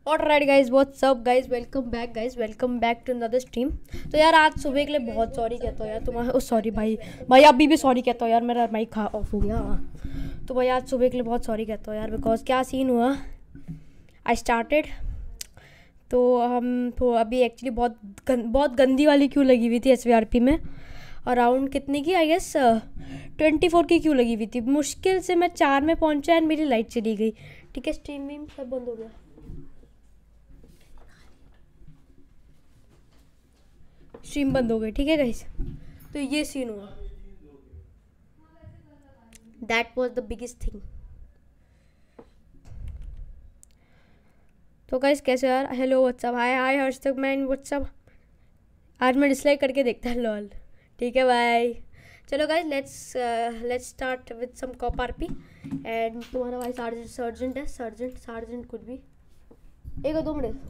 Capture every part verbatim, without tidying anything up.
Alright guys, what's up guys, welcome back guys, welcome back to another stream. तो यार आज सुबह के लिए बहुत सॉरी कहता हूँ यार तुम्हारा। ओ सॉरी भाई भाई अभी भी सॉरी कहता हूँ यार, मेरा माइक खा ऑफ हो गया। तो भाई आज सुबह के लिए बहुत सॉरी कहता हूँ यार, बिकॉज क्या सीन हुआ, आई स्टार्टेड तो हम तो अभी एक्चुअली बहुत गं, बहुत गंदी वाली क्यू लगी हुई थी एस वी आर पी में। अराउंड कितनी की, आई गेस ट्वेंटी फोर की क्यू लगी हुई थी। मुश्किल से मैं चार में पहुंचा एंड मेरी लाइट चली गई। ठीक है, स्ट्रीम वीम सब बंद हो गया, स्ट्रीम बंद हो गई। ठीक है गाइस, तो ये सीन हुआ, that was the biggest thing. तो गाइस कैसे यार, hello what's up, hi hi Harshad man what's up. आज मैं डिसलाइक करके देखता है लॉल। ठीक है भाई, चलो guys let's let's start with some cop RP. And तुम्हारा भाई सर्जेंट सर्जेंट है, सर्जेंट सर्जेंट कुछ भी, एक और दो मिनट।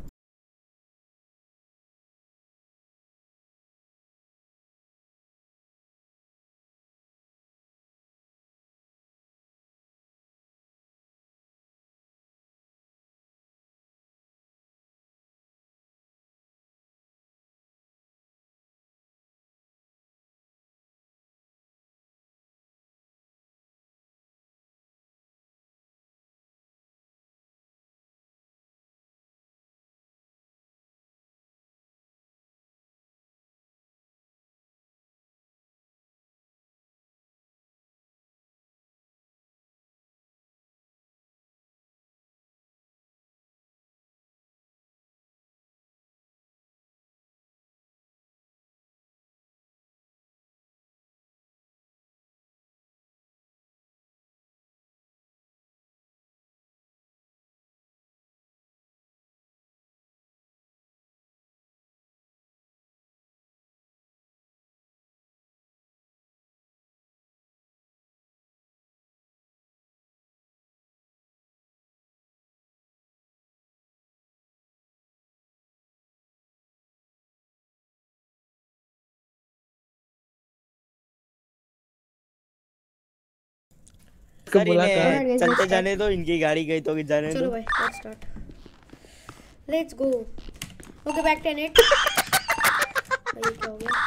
सर इन्हें चलते जाने दो, इनकी गाड़ी गई तो जाने दो। चलो भाई let's start, let's go. Okay back ten eight. भाई क्या हो गया?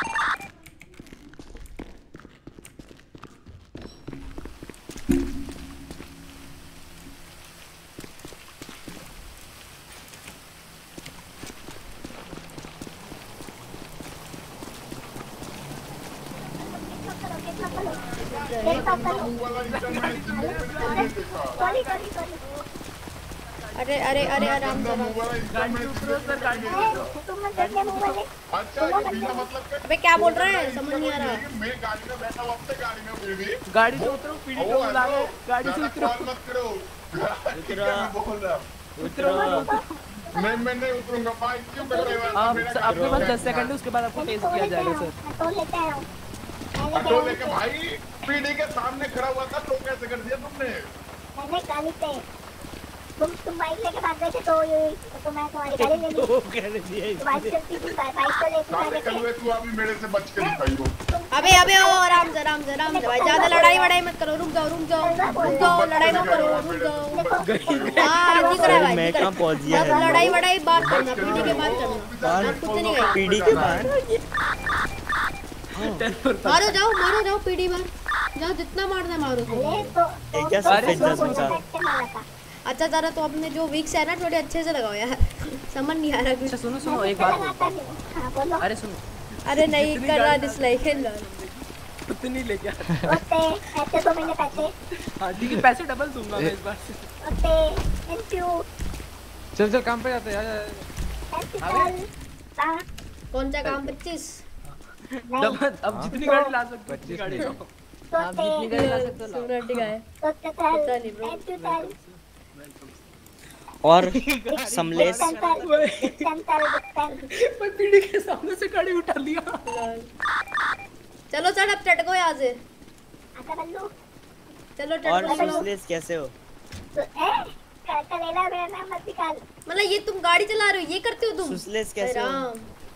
अरे अरे अरे आराम से अबे क्या बोल रहा है, समझ नहीं आ रहा। मैं गाड़ी में बैठा हूं, अपने गाड़ी में फिर भी गाड़ी से उतरो, पीढ़ी को बुला लो, गाड़ी से उतरो मत करो। उतरो बोल रहा उतरो मैं मैं नहीं उतरूंगा भाई, क्यों कर रहे हो? आप अपने पास दस सेकंड है, उसके बाद आपको टेस्ट किया जाएगा सर। ऑटो लेके भाई पीढ़ी के सामने खड़ा हुआ था, तो कैसे कर दिया तुमने? मैंने गाड़ी पे तुम तुम बाइक लेके भाग गए थे, तो ये तो मैं तुम्हारी गाड़ी ले ली। वो कह रही है बाइक चलती थी, बाइक को लेके भाग कल गए हुए तू अभी मेरे से बच के दिखाई हो। अबे अबे ओ आराम से आराम से आराम से भाई, ज्यादा लड़ाई वड़ाई मत करो, रुक जाओ रुक जाओ रुक जाओ, लड़ाई मत करो, रुक जाओ। हां दिख रहा है भाई, मैं कहां पहुंच गया है? लड़ाई वड़ाई बात करना, पीढ़ी के बाद करना, कुछ नहीं गई पीढ़ी के बाद मारो, जाओ मारो, जाओ पीढ़ी बार जाओ, जितना मारना मारो। तो ये क्या सफेद जासूस था? अच्छा जरा तो अपने जो वीक्स है ना थोड़े अच्छे से लगाओ यार, समझ नहीं आ रहा कुछ। सुनो सुनो एक बात बोलता हूं। हां बोलो। अरे सुनो, अरे नहीं कर रहा डिसलाइक है लॉल, उतनी लेके आ। ओते ऐसे तो मैंने पैसे हां ठीक है, पैसे डबल दूंगा मैं इस बार से। ओते थैंक यू। चल चल काम पे जाते हैं यार। थैंक कौन सा काम? पच्चीस डबल, अब जितनी गाड़ी ला सकते हो उतनी गाड़ी लाओ। आप जितनी गाड़ी ला सकते हो लाओ। ठीक है पता नहीं ब्रो, थैंक यू। और समलेस मैं पीढ़ी के सामने से गाड़ी उठा लिया। चलो सर अब टटको यहाँ से, आजा बल्लू। चलो और टटको। समलेस कैसे हो? तो ए कलेला मेरा नाम मत निकाल। मतलब ये तुम गाड़ी चला रहे हो, ये करते हो तुम? सुसलेस कैसे हो? राम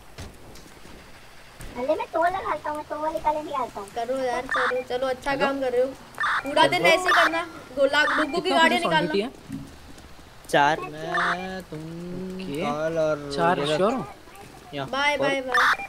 अरे मैं टोल लगाता हूं, टोल निकालने नहीं आता हूं। करो यार करो, चलो अच्छा काम कर रहे हो। पूरा दिन ऐसे करना, दो लाख लोगों की गाड़ी निकालना। चार मैं तुम Okay. कॉल और चार ये श्योर हो? या बाय बाय बाय।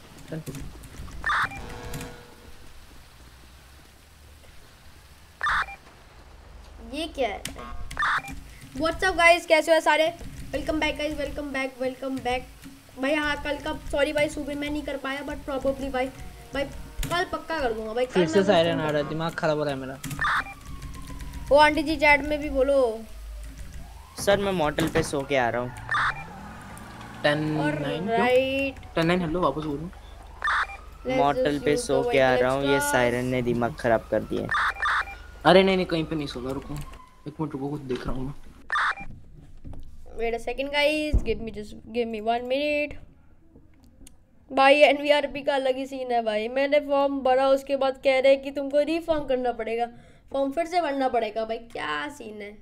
ये क्या है? व्हाट्सअप गाइस, कैसे हो सारे? Welcome back guys, welcome back welcome back. भाई हाँ कल का सॉरी भाई, सुबह मैं नहीं कर पाया बट प्रोबेबली भाई भाई कल पक्का कर दूंगा भाई। फिर से सायरन आ रहा है, दिमाग खराब हो रहा है मेरा। वो आंटी जी चैट में भी बोलो। सर मैं मॉडल पे सो के आ रहा हूँ। टेन और nine right ten nine hello वापस बोलो। मॉडल पे सो के आ रहा हूँ, ये सायरन ने दिमाग खराब कर दिया। अरे नहीं नहीं कहीं पे नहीं सोगा, रुको एक मिनट रुको, कुछ देख रहा हूँ मैं। Wait a second guys, give me just give me one minute. भाई एनवीआरपी का अलग ही सीन है भाई। मैंने फॉर्म भरा, उसके बाद कह रहे हैं कि तुमको रीफॉर्म करना पड़ेगा, फॉर्म फिर से भरना पड़ेगा। भाई क्या सीन है?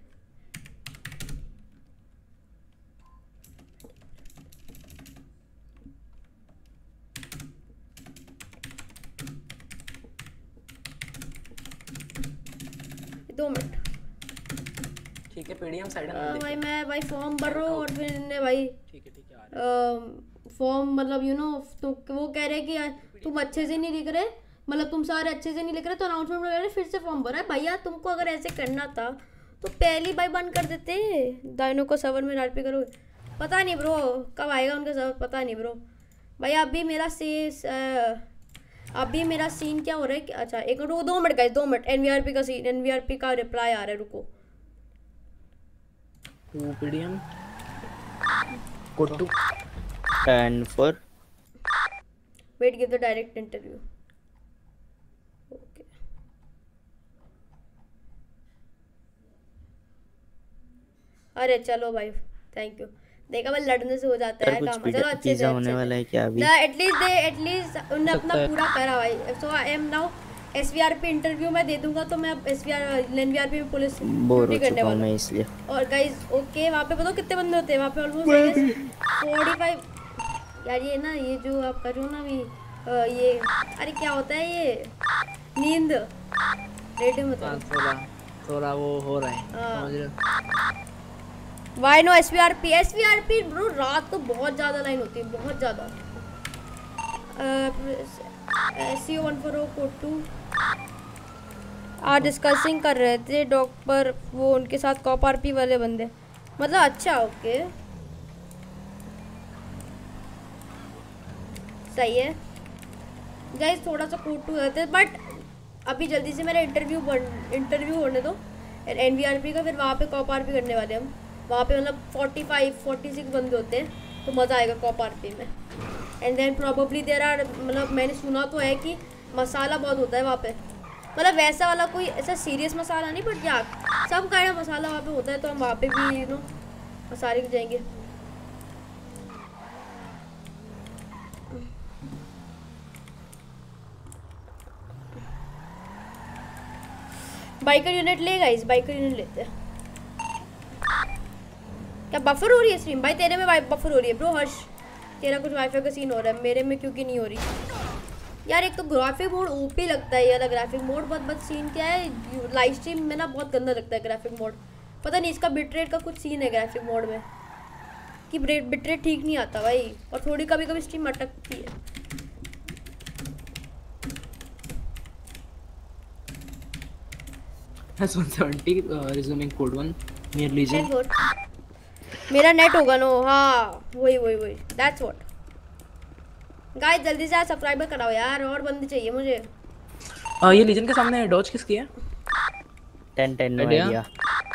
दो मिनट ठीक है पीडीएम साइड आ, में भाई मैं भाई फॉर्म भर रहा हूँ और फिर इन्हें भाई ठीक है ठीक है आ रहा फॉर्म मतलब यू नो तो वो कह रहे कि यार तुम अच्छे से नहीं लिख रहे, मतलब तुम सारे अच्छे से नहीं लिख रहे तो अनाउंसमेंट वगैरह फिर से फॉर्म भरा है। भैया तुमको अगर ऐसे करना था तो पहली बाई बंद कर देते। दाइनों को सर्वर में आरपी करो। पता नहीं ब्रो कब आएगा उनका सर्वर, पता नहीं ब्रो। भैया अभी मेरा से अभी मेरा सीन क्या हो रहा है कि अच्छा एक मिनट, दो मिनट गाइस, दो मिनट। एनवीआरपी का सीन, एनवीआरपी का रिप्लाई आ रहा है, रुको। To PDM code two ten four wait give the direct interview. Okay अरे चलो भाई थैंक यू। देखा भाई लड़ने से हो जाता है काम। चलो अच्छे से पिज़्ज़ा होने वाला है क्या अभी? एटलीस्ट दे एटलीस्ट उन्होंने अपना पूरा करा भाई। So I am now SVRP interview मैं दे दूंगा तो मैं एसवीआर एनवीआरपी में पुलिस बोर हो ड्यूटी करने चुका हूँ वाला मैं हूँ। इसलिए। और गाइस ओके वहाँ पे बताओ कितने बंदे होते हैं वहाँ पे? Almost forty five. यार ये ना ये जो आप कर रहे हो ना अभी अ, ये अरे क्या होता है ये नींद रेडी में तो थोड़ा थोड़ा वो हो रहा है, हाँ। समझ रहे हो? Why no SVRP SVRP bro रात को बहुत ज़्यादा लाइन होती है, बहुत ज़्यादा। C one four O code two आज डिस्कसिंग कर रहे थे डॉक पर वो उनके साथ कॉप आरपी वाले बंदे, मतलब अच्छा ओके सही है गाइस। थोड़ा सा कोड टू रहते बट अभी जल्दी से मेरा इंटरव्यू इंटरव्यू होने दो एनवीआरपी का, फिर वहाँ पे कॉप आरपी करने वाले हम। वहाँ पे मतलब फोर्टी फाइव फोर्टी सिक्स बंदे होते हैं तो मज़ा आएगा कॉप आरपी में। And then probably there are मतलब मैंने सुना तो है कि मसाला बहुत होता है वहाँ पे, मतलब वैसा वाला कोई ऐसा सीरियस मसाला नहीं बट या सब काइंड ऑफ मसाला वहाँ पे होता है तो हम वहाँ पे भी यू नो मसाले के जाएंगे। बाइकर यूनिट ले गाइस, बाइकर यूनिट लेते हैं। क्या बफर हो रही है स्ट्रीम? भाई तेरे में बफर हो रही है ब्रो हर्ष, तेरा कुछ वाईफाई का सीन हो रहा है, मेरे में क्योंकि नहीं हो रही यार। एक तो ग्राफिक मोड ओपी लगता है यार, ग्राफिक मोड बहुत बहुत सीन क्या है लाइव स्ट्रीम में ना बहुत गंदा लगता है ग्राफिक मोड। पता नहीं इसका बिटरेट का कुछ सीन है ग्राफिक मोड में कि बिटरेट ठीक नहीं आता भाई, और थोड़ी कभी कभी स्ट्रीम अटकती है। has one seventy uh, resuming code one near legion। मेरा नेट होगा नो, हाँ वही वही वही दैट्स व्हाट। गाइस जल्दी से सब्सक्राइबर कराओ यार, और बंदे चाहिए मुझे। आ, ये लीजन के सामने डॉज किसकी है? Ten ten no idea.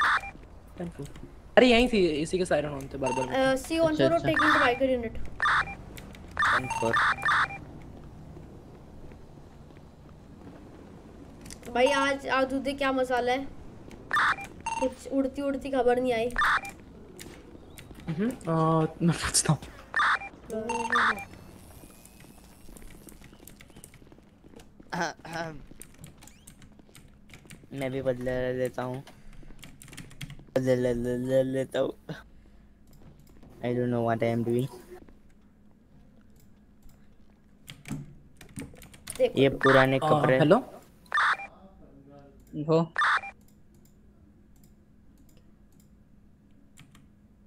अरे यहीं थी इसी के सायरन होते बार बार। C one four taking the biker unit. Ten four भाई आज आज दूधे क्या मसाला है, कुछ उड़ती उड़ती खबर नहीं आई। हम्म आ, मैं पूछता हूँ। मैं भी बदला लेता हूँ, बदला ले लेता हूँ। I don't know what I am doing। ये पुराने कपड़े। हेलो वो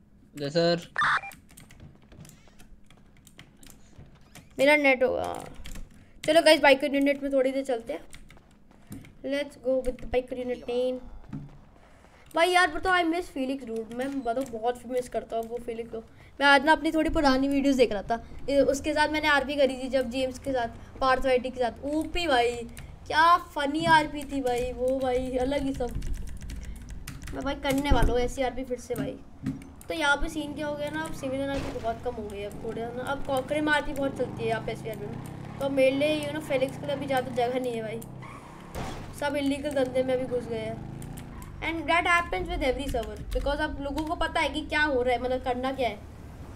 सर मेरा नेट होगा। चलो गाइस बाइक यूनिट में थोड़ी देर चलते हैं। Let's go with bike unit ten. भाई यार बताओ आई मिस फीलिक्स रूट। मैं बताओ बहुत मिस करता हूँ वो फीलिक्स को। मैं आज ना अपनी थोड़ी पुरानी वीडियोस देख रहा था, उसके साथ मैंने आरपी करी थी जब जेम्स के साथ, पार्थ वाइटी के साथ। ऊपी भाई क्या फनी आरपी थी भाई वो, भाई अलग ही सब। मैं भाई करने वाला हूँ ऐसी आरपी फिर से भाई। तो यहाँ पे सीन क्या हो गया ना, अब सिविलियन आरपी बहुत कम हो गई है अब थोड़े ना। अब कॉकरेम आरपी बहुत चलती है यहाँ पे ऐसी आरपी में। तो मेरे लिए यू नो फेलिक्स के लिए अभी ज़्यादा जगह नहीं है भाई, सब इलीगल धंधे में अभी घुस गए हैं। And that happens with every server because अब लोगों को पता है कि क्या हो रहा है, मतलब करना क्या है।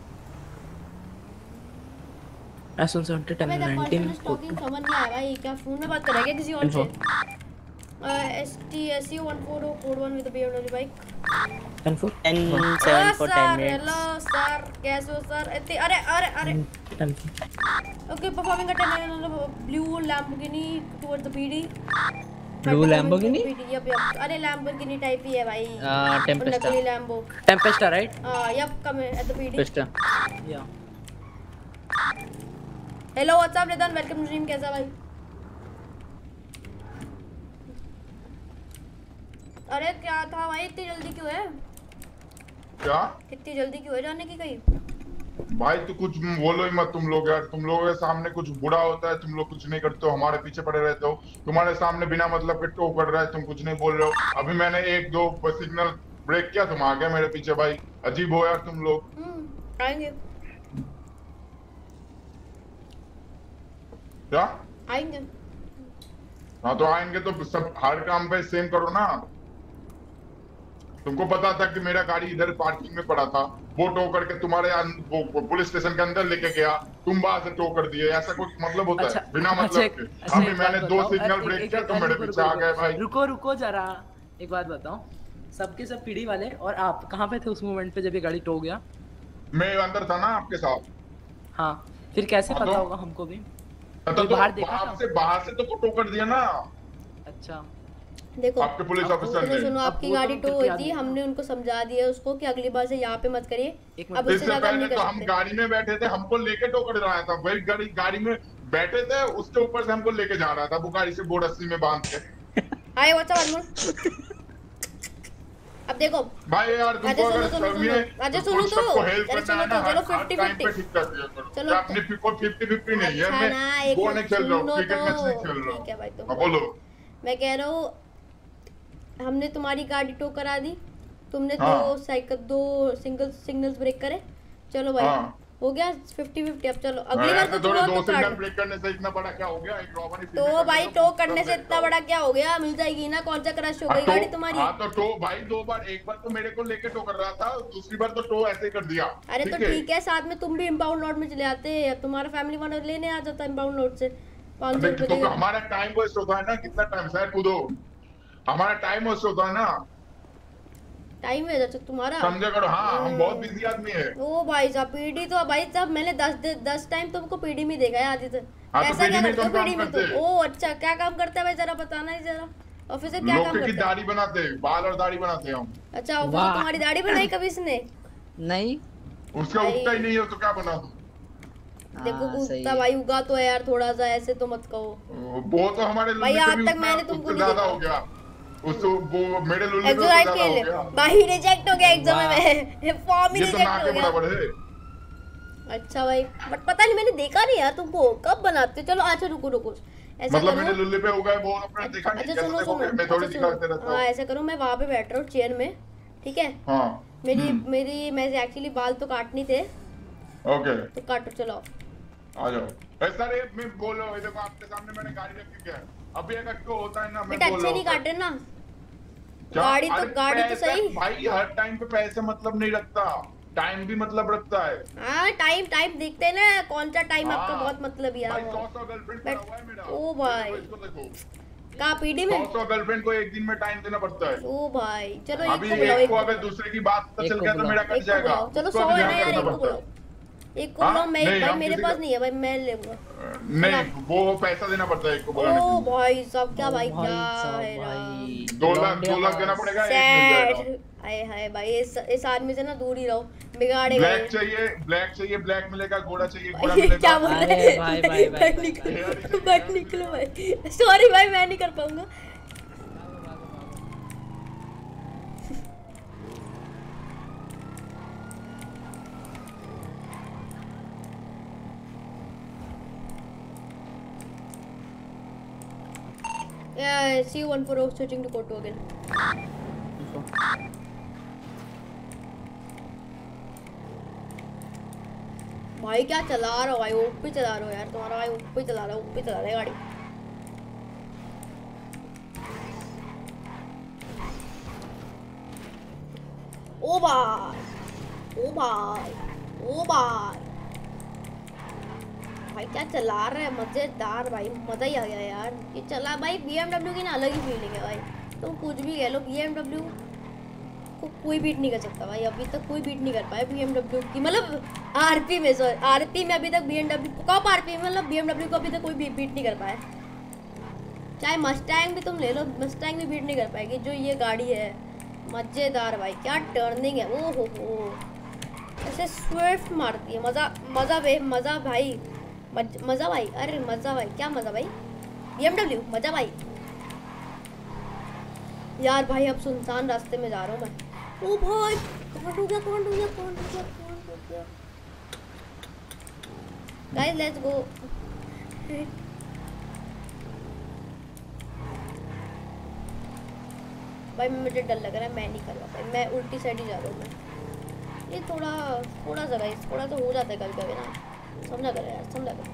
S one seventy ten nineteen talking समझ नहीं आया भाई, क्या फोन में बात कर रहा है क्या किसी और से? S T S U one four four one with BMW bike ten four ten seven for ten minutes. Hello sir कैसे हो सर? इतने अरे अरे अरे ten four okay performing a blue Lamborghini towards the PD. Blue Lamborghini yup yup अरे Lamborghini type ही है भाई। आ टेम्पेस्टा नकली लैम्बो टेम्पेस्टा राइट? हां yup come at the PD Tempesta yeah. Hello what's up Ridan welcome to stream. कैसा भाई? अरे क्या था भाई इतनी जल्दी क्यों है? क्या इतनी जल्दी क्यों है जाने की कहीं? भाई तू कुछ बोलो ही मत तुम लोग यार, तुम लोगों के सामने कुछ बुरा होता है तुम लोग कुछ नहीं करते हो, हमारे पीछे पड़े रहते हो। तुम्हारे सामने बिना मतलब के टो कर रहा है, तुम कुछ नहीं बोल रहे हो। अभी मैंने एक दो सिग्नल ब्रेक किया तुम आ गए मेरे पीछे भाई, अजीब हो यार तुम लोग। हम्म आएंगे क्या आएंगे? हाँ तो आएंगे तो सब हर काम पे सेम करो ना। तुमको पता था कि मेरा गाड़ी इधर पार्किंग में पड़ा था, वो टो करके तुम्हारे वो पुलिस स्टेशन के अंदर लेके गया, तुम वहां से टो कर दिए। ऐसा कुछ मतलब होता अच्छा, है बिना अच्छा, मतलब एक- के? अच्छा, अभी एक मैंने बात दो बताओ, सिग्नल एक- ब्रेक एक- किया एक- तुम मेरे रुको, पीछे आ रुको, गए भाई। रुको रुको जरा, एक बात बताओ, सबके सब पीढ़ी वाले और आप कहाँ पे थे उस मोमेंट पे जब ये गाड़ी टो गया? मैं अंदर था ना आपके साथ। हाँ फिर कैसे हाँ, पता तो? होगा हमको भी? तो, कोई तो बाहर देखा बाहर था? से बाहर से तो टो कर दिया ना अच्छा देखो आपके पुलिस अब ऑफिसर सुनो ने। सुनो आपकी वो तो गाड़ी हम टो करके हुई आ थी, गए। हमने उनको समझा दिया उसको कि अगली बार से यहाँ पे मत करिए, एक अब मिनट, उससे इससे ज्यादा हम पहले नहीं कर तो हम सकते। गाड़ी में बैठे थे, हमको लेके टो कर रहा था वही गाड़ी गाड़ी में बैठे थे, उसके ऊपर से हमको लेके जा रहा था वो गाड़ी से बोर्ड रस्सी में बांध के। Hi what's up Anmol. अब देखो भाई यार तुमको राजा सुनो, अगर सुनो, चाहिए सुनो, राजा तो सुनो कुछ तो, सबको हेल्प अरे करना सुनो है ना, तो, चलो हर फिफ्टी टाइम पे फिफ्टी ठीक कर दिया करो। चलो, क्या अपनी फिफ्टी फिफ्टी नहीं है, अच्छा ना, एक मैं वो मिनट नहीं खेल रहा सुनो हूँ, क्रिकेट मैच नहीं तो, खेल रहा ठीक है भाई, तुम हूँ। बोलो मैं कह रहा हूँ हमने तुम्हारी गाड़ी टो करा दी, तुमने हाँ। दो साइकिल दो सिंगल सिग्नल्स ब्रेक करे, चलो भाई हाँ। हो गया फिफ्टी फिफ्टी। अब चलो अगली बार ऐसे को थोड़े तुम दो तो सिग्नल काट ब्रेक करने से इतना बड़ा क्या हो गया? एक रॉबरी तो भाई टो करने से इतना बड़ा क्या हो गया? मिल जाएगी ना, कौन सा क्रश हो गई गाड़ी तुम्हारी? हाँ तो टो भाई दो बार, एक बार तो मेरे को लेके टो कर रहा था, दूसरी बार तो टो ऐसे ही कर दिया। अरे तो ठीक है, साथ में तुम भी इंबाउंड लॉट में चले आते, अब तुम्हारा फैमिली वाला लेने आ जाता इंबाउंड लॉट से पाँच सौ रुपए तो देगा। हमारा टाइम वेस्ट होता है ना, कितना टाइम शायद कूदो, हमारा टाइम वेस्ट होता है ना, टाइम है अच्छा तुम्हारा, समझे करो। हाँ हम बहुत बिजी आदमी है। ओ भाई साहब पीडी तो भाई साहब मैंने दस दस टाइम तुमको पीडी में देखा है आदित्य। हाँ, तो ऐसा पीडी क्या में करते हो तुम काम पीडी में? तो करते। ओ अच्छा क्या काम करता है भाई जरा बताना ही जरा, ऑफिसर क्या काम लोग की करता है? दाढ़ी बनाते हैं, बाल और दाढ़ी बनाते हैं हम। अच्छा ऑफिसर वाह। तुम्हारी दाढ़ी बनाई कभी इसने? नहीं उसका भाई। उगता ही नहीं है तो क्या बना दूं? देखो हाँ, सही उगता है। भाई उगा तो है यार थोड़ा सा, ऐसे तो मत कहो वो तो हमारे भाई, लुल्ली पे आज भी तक उतना- मैंने तुमको उससे नहीं ज्यादा देखा। हो गया, उसको वो मेरे लुल्ली पे एग्जाम उससे के ज्यादा हो लिए गया। भाई रिजेक्ट हो गया एग्जाम में, फॉर्म ही ये तो रिजेक्ट ना हो के गया। बराबर है। अच्छा भाई बट पता नहीं मैंने देखा नहीं यार तुमको कब बनाते हो। चलो अच्छा रुको रुको ऐसा मतलब करो, मेरे लुल्ली पे उगा है वो अपना देखा नहीं, अच्छा कैसे सुनो देखोगे? सुनो मैं थोड़ी अच्छा दिखाते सुनो रहता हाँ हूँ। ऐसा करो, मैं वहाँ पे बैठ रहा हूँ चेयर में, ठीक है? हाँ मेरी मेरी मैं एक्चुअली बाल तो काटनी थे, ओके तो काटो चलो। आ जाओ। ऐसा रे मैं बोल रहा हूँ, देखो आपके सामने मैंने गाड़ी रखी क्या है, अभी एक अटको होता है ना, मैं बेटा बोल अच्छे रहा नहीं हूँ काटे ना, क्या? गाड़ी तो अरे गाड़ी तो पैसे- सही। भाई हर टाइम पे पैसे मतलब नहीं रखता, टाइम भी मतलब रखता है। हाँ टाइम टाइम देखते हैं ना, कौन सा टाइम आपका हाँ। बहुत मतलब यार। भाई सौ सौ गर्लफ्रेंड पड़ा हुआ है मेरा। ओ भाई। देखो इसको देखो, कहाँ पीडी सौ में? सौ गर्लफ्रेंड को एक दिन में टाइम देना पड़ता है। ओ भाई चलो एक अभी को बुलाओ, एक एक को को अगर बुलाओ, दूसरे की बात पता एक चल को गया तो बुलाओ, मेरा एक कट को जाएगा। बुलाओ, चलो उसको सौ भी है ना ध्यान यार, रखना एक को पड़ता है। बुलाओ, एक को हाँ? बुलाओ, मैं नहीं, भाई हम मेरे किसी पास का- नहीं है भाई, मैं लूंगा। नहीं वो पैसा देना पड़ता है एक को बुलाने ओ के लिए। भाई साहब क्या भाई भाई क्या साहब है राम। भाई दो लाख दो लाख देना पड़ेगा, एक मिल जाएगा। सैड हाय हाय भाई इस इस आदमी से ना दूर ही रहो, बिगाड़ेगा। ब्लैक चाहिए, ब्लैक चाहिए, ब्लैक मिलेगा। घोड़ा चाहिए, घोड़ा मिलेगा। क्या बोल रहे हैं भाई भाई भाई भाई निकलो भाई निकलो भाई, सॉरी भाई मैं नहीं कर पाऊंगा। Yeah, see you one for oh, switching to Koto again. भाई क्या चला रहा हो भाई, ओपी चला रहा हो यार तुम्हारा भाई, ओपी चला रहा है, ओपी चला रहा है गाड़ी। ओ भाई ओ भाई ओ भाई भाई क्या चला रहा है, मजेदार भाई, मजा ही आ गया यार। ये चला भाई बीएमडब्ल्यू की ना अलग ही फीलिंग है भाई, तुम कुछ भी कह लो बीएमडब्ल्यू को कोई बीट नहीं कर सकता भाई। अभी तक कोई बीट नहीं कर पाया बीएमडब्ल्यू की, मतलब आरपी में, सॉरी आरपी में अभी तक बीएमडब्ल्यू कॉप आरपी में, मतलब बीएमडब्ल्यू को अभी तक कोई बीट नहीं कर पाया। चाहे मस्टैंग भी तुम ले लो, मस्टैंग भी बीट नहीं कर पाएगी। जो ये गाड़ी है मजेदार भाई, क्या टर्निंग है, ओ हो हो ऐसे स्विफ्ट मारती है, मजा मजा वे मजा भाई, मज, मजा भाई, अरे मजा भाई, क्या मजा भाई, बीएमडब्ल्यू मजा भाई। यार भाई अब सुनसान रास्ते में जा रहा हूँ मैं। ओ भाई कौन हो गया, कौन हो गया, कौन हो गया, कौन हो गया। Guys let's go. भाई मुझे डर लग रहा है, मैं नहीं कर रहा भाई, मैं उल्टी साइड ही जा रहा हूँ मैं। ये थोड़ा थोड़ा सा गाइस, थोड़ा तो हो जाता है कभी कभी ना, समझा करो यार, समझा करो।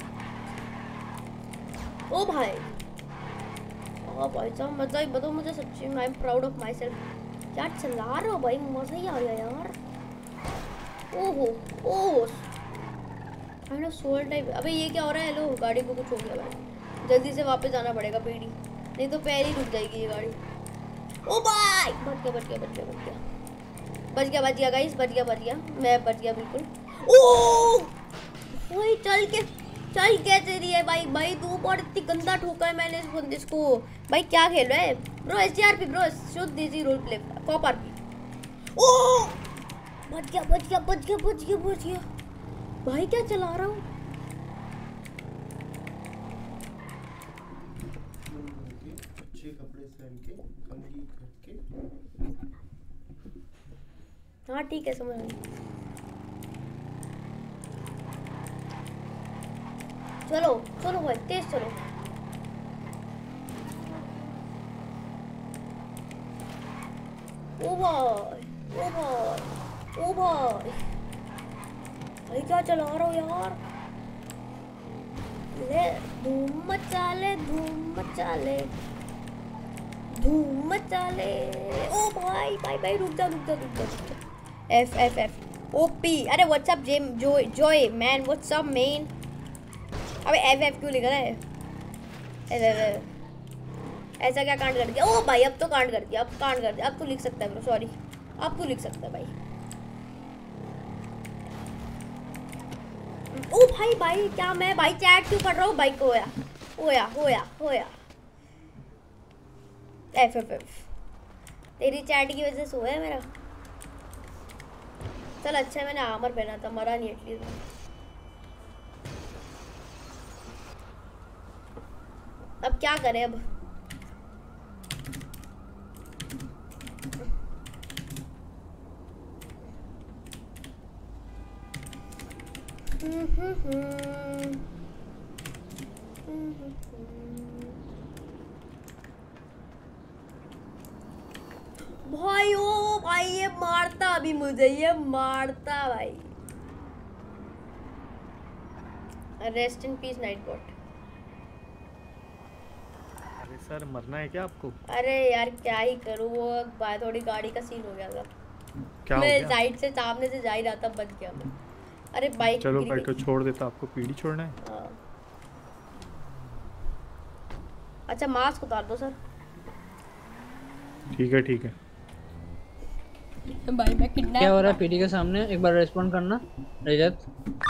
ओ भाई ओ भाई साहब मजा ही, बताओ मुझे सच्ची में, I am proud of myself. क्या चला रहा हो भाई, मजा ही आ गया यार। ओहो oh I know soul type. अबे ये क्या हो रहा है, लो गाड़ी को कुछ हो गया भाई, जल्दी से वापस जाना पड़ेगा पीढ़ी, नहीं तो पैर ही रुक जाएगी ये गाड़ी। ओ भाई बच गया बच गया बच गया बच गया बच गया बच गया गाइस, बच गया बच गया, मैं बच गया बिल्कुल। ओ वही चल के चल कैसे रही है भाई, भाई तू बहुत इतनी गंदा ठोका है मैंने इस बंदे को। भाई क्या खेल रहा है ब्रो, एसजीआरपी ब्रो, शुद्ध देसी रोल प्ले, कॉप आरपी। ओ बच गया बच गया बच गया बच गया बच गया भाई, क्या चला रहा हूँ। अच्छे कपड़े पहन के कंघी करके, हाँ ठीक है समझ गई। चलो चलो भाई तेज चलो। ओ भाई ओ भाई ओ भाई भाई क्या चला रहा हो यार, ले धूम मचा ले धूम मचा ले धूम मचा ले। ओ भाई भाई भाई रुक जा रुक जा रुक जा। एफ एफ एफ ओपी, अरे what's up gem jo joy man, what's up man. अबे एफ एफ क्यों लिख रहा है, ऐसा क्या कांड कर दिया। ओ भाई अब तो कांड कर दिया, अब कांड कर दिया, अब तो लिख सकता है ब्रो, सॉरी अब तो लिख सकता है भाई। ओ भाई भाई क्या मैं भाई चैट क्यों कर रहा हूँ भाई, को होया होया होया होया एफ एफ एफ तेरी चैट की वजह से होया मेरा। चल अच्छा मैंने आमर पहना था, मरा नहीं एटलीस्ट। अब क्या करें अब, भाई ओ भाई ये मारता अभी मुझे, ये मारता भाई। Rest in peace Nightbot. अरे सर मरना है क्या आपको? अरे यार क्या ही करूँ, वो बाय थोड़ी गाड़ी का सीन हो गया था, क्या मैं हो गया? साइड से सामने से जा ही रहा था, बच गया मैं। अरे बाइक चलो बाइक को छोड़ देता, आपको पीढ़ी छोड़ना है। हाँ। अच्छा मास्क उतार दो सर। ठीक है ठीक है। भाई मैं किडनैप क्या हो रहा है पीडी के सामने, एक बार रेस्पॉन्ड करना रजत।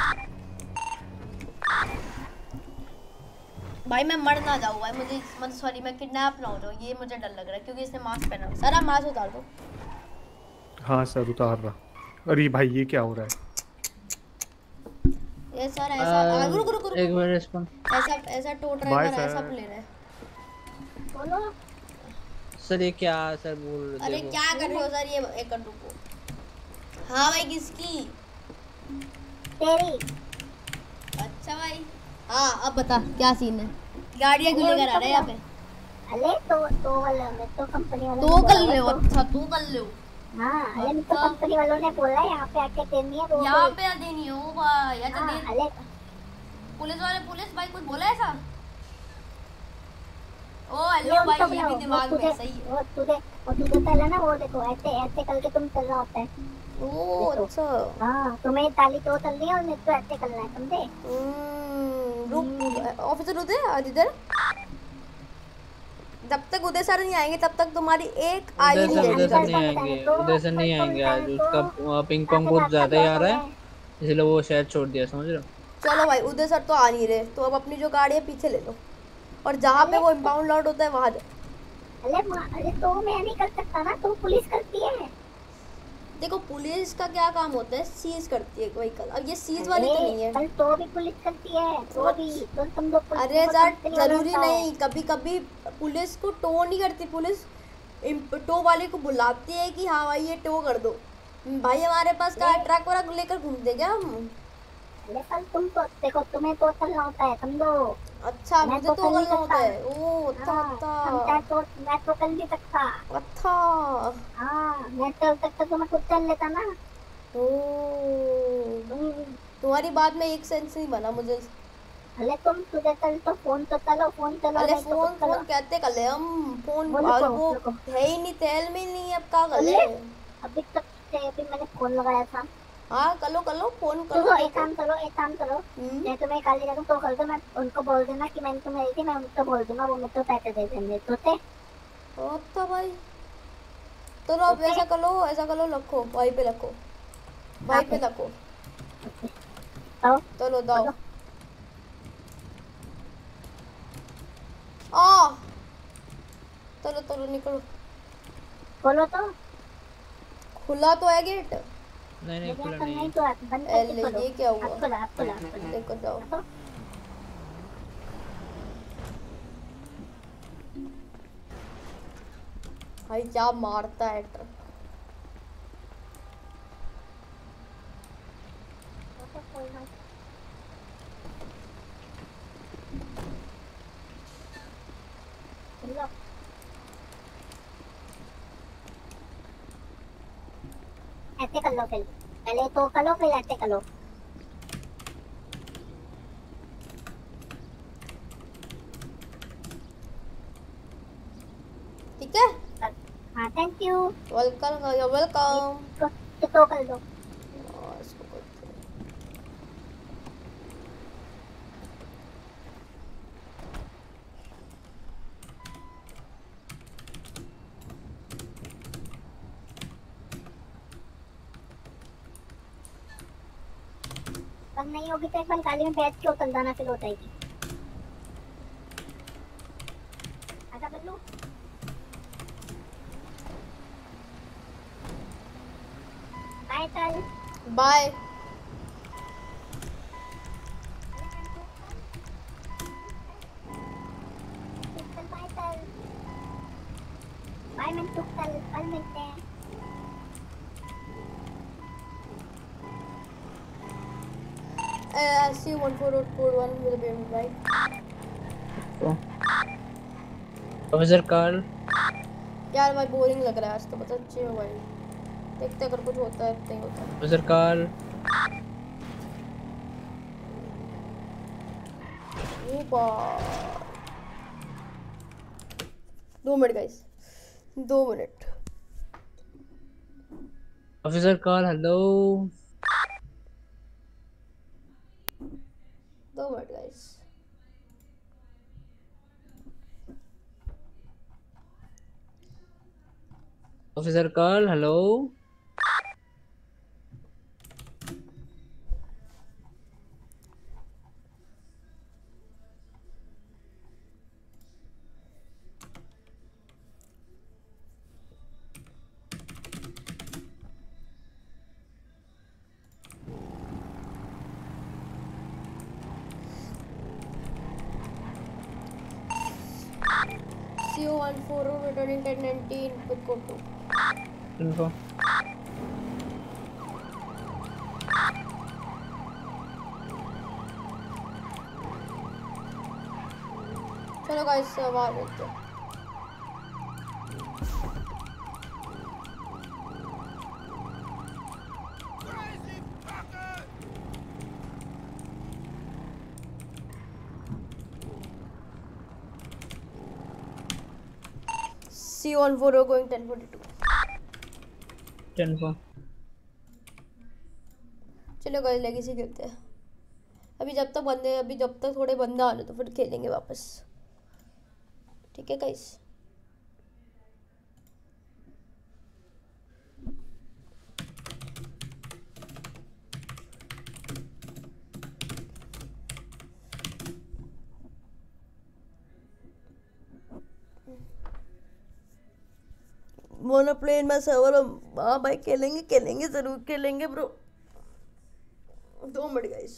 भाई मैं मर ना जाऊँ भाई, मुझे मतलब सॉरी मैं किडनैप ना हो जाऊँ, ये मुझे डर लग रहा है क्योंकि इसने मास्क पहना। सर आप मास्क उतार दो। हाँ सर उतार रहा। अरे भाई ये क्या हो रहा है? ये सर ऐसा आ, रुक रुक रुक एक रुक। Minute respond. ऐसा ऐसा टो बाय ड्राइवर सर। ऐसा प्लेयर है। बोलो। सर ये क्या सर बोल रहे अरे देखो। क्या कर रहे हो सर, ये एक मिनट रुको। हाँ भाई किसकी? तेरी। अच्छा भाई हाँ अब बता क्या सीन है? गाड़ियाँ क्यों लेकर आ रहे हैं यहाँ पे? अरे तो तो वाले में तो कंपनी वालों तो ने कर बोला ले तो- अच्छा तू कर ले। हाँ अरे मैं तो कंपनी वालों ने बोला यहाँ पे आके देनी है वो यहाँ पे देनी हो भाई। अच्छा हाँ, दे। अरे पुलिस वाले पुलिस भाई कुछ बोला ऐसा? ओ ये हेलो उनको भाई ये बुलाओ, भी वो दिमाग में तुझे सही है। वो तुझे वो तुझे पहले ना वो देखो ऐसे ऐसे करके तुम चल रहा होता है। ओ देखो। अच्छा। हाँ तुम्हें ताली तो चल रही है और मेरे को ऐसे करना है समझे? हम्म, रुक ऑफिसर उदय आज इधर। जब तक उदय सर नहीं आएंगे तब तक तुम्हारी एक आयु उधर नहीं से उधर से जाएगी। नहीं आएंगे, उधर से नहीं आएंगे आज। उसका पिंग पोंग कुछ ज्यादा ही आ रहा है इसलिए वो शायद छोड़ दिया, समझ रहे हो? चलो भाई उदय सर तो आ नहीं रहे तो अब अपनी जो गाड़ी है पीछे ले लो और जहाँ पे वो इम्पाउंड लॉट होता है वहाँ जाओ। अरे वहाँ- अरे तो मैं नहीं कर सकता ना, तो पुलिस करती है। देखो पुलिस का क्या काम होता है, सीज करती है व्हीकल। अब ये सीज वाली तो नहीं है। कल तो भी पुलिस करती है तो भी तो तुम लोग पुलिस अरे को सर कंपनी वाला जरूरी होता है। नहीं, कभी कभी पुलिस को टो नहीं करती। पुलिस इम- टो वाले को बुलाती है कि हाँ भाई ये टो कर दो। भाई हमारे पास का ट्रक वरक लेकर घूमते क्या हम? अरे कल तुम तो देखो तुम्हें तो चलना होता है समझो। अच्छा मैं मुझे तो तो कर नहीं करना होता है। सकता। ओ अच्छा हाँ, अच्छा समझा तो मैं तो कर नहीं सकता। अच्छा। हाँ मैं चल सकता तो मैं खुद चल लेता ना। ओ तुम्हारी बात में एक सेंस नहीं बना मुझे। अरे तुम तुझे चल तो फोन तो चलो फोन चलो अरे नहीं तो फोन कुछ करो। फोन कहते कर ले हम फोन। वो और रुको, वो रुको। है ही नहीं, तेल में ही नहीं है, अब क्या कर ले? अरे, अभी तक से अभी मैंने फोन लगाया था। हाँ कर लो कर लो फोन कर चलो लो। एक काम करो एक काम करो हम्म। मैं तुम्हें काली रखूँ तो कर दो। मैं उनको बोल देना कि मैंने तुम्हें दी थी, मैं उनको बोल दूंगा वो मेरे को पैसे दे देंगे तो थे। अच्छा भाई चलो अब ऐसा कर लो ऐसा कर लो रखो वहीं पे रखो वहीं पे रखो। आओ चलो दाओ आ चलो चलो निकलो। खोलो तो। खुला तो है गेट। नहीं नहीं लेकिन खुला अपन नहीं नहीं है। तो आप बंद ए, करके ले, खोलो। ये क्या हुआ? आप खोलो आप खोलो आप खोलो। देखो जाओ। देखो। भाई क्या मारता है ट्रक। खोलो। ऐसे कर लो फिर पहले तो कर लो फिर ऐसे कर लो। ठीक है हाँ थैंक यू। Welcome welcome. तो तो कर दो। बंद नहीं होगी तो एक बार गाड़ी में बैठ के उतर जाना फिर हो जाएगी। आजा बल्लू। बाय कल। बाय। बाय कल। बाय मैं तो कल कल मिलते हैं। I see one four four one with a payment right. Officer Carl. यार भाई बोरिंग लग रहा है आज तो, बता अच्छे में भाई। देखते अगर कुछ होता है नहीं होता है। Officer Carl. दो मिनट गाइस दो मिनट। Officer Carl hello. दो minute guys. Officer Carl hello. C O one four zero returning ten nineteen with code two. इनको चलो गाइस आवाज देते हैं। C one four zero going ten forty-two. ten four. चलो guys legacy खेलते हैं। अभी जब तक बंदे अभी जब तक थोड़े बंदे आ ले तो फिर खेलेंगे वापस। ठीक है गाइस। मोनो प्लेन में सर्वर हाँ भाई खेलेंगे खेलेंगे जरूर खेलेंगे ब्रो। दो मिनट गाइस।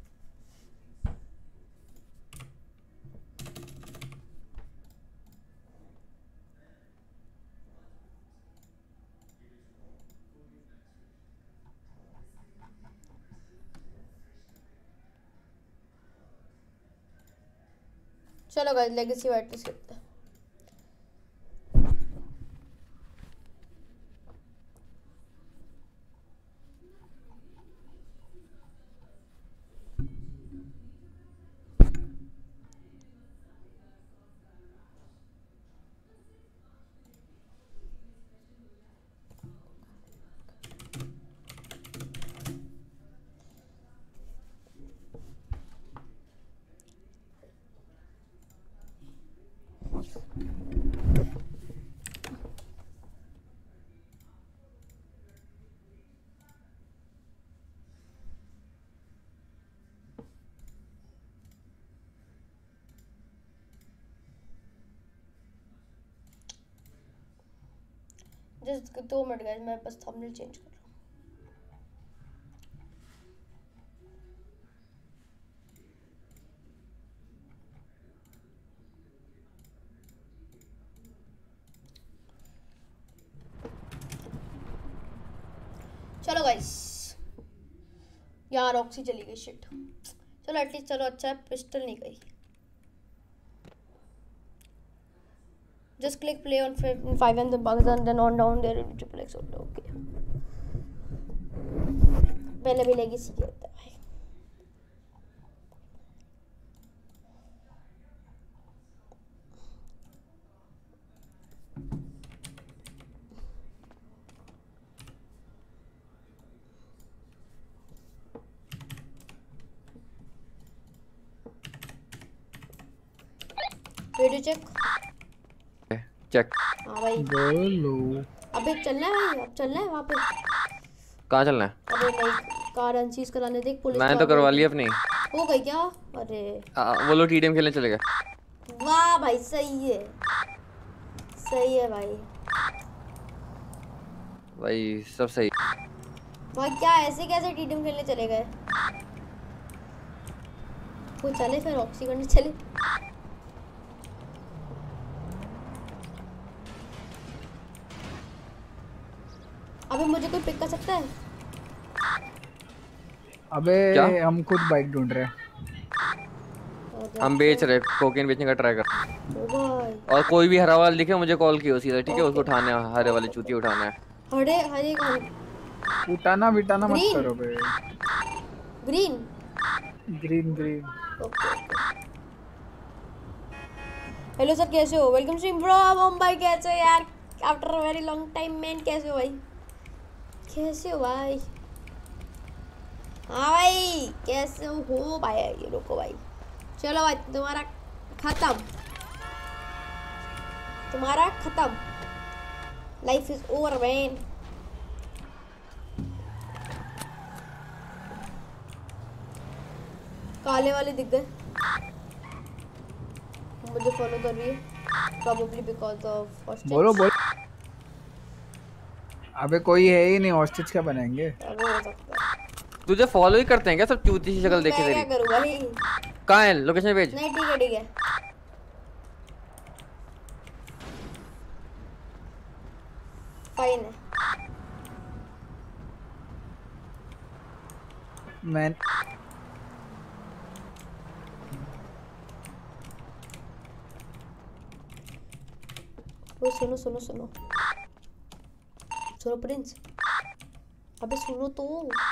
चलो गाइस लेगेसी वाइट लिस्ट करते हैं। जस्ट दो मिनट गाइस मैं बस थंबनेल चेंज कर रहा हूँ। चलो गाइस यार ऑक्सी चली गई शिट। चलो एटलीस्ट चलो अच्छा है पिस्टल नहीं गई। Just click play on five and then Pakistan, then on down there in triple X. Okay. पहले भी लेगेसी खेलता है भाई। Video check check. हाँ भाई बोलो। अबे चलना है भाई अब चलना है वहाँ पे। कहाँ चलना है? अरे नहीं कार अनसीज कराने देख पुलिस। मैंने तो करवा लिया अपनी। हो गई क्या? अरे आ, वो लोग टीडीएम खेलने चले गए। वाह भाई सही है सही है भाई। भाई सब सही। भाई क्या ऐसे कैसे टीडीएम खेलने चले गए? वो चले फिर ऑक्सी करने चले। अबे मुझे कोई पिक कर सकता है? अबे क्या? हम खुद बाइक ढूंढ रहे हैं। हम बेच रहे कोकेन बेचने का ट्राई कर। ओ भाई और कोई भी हरा वाला दिखे मुझे कॉल कियो सीधा ठीक है। उसको उठाना है हरे वाले चूतिया उठाना है। हरे हरे कौन? उठाना बिटाना मत ग्रीन? करो बे। Green green green. Okay hello sir कैसे हो? Welcome stream bro. मुंबई कैसे हो यार? After a very long time man कैसे हो भाई? कैसे हो भाई? हाँ भाई कैसे हो भाई? ये रुको भाई। चलो भाई तुम्हारा खत्म तुम्हारा खत्म। Life is over man. काले वाले दिख गए। मुझे फॉलो कर रही है probably because of hostage। बोलो बोलो। अबे कोई है ही नहीं हॉस्टेज क्या बनाएंगे? अब हो सकता है। तुझे फॉलो ही करते हैं क्या सब चूती सी शक्ल देखे मैं क्या तेरी? करूँ भाई? कहाँ है लोकेशन भेज। नहीं ठीक है ठीक है। फाइन है। मैं वो सुनो सुनो सुनो सुनो प्रिंस, अबे सुनो तो।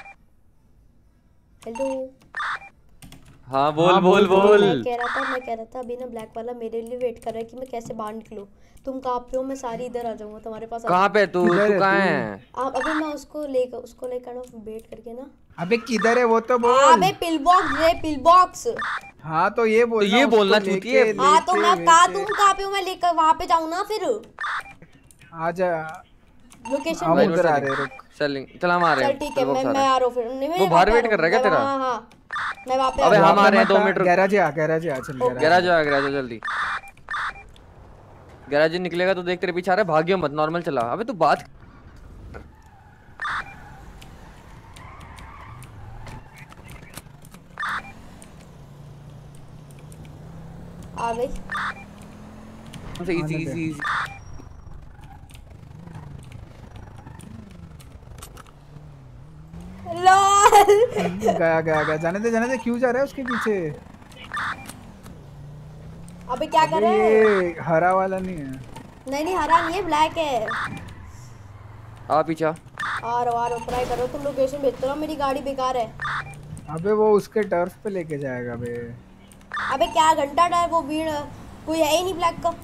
हेलो। हाँ बोल हाँ, बोल बोल, बोल। मैं कह रहा था मैं कह रहा था अभी ना ब्लैक वाला मेरे लिए वेट कर रहा है कि मैं कैसे बाहर निकलूं। तुम कहाँ पे हो? मैं सारी इधर आ जाऊंगा तुम्हारे पास। कहाँ पे तू? तू कहाँ है? आप अभी मैं उसको लेकर उसको लेकर वेट करके ना। अबे किधर है वो तो बोल। अबे पिल बॉक्स है, पिल बॉक्स। हाँ तो ये बोल, तो ये बोलना चूती है। हाँ तो मैं कहाँ तुम कहाँ पे हो? मैं लेकर वहाँ पे जाऊँ ना फिर। आजा लोकेशन हम उधर आ रहे हैं। रुक चल चल हम आ रहे हैं। चल ठीक है मैं मैं आ रहा हूँ फिर। नहीं मैं वो बाहर वेट कर रहा है क्या तेरा? हाँ हाँ मैं वहाँ पे। अबे हम आ रहे हैं, दो मिनट रुक। गैराज आ गैराज आ चल गैराज आ गैराज जल्दी। गैराज निकलेगा तो देख तेरे पीछे आ रहा है, भागियो मत, नॉर्मल चला। अबे तू बात आ गई। Easy easy easy. गया गया गया जाने दे जाने दे। क्यों जा रहा है उसके पीछे? अबे क्या कर रहे हैं? ये हरा वाला नहीं है। नहीं नहीं हरा नहीं है, ब्लैक है। आ पीछे आ रहा आ रहा ट्राई करो। तुम लोकेशन भेजते रहो, मेरी गाड़ी बेकार है। अबे वो उसके टर्फ पे लेके जाएगा बे। अबे क्या घंटा टायर वो भीड़ कोई है ही नहीं ब्लैक का।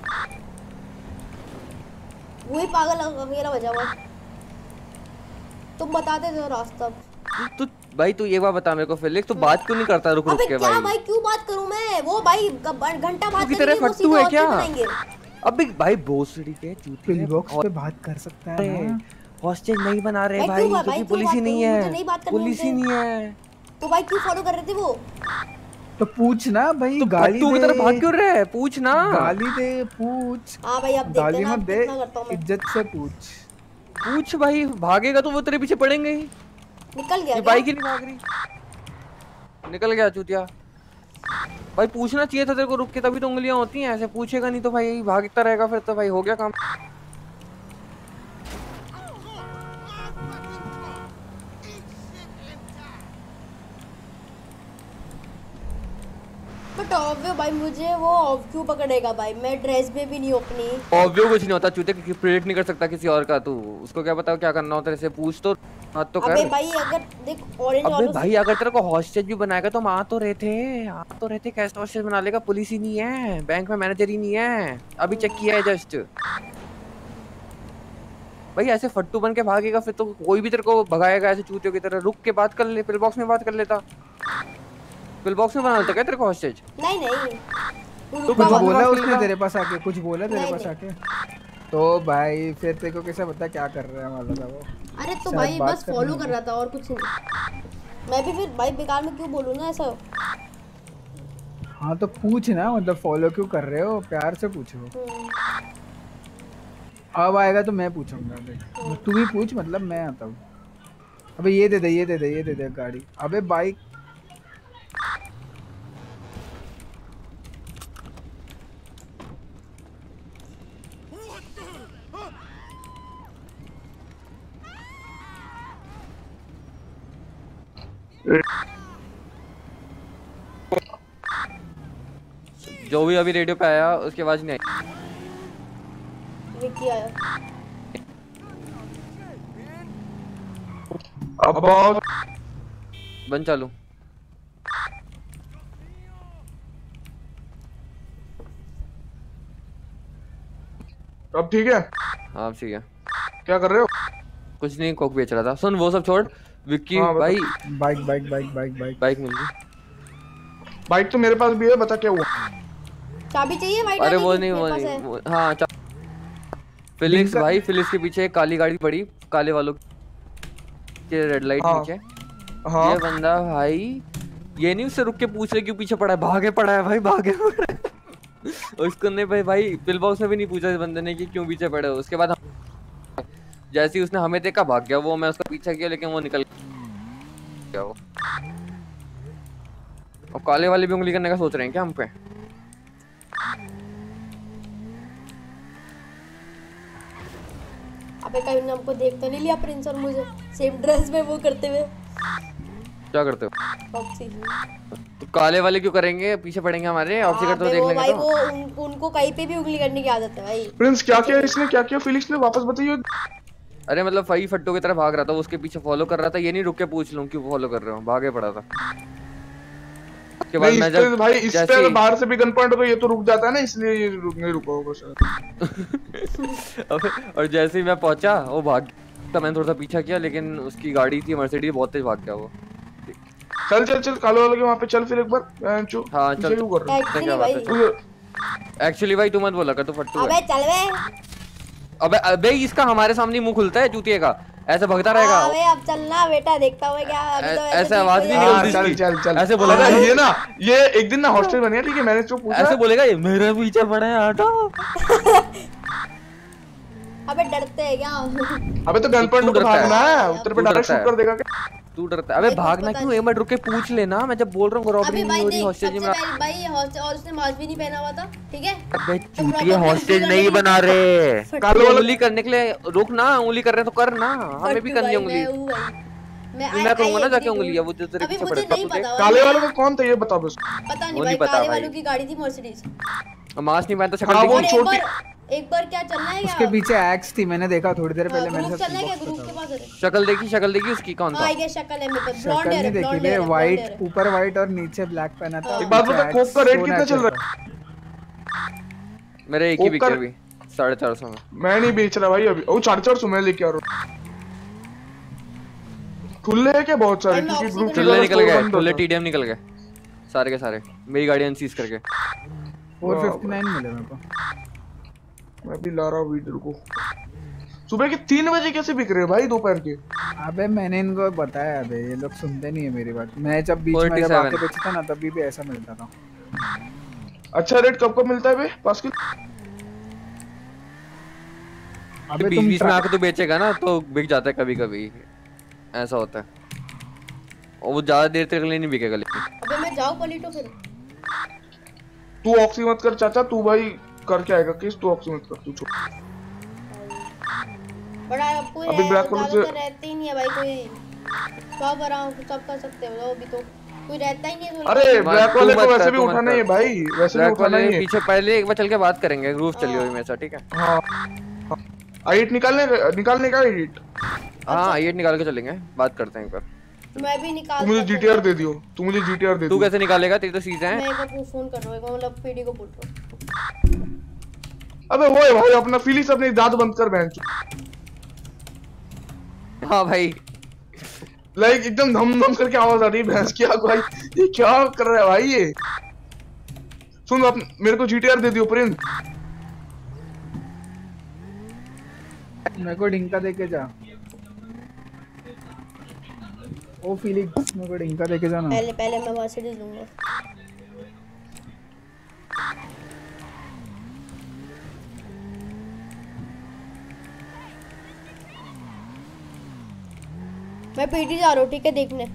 वही पागल अकेला बजा हुआ। तुम बताते दो रास्ता। तू भाई तू एक बार बता मेरे को फिलिक्स, तू बात क्यों नहीं करता रुक रुक के भाई? क्या भाई क्यों बात करूं मैं? वो भाई घंटा बात की तरह फट्टू है क्या? अबे भाई भोसड़ी के चूती है, बॉक्स पे बात कर सकता है ना। हॉस्टेज नहीं बना रहे भाई क्योंकि पुलिस ही नहीं है, पुलिस ही नहीं है। तो भाई क्यों फॉलो कर रहे थे वो? तो पूछ ना भाई। तो गाली दे। तू की तरफ भाग क्यों रहा है? पूछ ना। गाली दे पूछ। हां भाई अब देखते हैं मत दे, इज्जत से पूछ। पूछ भाई, भागेगा तो वो तेरे पीछे पड़ेंगे ही। निकल गया। ये बाइक ही नहीं भाग रही। निकल गया चूतिया। भाई पूछना चाहिए था तेरे को रुक के, तभी तो उंगलियां होती हैं। ऐसे पूछेगा नहीं तो भाई भागता रहेगा, फिर तो भाई हो गया काम। बट ऑब्वियो भाई मुझे वो ऑफ क्यों पकड़ेगा भाई? मैं ड्रेस में भी नहीं अपनी। ऑब्वियो कुछ नहीं होता चूते, क्योंकि प्रेडिक्ट नहीं कर सकता किसी और का। तू उसको क्या पता क्या करना होता है? ऐसे पूछ तो हाँ तो कर। अबे भाई अगर देख ऑरेंज अबे भाई अगर तेरे को हॉस्टेज भी बनाएगा तो हम आ तो रहे थे आ तो रहे थे कैसे हॉस्टेज बना लेगा? पुलिस ही नहीं है, बैंक में मैनेजर ही नहीं है, अभी चेक किया है जस्ट। भाई ऐसे फट्टू बन के भागेगा फिर तो कोई भी तेरे को भगाएगा ऐसे चूतियों की तरह। रुक के बात कर ले, पिल बॉक्स में बात कर लेता। पिल बॉक्स में बना लेता क्या तेरे को हॉस्टेज? नहीं नहीं तो कुछ बोला उसने तेरे पास आके? कुछ बोला तेरे पास आके? तो भाई फिर तेरे को कैसे पता क्या कर रहा है वाला था वो? अरे तो भाई बस फॉलो कर रहा था और कुछ नहीं। मैं भी फिर भाई बेकार में क्यों बोलूं ना ऐसा। हाँ तो पूछ ना, मतलब फॉलो क्यों कर रहे हो? प्यार से पूछो। अब आएगा तो मैं पूछूंगा। तू भी पूछ, मतलब मैं आता हूँ। अबे ये दे दे ये दे दे ये दे दे गाड़ी। अबे बाइक जो भी अभी रेडियो पे आया उसकी आवाज नहीं आई। विक्की आया। अब बहुत बंद चालू। अब ठीक है? हाँ ठीक है। क्या कर रहे हो? कुछ नहीं, कोक बेच रहा था। सुन वो सब छोड़ विक्की। हाँ, भाई bike bike bike bike bike bike मिल गई। बाइक तो मेरे पास भी है, बता क्या हुआ? चाबी चाहिए भाई? अरे वो नहीं वो नहीं वो, हाँ फिलिक्स भाई, फिलिक्स के पीछे एक काली गाड़ी पड़ी, काले वालों के रेड लाइट हाँ, नीचे। हाँ, ये बंदा भाई ये नहीं उससे रुक के पूछ रहे क्यों पीछे पड़ा है, भागे पड़ा है भाई, भागे पड़ा है। उसको नहीं भाई भाई पिल बॉक्स में भी नहीं पूछा इस बंदे ने कि क्यों पीछे पड़े हो। उसके बाद जैसे ही उसने हमें देखा भाग गया वो। मैं उसका पीछा किया लेकिन वो निकल गया वो। और काले वाले भी उंगली करने का सोच रहे हैं क्या हम पे? अबे कहीं ने हमको देख तो नहीं लिया प्रिंस और मुझे सेम ड्रेस में वो करते हुए? क्या करते हो? ऑक्सी। तो काले वाले क्यों करेंगे? पीछे पड़ेंगे हमारे। ऑक्सी करते हुए देख लेंगे भाई तो। वो उन, उनको कहीं पे भी उंगली करने की आदत है भाई। प्रिंस क्या किया इसने, क्या किया फिलिक्स ने, वापस बताइए। अरे मतलब फई फट्टो की तरफ भाग रहा था, उसके पीछे फॉलो कर रहा था। ये नहीं रुक के पूछ लूं क्यों फॉलो कर रहे हो, भागे पड़ा था। के बाद मैं जब भाई इस पे अगर बाहर से भी गन पॉइंट तो ये तो रुक जाता है ना, इसलिए ये रुक नहीं रुका होगा शायद। और जैसे ही मैं पहुंचा वो भाग तो मैंने थोड़ा सा पीछा किया, लेकिन उसकी गाड़ी थी मर्सिडीज, बहुत तेज भाग गया वो। चल चल चल काले वाले के वहां पे चल फिर एक बार। चो हां चल क्यों कर रहा है? एक्चुअली भाई तू मत बोला कर, तू फट्टू है। अबे चल बे। अबे अबे इसका हमारे सामने मुंह खुलता है चूतिए का, ऐसे भगता रहेगा। अबे अब चलना बेटा, देखता हूं मैं क्या अभी तो ऐसे आवाज नहीं निकलती। चल चल चल ऐसे बोलेगा ये ना, ये एक दिन ना हॉस्टल बने, ठीक है, मैंने जो पूछा ऐसे बोलेगा ये मेरे पीछे पड़े हैं, हटो। अबे डरते हैं क्या? अबे तो गन पॉइंट पे भागना है, उत्तर पे डायरेक्ट शूट कर देगा क्या? तू डरता है? अबे भागना क्यों? एक मिनट रुक के पूछ लेना, मैं जब बोल रहा हूं रॉबरी नहीं हो रही हॉस्टेज में। भाई हॉस्टेज और उसने मास्क भी नहीं पहना हुआ था, ठीक है? अबे चूतिए हॉस्टेज नहीं बना रहे। कालो उंगली करने के लिए रुक ना, उंगली कर रहे तो कर ना, हमें भी करनी उंगली। मैं मैं कहूंगा ना जाके उंगली, वो जो तेरे पीछे पड़ता है। काले वालों का कौन था ये बता बस। पता नहीं भाई, काले वालों की गाड़ी थी मर्सिडीज। मास्क नहीं पहनता, शक्ल देखी छोटी। एक बार क्या चलना है क्या? उसके पीछे एक्स थी, मैंने देखा थोड़ी देर पहले। मैंने चलना है क्या ग्रुप के पास? शक्ल देखी, शक्ल देखी उसकी कौन था? हां ये शक्ल है मेरे पास, ब्लॉन्ड है, ब्लॉन्ड है, वाइट ऊपर वाइट और नीचे ब्लैक पहना था। एक बात बता, कोक का रेट कितना चल रहा है? मेरे एक ही बिक गया अभी साढ़े चार सौ में। मैं नहीं बेच रहा भाई अभी, ओ साढ़े चार सौ में लेके आ रहा हूं। खुले है क्या बहुत सारे? क्योंकि ग्रुप खुले निकल गए, खुले टीडीएम निकल गए सारे के सारे, मेरी गाड़ी अनसीज करके। चार सौ उनसठ मिले मेरे को। मैं भी ला रहा हूँ वीडियो को। सुबह के तीन बजे कैसे बिक रहे हैं भाई दोपहर के? अबे मैंने इनको बताया, अबे ये लोग सुनते नहीं है मेरी बात। मैं जब बीच में जब आके बेचता ना तभी भी ऐसा मिलता था। अच्छा रेट कब कब मिलता है बे पास के? अबे बीच बीच में आके तो बेचेगा ना तो बिक जाता है कभी कभी, ऐसा होता है। और वो ज्यादा देर तक नहीं बिकेगा। लेकिन अबे मैं जाऊं पॉलिटो फिर? तू ऑक्सी मत कर चाचा, तू भाई करके आएगा केस, तू ऑक्सी मत कर, तू छोड़। बड़ा कोई अभी ब्लैक कलर से रहते ही नहीं है भाई कोई। सब आराम सब कर सकते हो अभी तो कोई रहता ही नहीं है। अरे ब्लैक वाले को वैसे भी उठाना ही है भाई, वैसे भी उठाना ही है। पीछे पहले एक बार चल के बात करेंगे, ग्रुप चलिए हुई मेरे साथ, ठीक है? हां आईट निकालने निकालने का आईट। हां आईट निकाल के चलेंगे, बात करते हैं एक बार। मैं भी निकाल। तू मुझे जीटीआर दे दियो, तू मुझे जीटीआर दे। तू कैसे निकालेगा? तेरी तो सीज है। मैं एक फोन कर रहा हूं, मतलब पीडी को बोल रहा हूं। अबे वो भाई अपना फिलिक्स अपने दांत बंद कर बहन। हाँ भाई लाइक एकदम धम धम करके आवाज आ रही है भैंस की। आग भाई ये क्या कर रहा है भाई ये? सुन आप मेरे को जीटीआर दे दियो प्रिंस। मेरे को डिंका देके जा। ओ फिलिक्स मेरे को डिंका देके जा ना। पहले पहले मैं मर्सिडीज लूंगा। मैं पीटी जा रहा हूँ, ठीक है, देखने।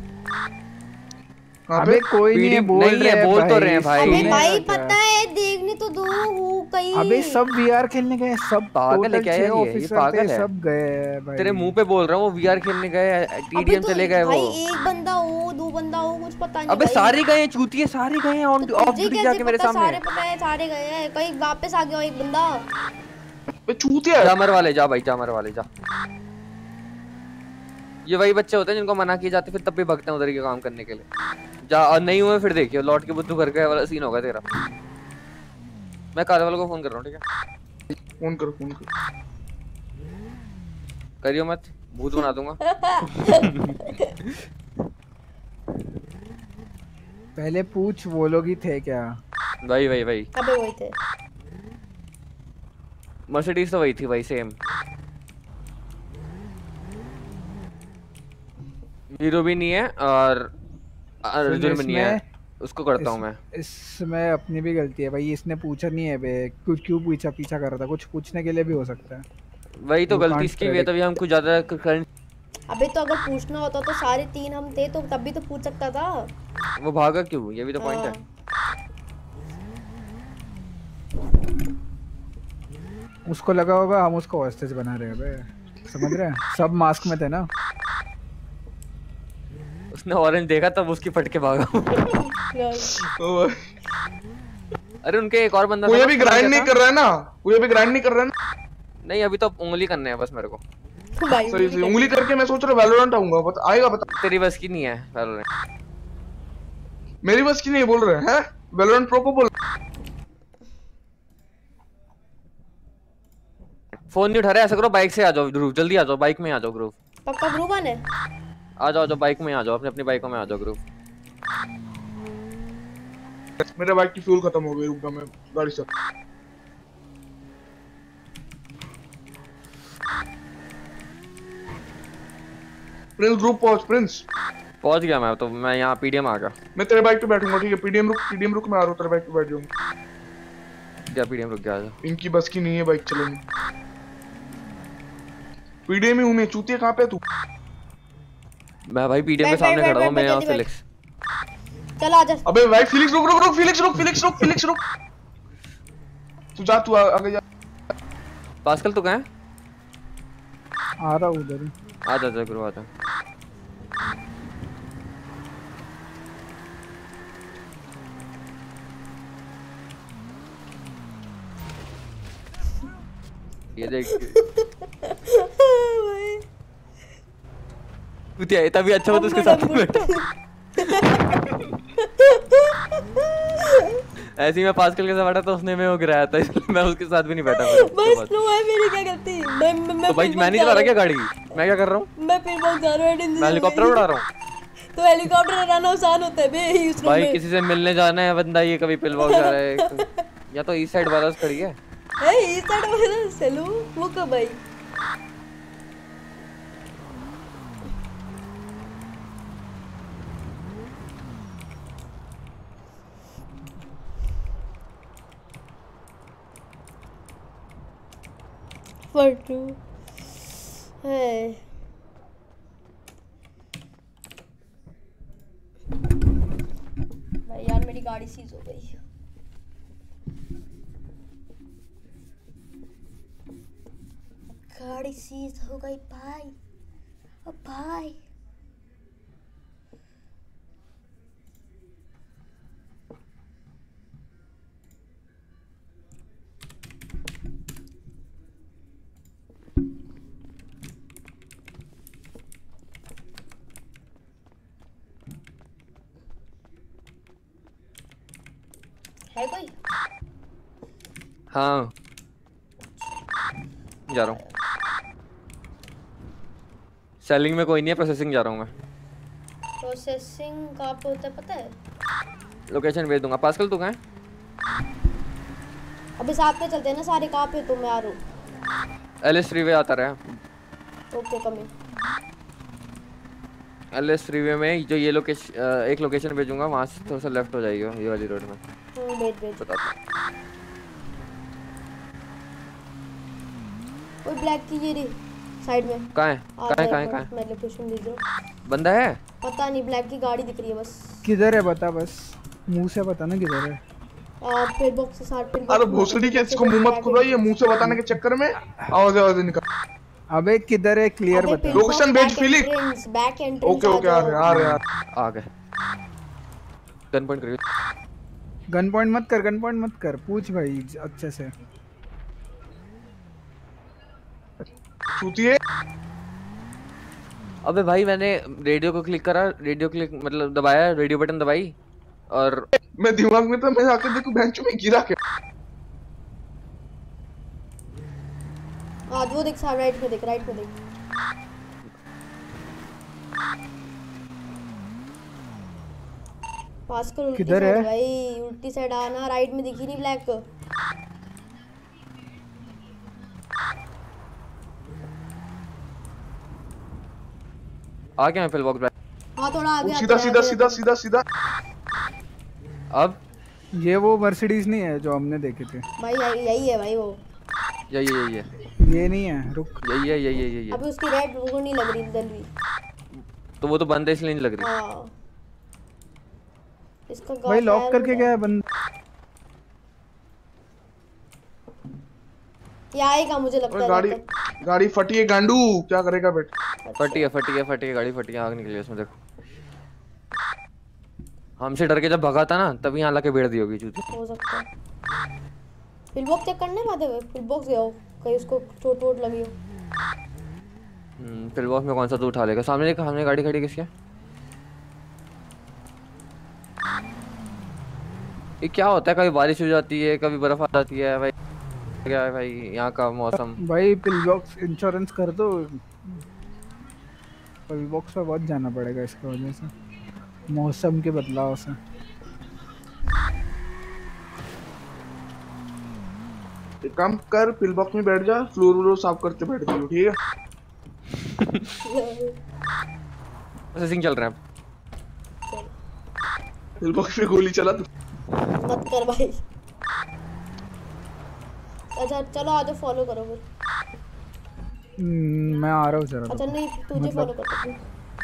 अबे कोई नहीं है, बोल रहे हैं, बोल तो रहे हैं भाई। अबे भाई पता है, देखने तो दो हूँ कहीं। अबे सब वीआर खेलने गए, सब पागल है क्या ये? ये पागल है, सब गए भाई। तेरे मुंह पे बोल रहा हूँ, वो वीआर खेलने गए, टीडीएम चले गए वो। भाई एक बंदा हो, दो बंदा हो, कुछ पता नहीं। अबे सारे गए, चूतिए सारे गए ऑन ऑफ ड्यूटी जाके मेरे सामने। सारे पता है, सारे गए हैं, कहीं वापस आ गया एक बंदा। बे चूतिया जामर वाले जा भाई, जामर वाले जा। ये वही बच्चे होते हैं जिनको मना किए जाते फिर तब भी भगते हैं उधर के काम करने के लिए। जा और नहीं हुए फिर देखियो लौट के बुद्धू घर गए वाला सीन होगा तेरा। मैं काले वाले को फोन कर रहा हूँ, ठीक है? फोन कर फोन कर करियो मत, भूत बना दूंगा। पहले पूछ वो लोग ही थे क्या? भाई भाई भाई अबे वही थे। मर्सिडीज तो वही थी भाई, सेम। हीरो भी नहीं है और अर्जुन भी नहीं है, उसको करता हूँ मैं। इसमें अपनी भी गलती है भाई, इसने पूछा नहीं है बे, कुछ क्यों पूछा पीछा कर रहा था, कुछ पूछने के लिए भी हो सकता है। वही तो गलती इसकी भी है, तभी हम कुछ ज्यादा कर। अबे तो अगर पूछना होता तो सारे तीन हम थे तो तब भी तो पूछ सकता था। वो भागा क्यों, ये भी तो पॉइंट है। उसको लगा होगा हम उसको हॉस्टेज बना रहे हैं बे। समझ रहे हैं? सब मास्क में थे ना। उसने ऑरेंज देखा तब उसकी फट के भागा। अरे उनके एक और बंदा कोई अभी ग्राइंड नहीं कर रहा है ना? कोई अभी ग्राइंड नहीं कर रहा है ना? नहीं अभी तो उंगली करने हैं बस मेरे को। सही सही उंगली करके मैं सोच रहा वैलोरेंट आऊंगा। बता आएगा बता। तेरी बस की नहीं है वैलोरेंट। मेरी बस की नहीं बोल रहे हैं? वैलोरेंट प्रो को बोल। फोन नहीं उठा रहे, ऐसा करो बाइक से आ जाओ ग्रुप, जल्दी आ जाओ, बाइक में आ जाओ ग्रुप। पक्का ग्रुप आने? आ जाओ, जाओ बाइक में आ जाओ, अपनी अपनी बाइकों में आ जाओ ग्रुप। मेरे बाइक की फ्यूल खत्म हो गई, रुक जा मैं गाड़ी से। प्रिंस ग्रुप पहुंच। प्रिंस पहुंच गया मैं तो, मैं यहाँ पीडीएम आ गया। मैं तेरे बाइक पे बैठूंगा ठीक है? पीडीएम रुक, पीडीएम रुक, मैं आ रहा हूँ तेरे बाइक पे बैठ जाऊंगा। क्या पीडीएम रुक गया? आजा। इनकी बस की नहीं है बाइक चलानी। पीडीएम ही हूँ मैं। चूतिया कहाँ पे तू? मैं भाई पीडीएम के सामने खड़ा हूँ, मैं और फिलिक्स। चल आजा। अबे भाई फिलिक्स रुक रुक रुक, फिलिक्स रुक, फिलिक्स रुक, फिलिक्स रुक। तू जा, तू आगे जा। पास्कल तो कहाँ है? आ रहा हूँ उधर ही। आ जा जा गुरु आ जा। ये देख कुतिया तभी अच्छा हो तो उसके साथ में बैठा। ऐसे ही मैं पास्कल के साथ बैठा तो उसने मैं वो गिराया था, इसलिए मैं उसके साथ भी नहीं बैठा। बस नो है, मेरी क्या गलती? मैं मैं मैं तो भाई मैं नहीं चला रहा क्या गाड़ी? मैं क्या कर रहा हूँ? मैं फिर बहुत जा रहा हूँ। मैं हेलीकॉप्टर उड़ा रहा हूँ। तो हेलीकॉप्टर उड़ाना आसान होता है बे इस रूम में। भाई किसी से मिलने जाना है बंदा, ये कभी पिलबॉक्स जा रहा है या तो ईस्ट साइड वाला खड़ी है। ए ईस्ट साइड वाला चलो वो कब भाई? फटू है भाई यार, मेरी गाड़ी सीज हो गई। गाड़ी सीज हो गई भाई। ओ भाई है कोई? हाँ जा रहा हूँ। सेलिंग में कोई नहीं है, प्रोसेसिंग जा रहा हूँ मैं। प्रोसेसिंग कहाँ पे होता है पता है? लोकेशन भेज दूंगा। पास्कल तू कहाँ है? अबे साथ में चलते हैं ना सारे। कहाँ पे? तो मैं आ रहा हूँ। एलिस फ्रीवे आता रहा। Okay coming. एलिस फ्रीवे में जो ये लोकेशन, एक लोकेशन भेजूंगा, वहाँ से थोड़ा सा लेफ्ट हो जाइएगा ये वाली रोड में। हम्म वेट वेट बताता हूँ। ओए ब्लैक की ये रही साइड में। कहाँ है? कहाँ है? कहाँ है? कहाँ है? मैं लोकेशन भेज रहा हूँ। बंदा है? पता नहीं, ब्लैक की गाड़ी दिख रही है बस। किधर है बता, बस मुंह से बता ना किधर है। आ, फिर बॉक्स से साथ फिर अरे भोसड़ी के इसको मुंह मत खुलवाइए, मुंह से बताने के चक्कर में आवाज आवाज निकल। अबे किधर है क्लियर बता। लोकेशन भेज फिलिक। Back entrance. ओके ओके आ रहे आ रहे आ गए। गन पॉइंट करिए। गन पॉइंट मत कर, गन पॉइंट मत कर, पूछ भाई अच्छे से। चूतिए। अबे भाई मैंने रेडियो को क्लिक करा, रेडियो क्लिक मतलब दबाया, रेडियो बटन दबाई और मैं दिमाग में था, मैं आके देखूं बेंच में गिरा के। आज वो देख साइड राइट में देख, राइट में देख। पास कर। उल्टी किधर है भाई? उल्टी साइड आना, राइट में दिखी नहीं ब्लैक। आ गया मैं फिल बॉक्स। हाँ थोड़ा आगे। सीधा सीधा सीधा सीधा सीधा। अब ये वो मर्सिडीज नहीं है जो हमने देखे थे भाई? यही यही है भाई वो। यही यही है। ये नहीं है, रुक। यही है यही है यही है। अभी उसकी रेड वो नहीं लग रही जल्दी। तो वो तो बंद है इसलिए नहीं लग रही। हाँ इसका भाई लॉक करके गया है बंदा। ये आएगा मुझे लगता है। गाड़ी गाड़ी फटी है गांडू, क्या करेगा बेट? फटी है फटी है फटी है गाड़ी फटी है, आग निकली है उसमें देखो। हमसे डर के जब भगा था ना तभी यहाँ लाके बैठ दी होगी चूती। हो सकता है। पिल बॉक्स चेक करने वादे हुए, पिल बॉक्स गया हो कहीं उसको चोट वोट लगी हो। हम्म पिल बॉक्स में कौन सा तू उठा लेगा? सामने देखो, सामने गाड़ी खड़ी किसकी है? ये क्या होता है, कभी बारिश हो जाती है कभी बर्फ आ जाती है भाई, क्या है भाई यहाँ का मौसम। भाई पिल बॉक्स इंश्योरेंस कर दो, पिल बॉक्स पे बहुत जाना पड़ेगा इसकी वजह से, मौसम के बदलाव से। एक काम कर, पिल बॉक्स में बैठ जा, फ्लोर व्लोर साफ करते बैठ जाओ, ठीक है? प्रोसेसिंग चल रहा है। पिल बॉक्स में गोली चला तू मत कर भाई। अच्छा चलो आ जाओ, फॉलो करो फिर। हम्म, मैं आ रहा हूँ जरा। अच्छा नहीं तुझे मतलब- फॉलो करता हूँ।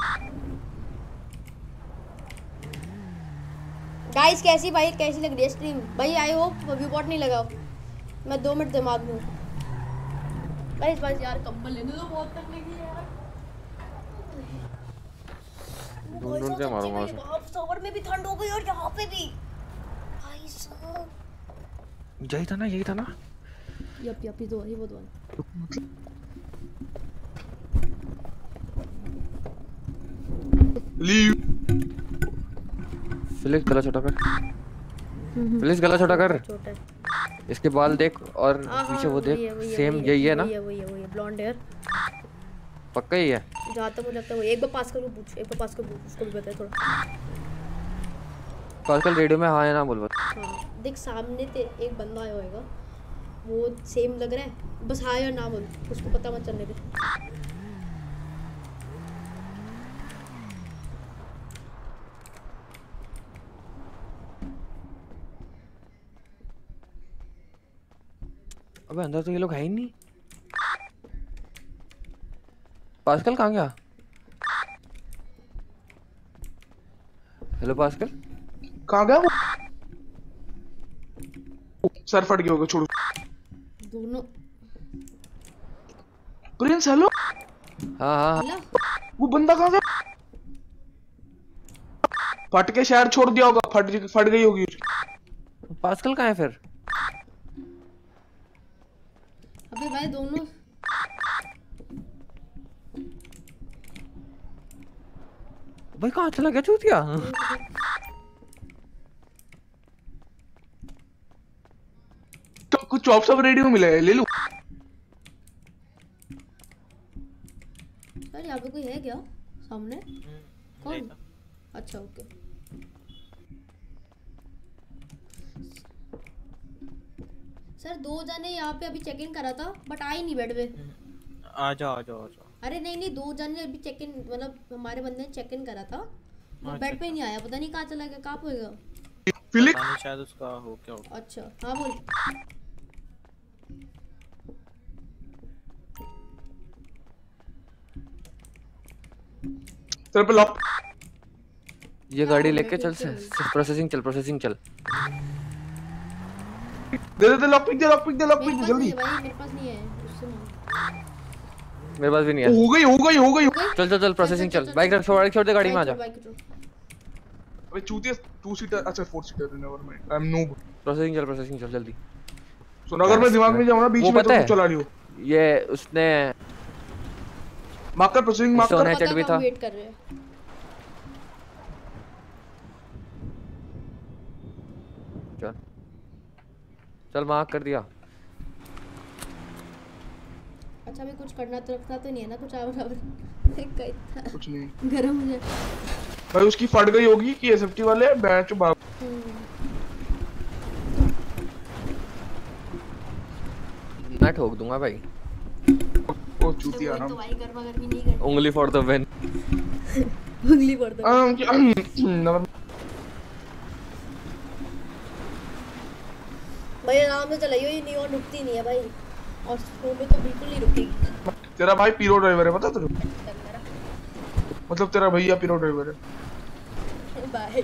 गाइस कैसी भाई कैसी लग रही है स्ट्रीम? भाई आई होप व्यू बॉट नहीं लगाओ, मैं दो मिनट दिमाग में हूँ। गाइस बस यार कंबल लेने दो, बहुत तक लगी है यार। ढूंढ ढूंढ के मारूंगा उसे। वहाँ सवर में भी ठंड हो गई और यहाँ पे भी भाई साहब। यही था ना, यही था ना। यप यप ये दो, ये वो दो। लीव फिलिक्स गला छोटा कर, फिलिक्स गला छोटा कर। छोटा है। इसके बाल देख और हाँ, पीछे हाँ, वो वही है, देख, वही है, सेम वही यही है ना? वही है वही है वही है ब्लॉन्ड हेयर, पक्का ही है। जहाँ तक मुझे लगता है वही। एक बार पास करके पूछ, एक बार पास करके पूछ, उसको भी पता है थोड़ा। तो आजकल रेडियो में हाँ है ना बोल बस। हाँ देख सामने ते एक बंदा आया होएगा, वो सेम लग रहा है, बस हाँ या ना बोल, उसको पता मत चलने दे। अबे अंदर तो ये लोग है ही नहीं। पास्कल कहाँ गया? हेलो पास्कल, कहाँ गया वो? सर फट गया होगा, छोड़ो। दोनों प्रिंस हेलो। हाँ हाँ हेलो वो बंदा कहाँ गया? फट के शायद छोड़ दिया होगा, फट फट गई होगी। पास्कल कहाँ है फिर? अबे भाई दोनों भाई कहाँ चला गया चूतिया? तो कुछ चॉप्स ऑफ रेडियो मिला है, ले लूं? सर यहाँ पे कोई है क्या सामने? कौन? अच्छा ओके। सर दो जने यहाँ पे अभी चेक इन करा था बट आए नहीं बेड पे। आ जाओ आ जाओ आ जाओ। अरे नहीं नहीं दो जने अभी चेक इन, मतलब हमारे बंदे ने चेक इन करा था, वो बेड पे ही नहीं आया, पता नहीं कहाँ चला गया, कहाँ होएगा। फिलिक्स पता नहीं, शायद उसका हो क्या हो। अच्छा हाँ बोल। तेरे पे लॉक। ये गाड़ी लेके चल से, प्रोसेसिंग चल प्रोसेसिंग चल। दे दे दे लॉक पिक दे लॉक पिक दे लॉक पिक मेरे पास जल्दी। नहीं है भाई, मेरे पास नहीं है, उससे मांग। मेरे पास भी नहीं है। हो गई हो गई हो गई। चल चल चल प्रोसेसिंग चल। बाइक रख, छोड़ छोड़ दे, गाड़ी में आ जा। अबे चूतिया टू सीटर, अच्छा four seater, never mind, I am noob. Processing चल प्रोसेसिंग चल जल्दी। सुन अगर मैं दिमाग में जाऊं ना बीच वो में पता तो है? तू चला लियो। ये उसने मार्क कर प्रोसेसिंग मार्क सोना कर। चट भी था। वेट कर रहे हैं। चल चल मार्क कर दिया। अच्छा अभी कुछ करना तो रखता तो नहीं है ना कुछ आवर कुछ नहीं गरम हो जाए भाई, उसकी फट गई होगी कि एसएफटी वाले बैच बाप। मैं ठोक दूंगा भाई। ओ चूतिया ना, तो भाई गर्मा गर्मी नहीं करनी। उंगली फोड़ दो बहन। उंगली फोड़ दो। um क्या नंबर भाई आराम से चलाइयो, ये नहीं और रुकती नहीं है भाई, और स्लो में तो बिल्कुल नहीं रुकेगी। तेरा भाई पीरो ड्राइवर है पता तुझे? मतलब तेरा भैया पीरो ड्राइवर है। बाय।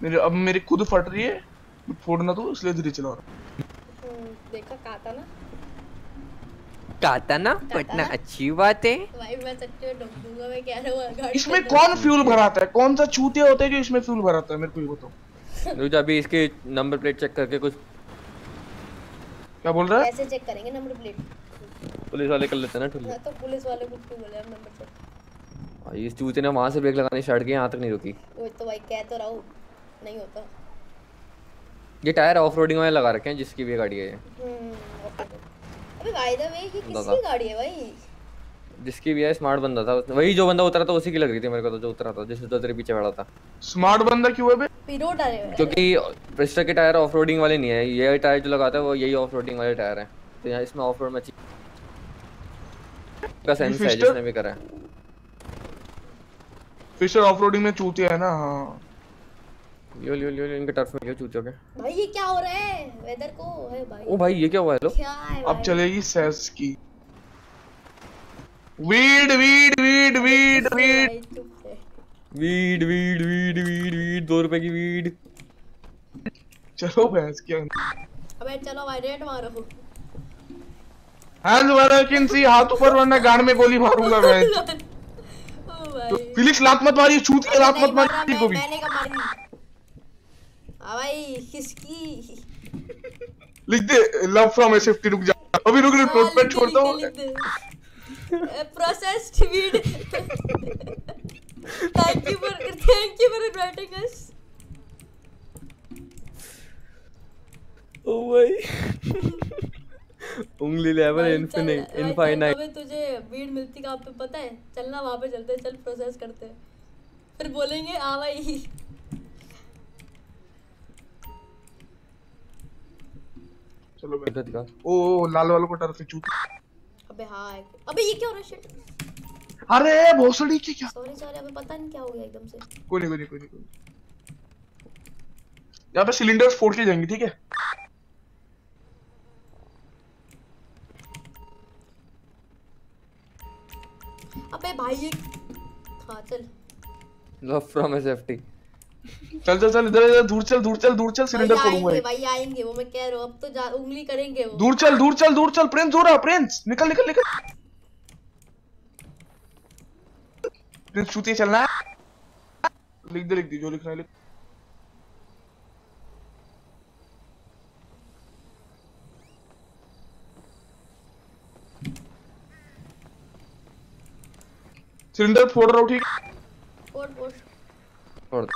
मेरे अब मेरी खुद फट रही है, फोड़ना तो इसलिए धीरे चला रहा। देखा काटा ना काटा ना पटना अच्छी बात है भाई। मैं सच्ची में डूब दूंगा, मैं कह रहा हूँ गाड़ी इसमें कौन फ्यूल भराता है? कौन सा चूतिया होता है जो इसमें फ्यूल भराता है? मेरे को ये बताओ। रुक जा, अभी इसके नंबर प्लेट चेक करके कुछ। क्या बोल रहा है? कैसे चेक करेंगे नंबर प्लेट? पुलिस वाले कर लेते हैं ना ठुल्ले। तो पुलिस वाले कुछ क्यों बोले नंबर चेक? भाई इस चूते ने वहां से ब्रेक लगानी स्टार्ट की, यहाँ तक नहीं रुकी। वो तो भाई कह तो रहा हूँ नहीं होता। ये टायर ऑफ रोडिंग वाले लगा रखे हैं, जिसकी भी गाड़ी है ये। अबे बाय द वे ये किसकी गाड़ी है भाई? जिसकी भी है, स्मार्ट बंदा था उसने, वही जो बंदा उतरा था उसी की लग रही थी मेरे को तो, जो उतरा था जिससे तो तेरे पीछे खड़ा था। स्मार्ट बंदा क्यों है बे? पिरोट आ रहे हैं क्योंकि प्रिस्टा के टायर ऑफ रोडिंग वाले नहीं है, ये टायर जो लगाता है वो यही ऑफ रोडिंग वाले टायर है, तो यहाँ इसमें ऑफ रोड में का सेंस है जिसने भी करा है। फिशर ऑफ रोडिंग में चूतिया है ना। हाँ यो यो यो इनके टर्फ में क्यों चूतिया के? भाई ये क्या हो रहा है? वेदर को है भाई। ओ भाई ये क्या हुआ है? लो क्या है अब चलेगी सेस की। Weed weed weed weed weed weed weed weed weed weed दो रुपए की वीड। चलो भैंस क्या। अबे चलो भाई रेट मारो। हैंड्स वाला कैन सी, हाथ ऊपर वरना गांड में गोली मारूंगा मैं। तो फिलिक्स लात मत मारिए, छूत के लात मत मारिए को भी। मैंने कब मारी? हां भाई किसकी? लिख दे लव फ्रॉम एसएफटी। रुक जा अभी, रुक रुक नोटपैड छोड़ता हूं। Processed weed. Thank you for thank you for inviting us. ओ भाई उंगली लेवल इनफिनिट इनफाइनाइट। अबे तुझे वीड मिलती कहां पे पता है? चलना वहां पे चलते हैं, चल प्रोसेस करते हैं, फिर बोलेंगे आ भाई। चलो मैं दिखा। ओ लाल वालों को टर्फ पे चूत। अबे हां अबे ये क्या हो रहा है? शिट अरे भोसड़ी की क्या? सॉरी सॉरी अबे पता नहीं क्या हो गया एकदम से। कोई नहीं कोई नहीं कोई नहीं। यहाँ पे सिलेंडर्स फोड़ के जाएंगे, ठीक है? अबे भाई ये हां चल लव फ्रॉम एसएफटी। चल चल चल इधर इधर दूर चल दूर चल दूर चल सिलेंडर फोड़ूंगा भाई। भाई आएंगे वो, मैं कह रहा हूं अब तो जा, उंगली करेंगे वो। दूर चल दूर चल दूर चल। प्रिंस हो रहा, प्रिंस निकल निकल निकल। प्रिंस चूतिया चलना है। लिख दे लिख दे जो लिखना है लिख। सिलेंडर फोड़ रहा हूं, ठीक? फोड़ फोड़ फोड़।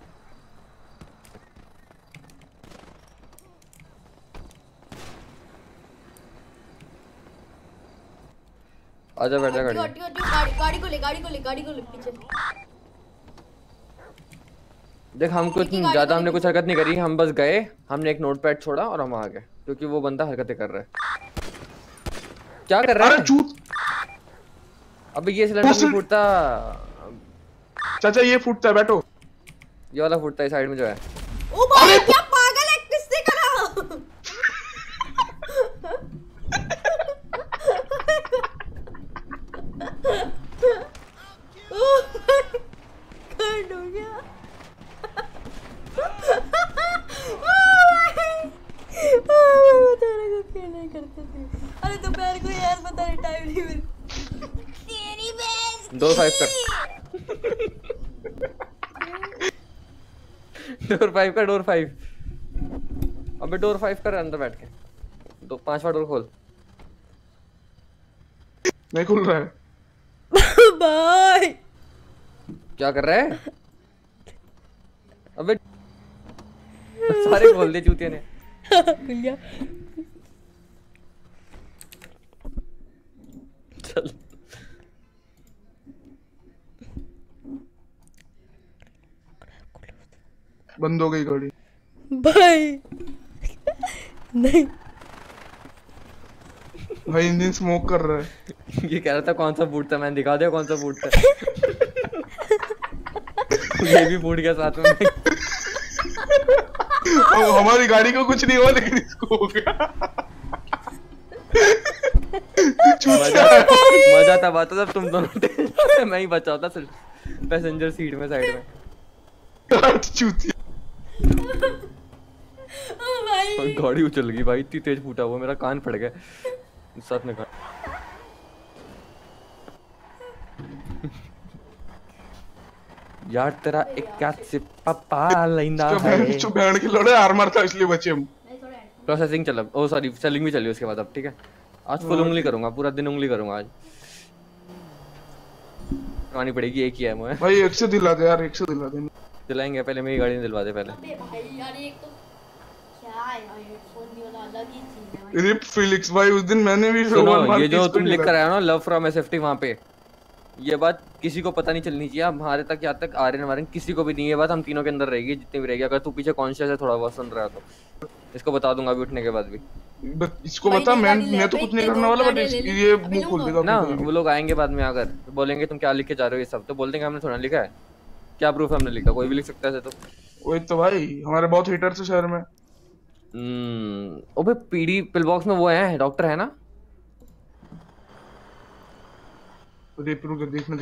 आजा बैठ जा गाड़ी। गाड़ी गाड़ी को ले गाड़ी को ले गाड़ी को ले पीछे। देख हमको इतनी ज्यादा हमने कुछ हरकत नहीं करी, हम बस गए, हमने एक नोटपैड छोड़ा और हम आ गए, क्योंकि वो बंदा हरकतें कर रहा है। क्या कर रहा है? चूत। अबे ये सिलेंडर नहीं फूटता चाचा, ये फूटता है, बैठो। ये वाला फूटता है साइड में जो है। ओ भाई क्या पागल है, किसने करा? कांड हो गया। नहीं करते थे। अरे दोपहर को यार पता नहीं टाइम नहीं मिल। तेरी बेस डोर फाइव कर। डोर फाइव का डोर फाइव। अबे डोर फाइव कर अंदर बैठ के। दो पांचवा डोर खोल। नहीं खुल रहा है। भाई क्या कर रहा है? अबे सारे खोल दे चूतिया ने। खुल गया। चल बंद हो गई गाड़ी। भाई नहीं भाई इंजन स्मोक कर रहा है। ये कह रहा था कौन सा बूट था, मैंने दिखा दिया कौन सा बूट था। ये भी फूट गया साथ में। हमारी गाड़ी को कुछ नहीं हुआ लेकिन इसको हो गया। मजा मजा तब आता जब तुम दोनों मैं ही बचा होता सिर्फ पैसेंजर सीट में साइड में। चूतिया ओ भाई गाड़ी उछल गई भाई, इतनी तेज फूटा वो, मेरा कान फट गया साथ में कान। यार तेरा एक क्या सिप्पा पा लेना है। चुप बैंड के लड़े आर्मर था इसलिए बचे हम। प्रोसेसिंग चला, ओ सॉरी सेलिंग भी चली उसके बाद। अब ठीक है, आज फुल उंगली करूंगा, पूरा दिन उंगली करूंगा आज। करवानी पड़ेगी, एक ही है मुझे भाई। एक से दिला दे यार, एक से दिला दे। दिलाएंगे, पहले मेरी गाड़ी दिलवा दे पहले। अबे भाई यार एक तो क्या है यार, हेडफोन भी वाला अलग ही चीज है भाई। रिप फिलिक्स भाई, उस दिन मैंने भी सुनो, ये जो तुम लिख कर आए हो ना लव फ्रॉम एसएफटी वहां पे, ये बात किसी को पता नहीं चलनी चाहिए हमारे तक, यहाँ तक आर्यन वार्यन किसी को भी नहीं। ये बात हम तीनों के अंदर रहेगी, जितनी भी रहेगी। अगर तू पीछे कॉन्शियस है, थोड़ा बहुत सुन रहा है तो इसको बता दूंगा अभी उठने के बाद भी। इसको बता, मैं मैं तो कुछ नहीं करने वाला, बट ये मुंह खोल देगा ना। वो लोग आएंगे बाद में, आकर बोलेंगे तुम क्या लिख के जा रहे हो ये सब, तो बोल देंगे हमने थोड़ा लिखा है। क्या प्रूफ हमने लिखा? कोई भी लिख सकता है। तो वही तो भाई, हमारे बहुत हेटर्स है शहर में। हम्म, ओबे पीडी पिल बॉक्स में वो है, डॉक्टर है ना? अरे फिर उधर देखने।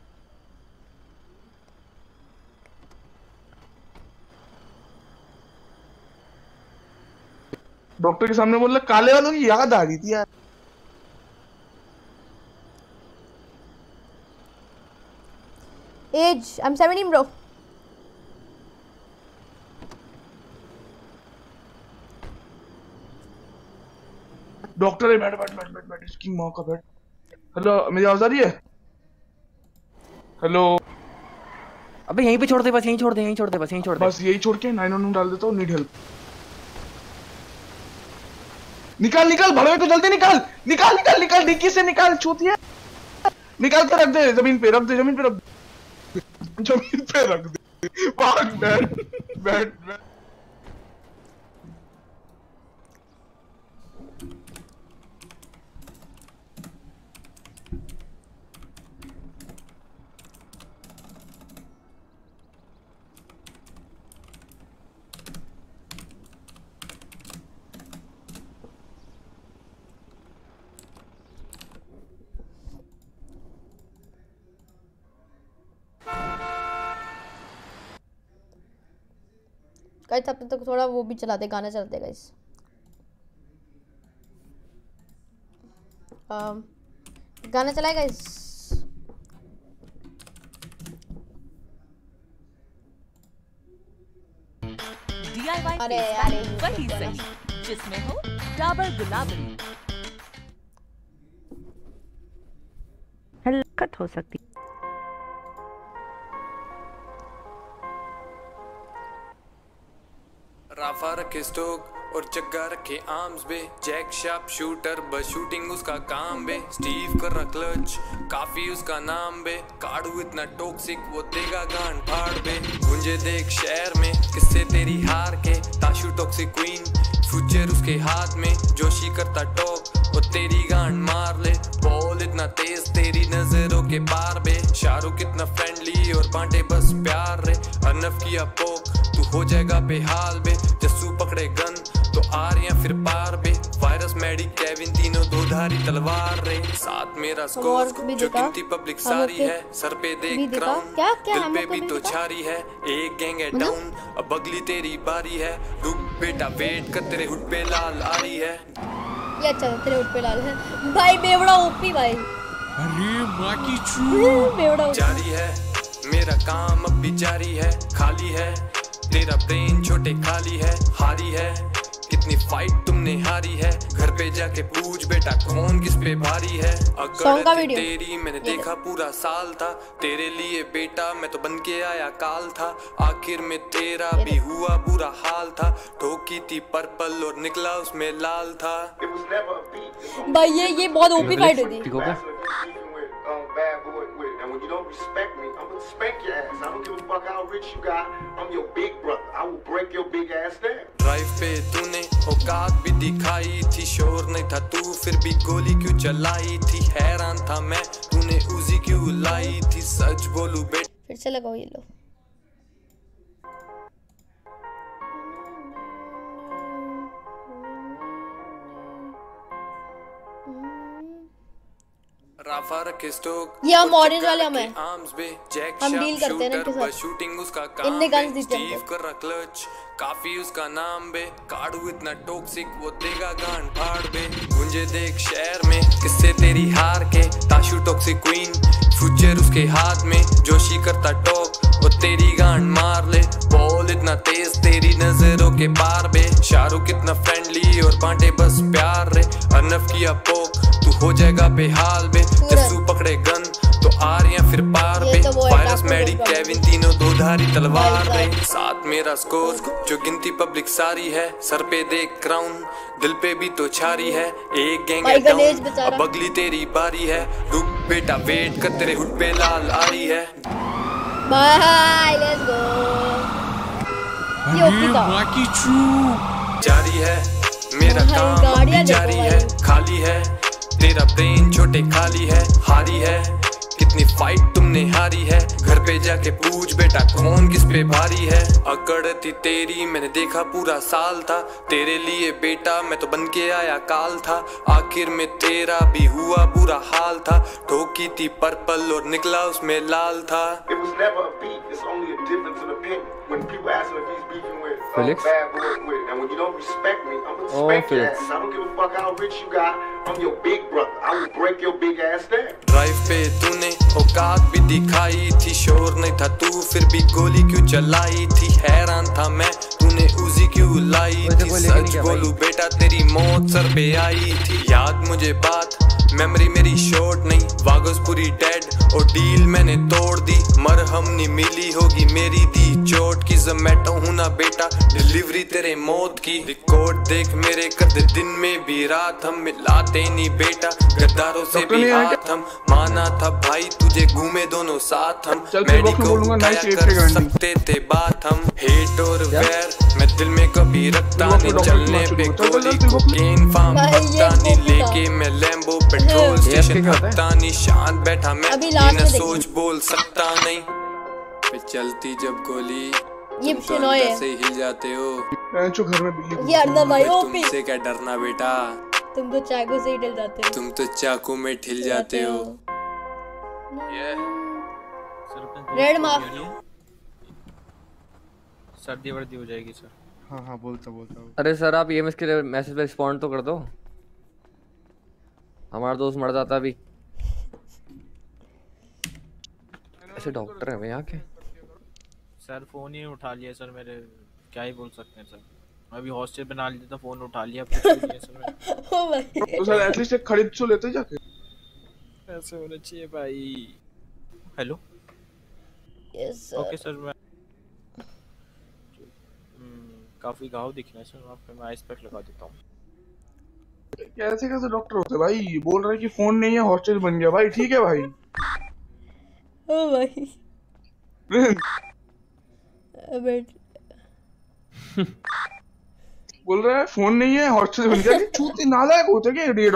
डॉक्टर के सामने बोल रहा, काले वालों की याद आ रही थी यार। As I am seventeen bro. Doctor है, बैठ बैठ बैठ बैठ बैठ, इसकी माँ का बैठ। हेलो, मेरी आवाज आ रही है? हेलो। अबे यहीं पे छोड़ दे बस, यहीं छोड़ दे, यहीं छोड़ दे बस, यहीं छोड़ दे बस यही छोड़ के नाइन वन डाल देता हूँ, नीड हेल्प। निकाल निकाल, भड़वे को जल्दी निकाल निकाल निकाल निकाल, डिक्की से निकाल, चूतिया। निकाल के रख दे जमीन पे, रख दे जमीन पे, रख दे जमीन पे रख दे। भाग, बैठ बैठ बैठ। गाइस तब तक थोड़ा वो भी चलाते, गाना चलते गाइस। um, गाना चलाए गाइस। डीआईवाई अरे अरे वही सही जिसमें हो डाबर गुलाबरी। हरकत हो सकती। राफा रखे स्टोक और जग्गा रखे आर्म्स बे, जैक शार्प शूटर बस शूटिंग उसका काम बे, स्टीव कर रहा क्लच काफी उसका नाम बे, काड़ू इतना टॉक्सिक वो देगा गांड फाड़ बे, गुंजे देख शहर में किससे तेरी हार के, ताशु टॉक्सिक क्वीन फ्यूचर उसके हाथ में, जोशी करता टॉक वो तेरी गांड मार ले, बॉल इतना तेज तेरी नजरों के पार बे, शाहरुख इतना फ्रेंडली और बांटे बस प्यार रे, अनफ किया पोक तू हो जाएगा बेहाल बे, जस्सू पकड़े गन तो आर या फिर पार बे, वायरस मैडी केविन तीनों दो धारी तलवार रे, साथ मेरा स्कोर जो गिनती पब्लिक सारी है, सर पे देख क्राउन दिल पे भी तो छारी है, एक गैंग है डाउन अब अगली तेरी बारी है, रुक बेटा वेट कर तेरे हुड पे लाल आ रही है। ये अच्छा तेरे हुड पे लाल है भाई, बेवड़ा ओपी भाई। अरे बाकी चू बेवड़ा जारी है, मेरा काम अब भी जारी है, खाली है तेरा ब्रेन छोटे खाली है, हारी है कितनी फाइट तुमने हारी है, घर पे जाके पूछ बेटा कौन किस पे भारी है, अगर तेरी मैंने देखा पूरा साल था, तेरे लिए बेटा मैं तो बन के आया काल था, आखिर में तेरा भी हुआ बुरा हाल था, ठोकी थी पर्पल और निकला उसमें लाल था। भाई ये ये बहुत ओपी फाइट हुई थी। Um, bad boy with, and when you don't respect me, I'm gonna spank your ass. I don't give a fuck how rich you got. I'm your big brother. I will break your big ass down. Drive पे तूने औकात भी दिखाई थी, शोर नहीं था तू फिर भी गोली क्यों चलाई थी, हैरान था मैं तूने उजी क्यों लाई थी, सच बोलूं बेटा। फिर से लगाओ ये लो। राफा रखे स्टोक ये हम ऑरेंज वाले हम हैं, हम डील करते हैं ना इनके साथ, शूटिंग उसका इनने काम गन्स दी थी स्टीव कर रहा क्लच काफी उसका नाम बे काड़ू इतना टॉक्सिक वो देगा गांड फाड़ बे मुझे देख शहर में किससे तेरी हार के ताशु टॉक्सिक क्वीन फ्यूचर उसके हाथ में जोशी करता टॉक वो तेरी गांड मार ले बॉल इतना तेज तेरी नजरों के पार बे शाहरुख इतना फ्रेंडली और बांटे बस प्यार रे अनफ किया पोक तू हो जाएगा बेहाल बे जस्सू पकड़े गन तो आ रही फिर पार बे वायरस मेडी केविन तीनों दो धारी तलवार रे साथ मेरा स्कोर जो गिनती पब्लिक सारी है सर पे देख क्राउन दिल पे भी तो छारी है एक गैंग है डाउन अब अगली तेरी बारी है रुक बेटा वेट कर तेरे हुड पे लाल आ रही है बाय लेट्स गो ये ओपीता जारी है मेरा काम भी जारी है खाली है तेरा ब्रेन छोटे खाली है हारी है कितनी फाइट तुमने हारी है घर पे जाके पूछ बेटा कौन किस पे भारी है अकड़ थी तेरी मैंने देखा पूरा साल था तेरे लिए बेटा मैं तो बन के आया काल था आखिर में तेरा भी हुआ बुरा हाल था ठोकी थी पर्पल और निकला उसमें लाल था Felix? Bad boy with, and when you don't respect me, I'm gonna spank your ass. I don't give a fuck how rich you got. I'm your big brother. I will break your big ass down. Drive पे तूने औकात भी दिखाई थी शोर नहीं था तू फिर भी गोली क्यों चलाई थी हैरान था मैं तूने उजी क्यों लाई थी सच बोलूं बेटा तेरी मौत सर पे आई थी याद मुझे बात मेमोरी मेरी शॉर्ट नहीं वागोस पूरी डेड और डील मैंने तोड़ दी मरहम नहीं मिली होगी मेरी दी चोट की जोमेटो हूं ना बेटा डिलीवरी तेरे मौत की रिकॉर्ड देख मेरे कर दे दिन में भी रात हम मिलाते नहीं बेटा गद्दारों से भी हाथ हम माना था भाई तुझे घूमे दोनों साथ हम मेडिको कर सकते थे बात हम हेट और वैर मैं दिल में कभी रखता नहीं चलने पे गोली कोकेन फार्म पत्ता नहीं लेके मैं लैम्बो पेट्रोल स्टेशन हत्ता नहीं शांत बैठा मैं न सोच बोल सकता नहीं पे चलती जब गोली ये तुम तो अंदर से हिल जाते हो जो घर में बिल्ली ये अर्धा भाई ओपी तुमसे क्या डरना बेटा तुम तो चाकू से ही हिल जाते हो तुम तो चाकू में ठिल जाते हो रेड माफ सर्दी वर्दी हो जाएगी सर हाँ हाँ बोलता बोलता हूँ। अरे सर आप ईएमएस के मैसेज पे रिस्पॉन्ड तो कर दो हमारा दोस्त मर जाता अभी ऐसे डॉक्टर है यहाँ के सर फोन ही उठा लिया सर मेरे क्या ही बोल सकते हैं सर मैं अभी हॉस्टल बना लिया था फोन उठा लिया सर ओ भाई तो सर एटलीस्ट एक खरीद तो लेते जाके ऐसे होना चाहिए भाई hello yes sir okay sir मैं काफी घाव दिख रहे हैं सर आपको मैं आइस पैक लगा देता हूँ कैसे कैसे डॉक्टर होते भाई बोल रहे कि फोन नहीं है हॉस्टल बन गया भाई ठीक है भाई ओ भाई अबे बोल रहा है फोन नहीं है हॉस्टल बन गया चूती नालायक होते क्या इडियट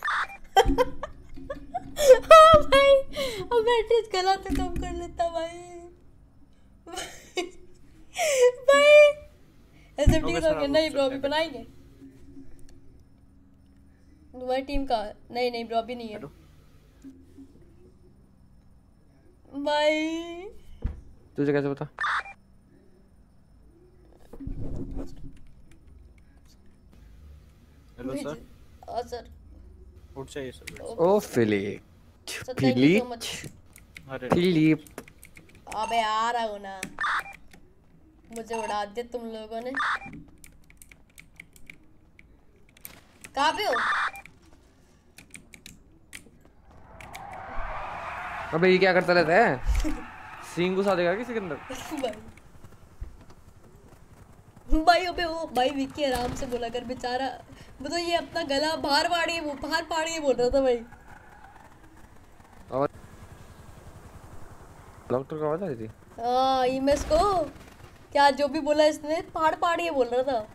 ओ भाई अब बैटरीज गलत काम कर लेता भाई भाई एसएमटी का करना ही ब्रो अभी बनाएंगे तुम्हारी टीम का नहीं नहीं ब्रो अभी नहीं है भाई तुझे कैसे पता हेलो सर ओ सर उठ चाहिए सर ओ फिलिप फिलिप अरे फिलिप अबे आ रहा हूँ ना मुझे उड़ा दिया तुम लोगों ने कहाँ पे हो अबे ये क्या करता रहता है सींग घुसा देगा किसी के अंदर भाई भाई अबे वो भाई विक्की आराम से बोला कर बेचारा वो तो ये अपना गला बाहर फाड़िए वो बाहर फाड़िए बोल रहा था भाई और डॉक्टर का आवाज आ रही थी हाँ ईमेस को क्या जो भी बोला इसने पहाड़ पहाड़ी बोल रहा था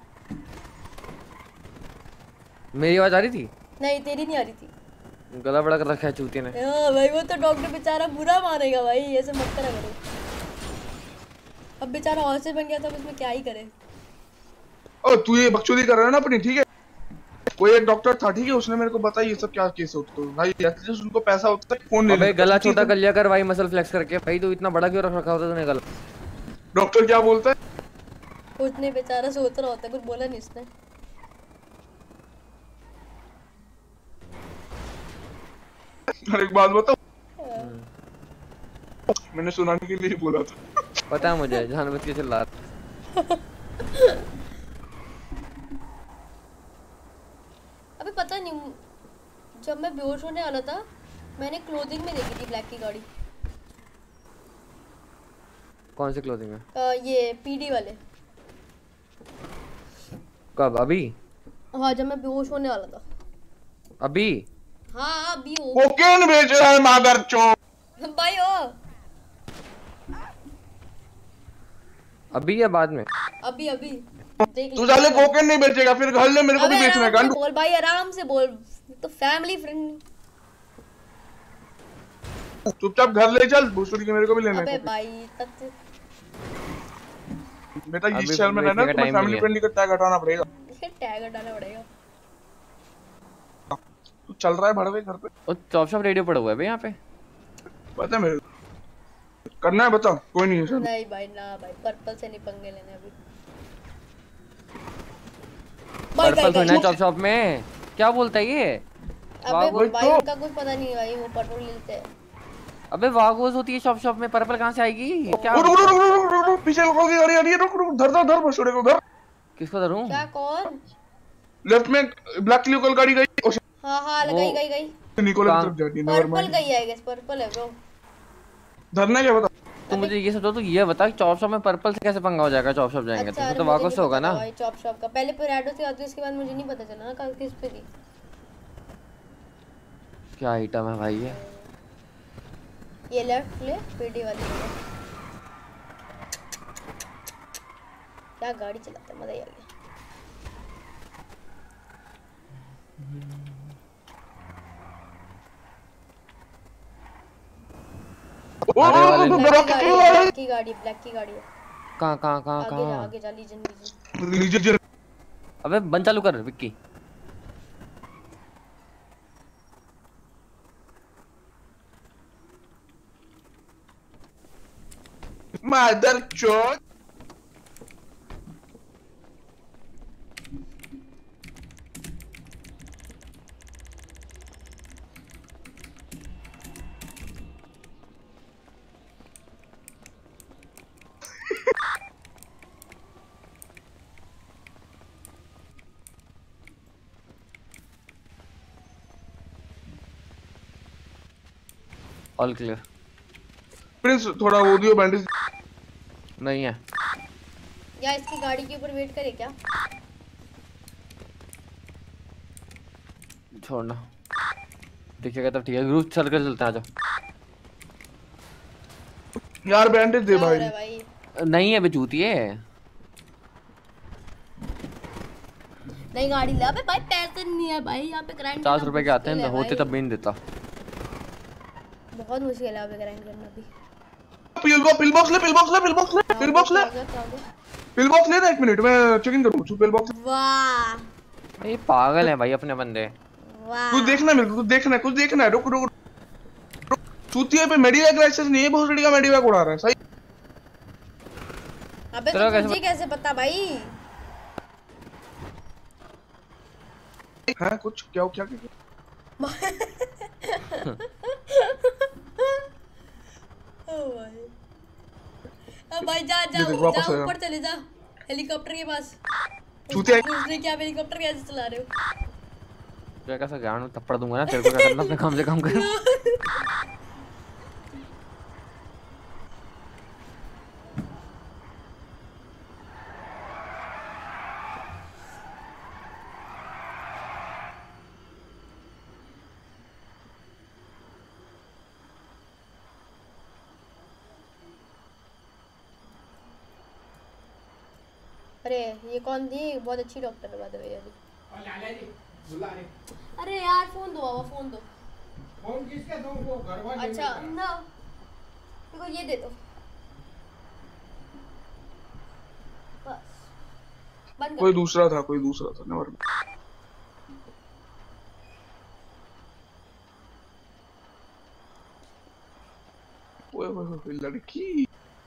मेरी आवाज आ रही थी नहीं तेरी नहीं आ रही थी गला बड़ा कर रखा है चूती ने हाँ भाई वो तो डॉक्टर बेचारा बुरा मानेगा भाई ऐसे मत करा करो अब बेचारा हॉस्टल बन गया था अब इसमें क्या ही करे ओ तू ये बकचोदी कर रहा है ना अपनी ठीक है कोई एक डॉक्टर था ठीक है, उसने मेरे को बताया ये सब क्या केस होता है भाई। एटलीस्ट उनको पैसा होता है फोन ले अबे लेता है। गला छोटा कर लिया कर भाई मसल फ्लेक्स करके। भाई तू इतना बड़ा क्यों रख रखा होता तूने गला? डॉक्टर क्या बोलता है? कुछ नहीं, बेचारा सोच रहा होता है, कुछ बोला नहीं इसने। और एक बात बताओ, मैंने सुनाने के लिए बोला था। पता है मुझे, जानबूझ के चिल्ला रहा। अबे पता नहीं, जब मैं बेहोश होने वाला था मैंने क्लोथिंग में देखी थी ब्लैक की गाड़ी। कौन सी क्लोथिंग में? आ, ये पीडी वाले। कब? अभी? हाँ जब मैं बेहोश होने वाला था। अभी? हाँ अभी हो। कोकेन बेच रहा है मादरचोद। भाई हो। अभी या बाद में? अभी अभी। तू साले कोकेन नहीं बेचेगा फिर घर ले, मेरे को भी बेचना है। गांडू बोल भाई, आराम से बोल, तो फैमिली फ्रेंड। चुपचाप घर ले चल, भूसुड़ी के मेरे को भी लेना है। अबे भाई तक बेटा इस शहर में रहना, तुम्हें फैमिली फ्रेंडली का टैग हटाना पड़ेगा। टैग हटाना पड़ेगा। तू चल रहा है भड़वे घर पे? और चॉप शॉप रेडियो पड़ा हुआ है बे यहाँ पे। पता है मेरे करना है, बता। कोई नहीं है। नहीं भाई ना भाई, पर्पल से नहीं पंगे लेने अभी। पर्पल तो ना चॉप शॉप में। क्या बोलता है ये? अबे भाई उनका कुछ पता नहीं भाई, वो पेट्रोल लेते हैं। अबे वागोस होती है शॉप शॉप में, पर्पल कहाँ से आएगी? क्या? रुक रुक रुक रुक रुक, पीछे लोगों की गाड़ी आ रही है। रुक रुक, धर धर धर भूसुड़ी को धर। किसको धरूं? क्या कौन? लेफ्ट में ब्लैक लोकल गाड़ी गई। हाँ हाँ लगाई गई गई। निकोला की तरफ जाती है। पर्पल गई है गाइस, पर्पल है ब्रो। धरना क्या बता? तो मुझे ये सब तो ये बता कि चॉप शॉप में पर्पल से कैसे पंगा हो जाएगा? चॉप शॉप जाएंगे तो तो वागोस से होगा ना भाई। चॉप शॉप का पहले परेडो से आती, उसके बाद मुझे नहीं पता चला ना कल किस पे थी। क्या आइटम है भाई ये? ये लेफ्ट ले पीडी वाली। क्या गाड़ी चलाता है, मजा ही आ गया। ब्लैक की गाड़ी, ब्लैक की गाड़ी है। कहाँ कहाँ कहाँ आगे जा, आगे जा, लीजन लीजन। लीजन। अबे बंद चालू कर विक्की। मादरचोद। All clear. प्रिंस थोड़ा वो दियो बैंडेज। नहीं है या इसकी गाड़ी के ऊपर वेट करे क्या? छोड़ना, दिखेगा तब ठीक है। ग्रुप चल कर चलते हैं, आ जाओ यार। बैंडेज दे भाई। भाई नहीं है बेचूती है। नहीं गाड़ी ले। अबे भाई पैसे नहीं है भाई, यहाँ पे ग्राइंड पचास रुपए के आते हैं, होते तब भी नहीं देता। बहुत मुश्किल है अबे ग्राइंड करना भी। पिल बॉक्स पिल बॉक्स ले, पिल बॉक्स ले, पिल बॉक्स ले, पिल बॉक्स ले, पिल बॉक्स ले ना। एक मिनट मैं चेकिंग करूँ। Pill box. वाह ये पागल है भाई अपने बंदे। वाह कुछ देखना मेरे को, कुछ देखना है, कुछ देखना है। रुक रुक रुक। चूतिया पे मेडिवैक लाइसेंस नहीं है, बहुत रेडी का मेडिवैक उड़ा रहा है। सही। अबे तो तुझे कैसे पता भाई? हाँ कुछ क्या क्या क्या ओ भाई। अब भाई जा जा जा ऊपर चले जा हेलीकॉप्टर के पास। चूतिया दूसरे क्या हेलीकॉप्टर कैसे चला रहे हो? तो कैसा ज्ञान थप्पड़ दूंगा ना तेरे को। क्या करना अपने काम से काम कर। अरे ये कौन थी? बहुत अच्छी डॉक्टर है बाय द वे यार। अरे यार फोन दो, बाबा फोन दो। फोन किसका दो? वो घर वाले। अच्छा ना, देखो ये दे दो बस। बंद कोई दूसरा था, कोई दूसरा था। नेवर। ओए ओए ओए लड़की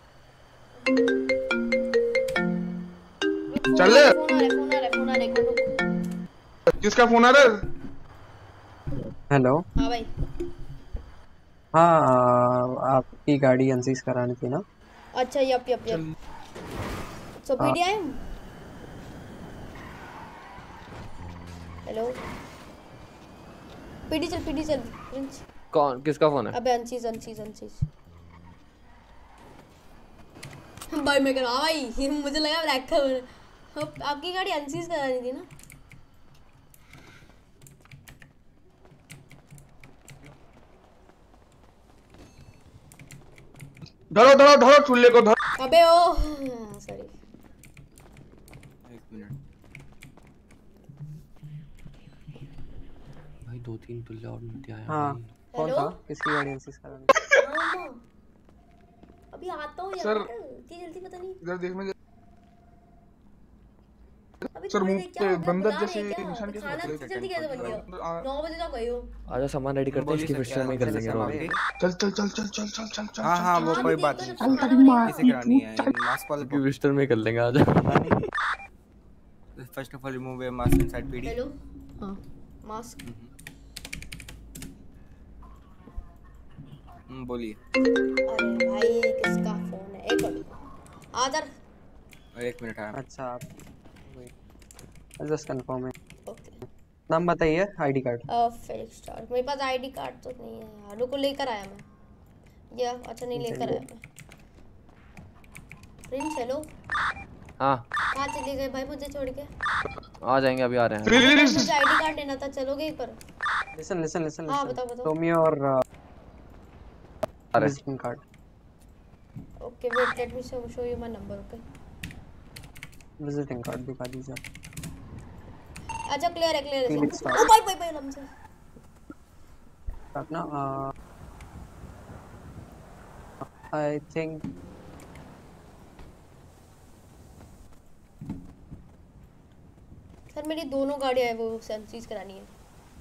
चल ले। किसका फोन आ रहा है? हेलो। हाँ भाई। हाँ आपकी गाड़ी अनसीज करानी थी ना? अच्छा yup yup yup. So PDM. Hello PD चल पीडी चल प्रिंस। कौन किसका फोन है? अबे अनसीज अनसीज अनसीज भाई मैं कह रहा भाई मुझे लगा ब्लैक कलर। आपकी गाड़ी अनसीज करानी थी ना? धरो धरो धरो ठुल्ले को धरो। अबे ओ सॉरी। एक मिनट भाई दो तीन टुल्ले और मिलते आया। हाँ कौन था? किसकी गाड़ी अनसीज करानी? अभी आता हूँ यार। सर इतनी जल्दी पता नहीं। इधर देख मैं अभी सर मुंह पे बंदर जैसे निशान कैसे खाना इतनी जल्दी कैसे बन गया? नौ बजे तक गई हो। आजा सामान रेडी करते हैं, इसकी फिर से में कर लेंगे रोड। चल चल चल चल चल चल चल चल। हाँ हाँ वो कोई बात नहीं, किसे करानी है मास्क वाले की विस्टर में कर लेंगे। आजा first of all remove a mask inside PD. Hello हां मास्क। हम्म बोलिए। अरे भाई किसका फोन है? एक मिनट आदर एक मिनट। हाँ अच्छा आप जस्ट कंफर्म है। ओके नाम बताइए। ID card. Felix Star. मेरे पास आईडी कार्ड तो नहीं है यार। रुको लेकर आया मैं। या अच्छा नहीं लेकर आया मैं। Prince hello. हाँ कहाँ चले गए भाई मुझे छोड़ के? आ जाएंगे अभी आ रहे हैं। मुझे आईडी कार्ड लेना था। चलोगे पर? Listen listen listen. हाँ बताओ बताओ। रोमियो और visiting card. Okay wait let me show you my number. Okay visiting card दिखा दीजिए। अच्छा क्लियर है क्लियर है। Felix ओ भाई भाई भाई हमसे अपना आई थिंक सर मेरी दोनों गाड़ियां है वो सेंसीज करानी है।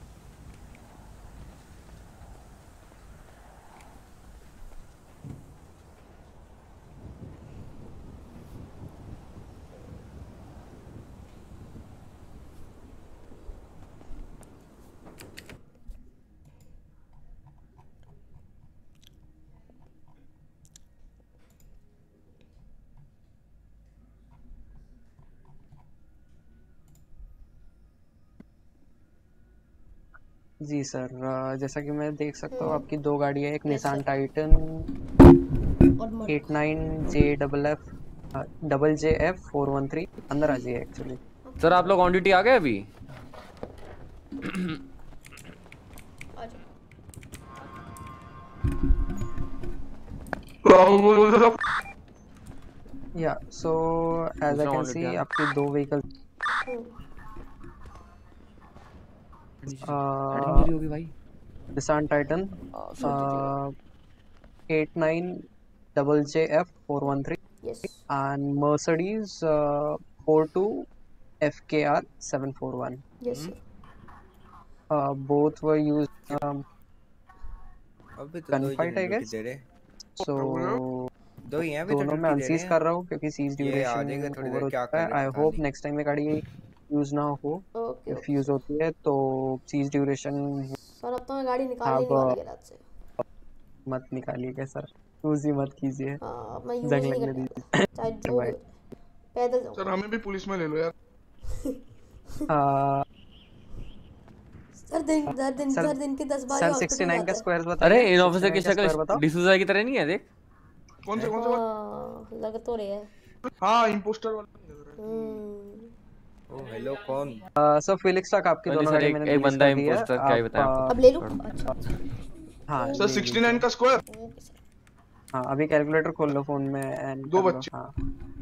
जी सर जैसा कि मैं देख सकता हूँ आपकी दो गाड़ियाँ, एक Nissan Titan eight nine J double F double J F four one three अंदर आ जाइए। एक्चुअली सर आप लोग ऑन ड्यूटी आ गए अभी? या so as I can see आपकी दो व्हीकल होगी भाई। Nissan Titan eight nine double J F four one three and Mercedes four two F K R seven four one. Yes sir. Uh, both were used um, अभी तो gunfight I guess. So दो ही हैं अभी। दोनों में अनसीज कर रहा हूँ क्योंकि सीज ड्यूरेशन ओवर होता है। आई होप नेक्स्ट टाइम में गाड़ी यूज ना हो। इफ यूज होती है तो सीज ड्यूरेशन सर अब तो मैं गाड़ी निकाल नहीं वाली है रात से। मत निकालिएगा सर, यूज ही मत कीजिए। हां मैं यूज नहीं करता चाहे जो पैदल जाऊं। सर हमें भी पुलिस में ले लो यार। सर दिन दर दिन दर दिन के दस बार सर सिक्सटी नाइन का स्क्वायर बता। अरे इन ऑफिसर की शक्ल डिसूजा की तरह नहीं है देख। कौन से कौन से लग तो रहे है। हां इंपोस्टर वाला। ओ हेलो कौन? सर फेलिक्स तक आपकी दोनों गाड़ी मैंने एक बंदा इंपोस्टर क्या ही बताया आपको। अब ले लो। अच्छा हां सर सिक्सटी नाइन का स्क्वायर। हां अभी कैलकुलेटर खोल लो फोन में एंड दो बच्चे। हां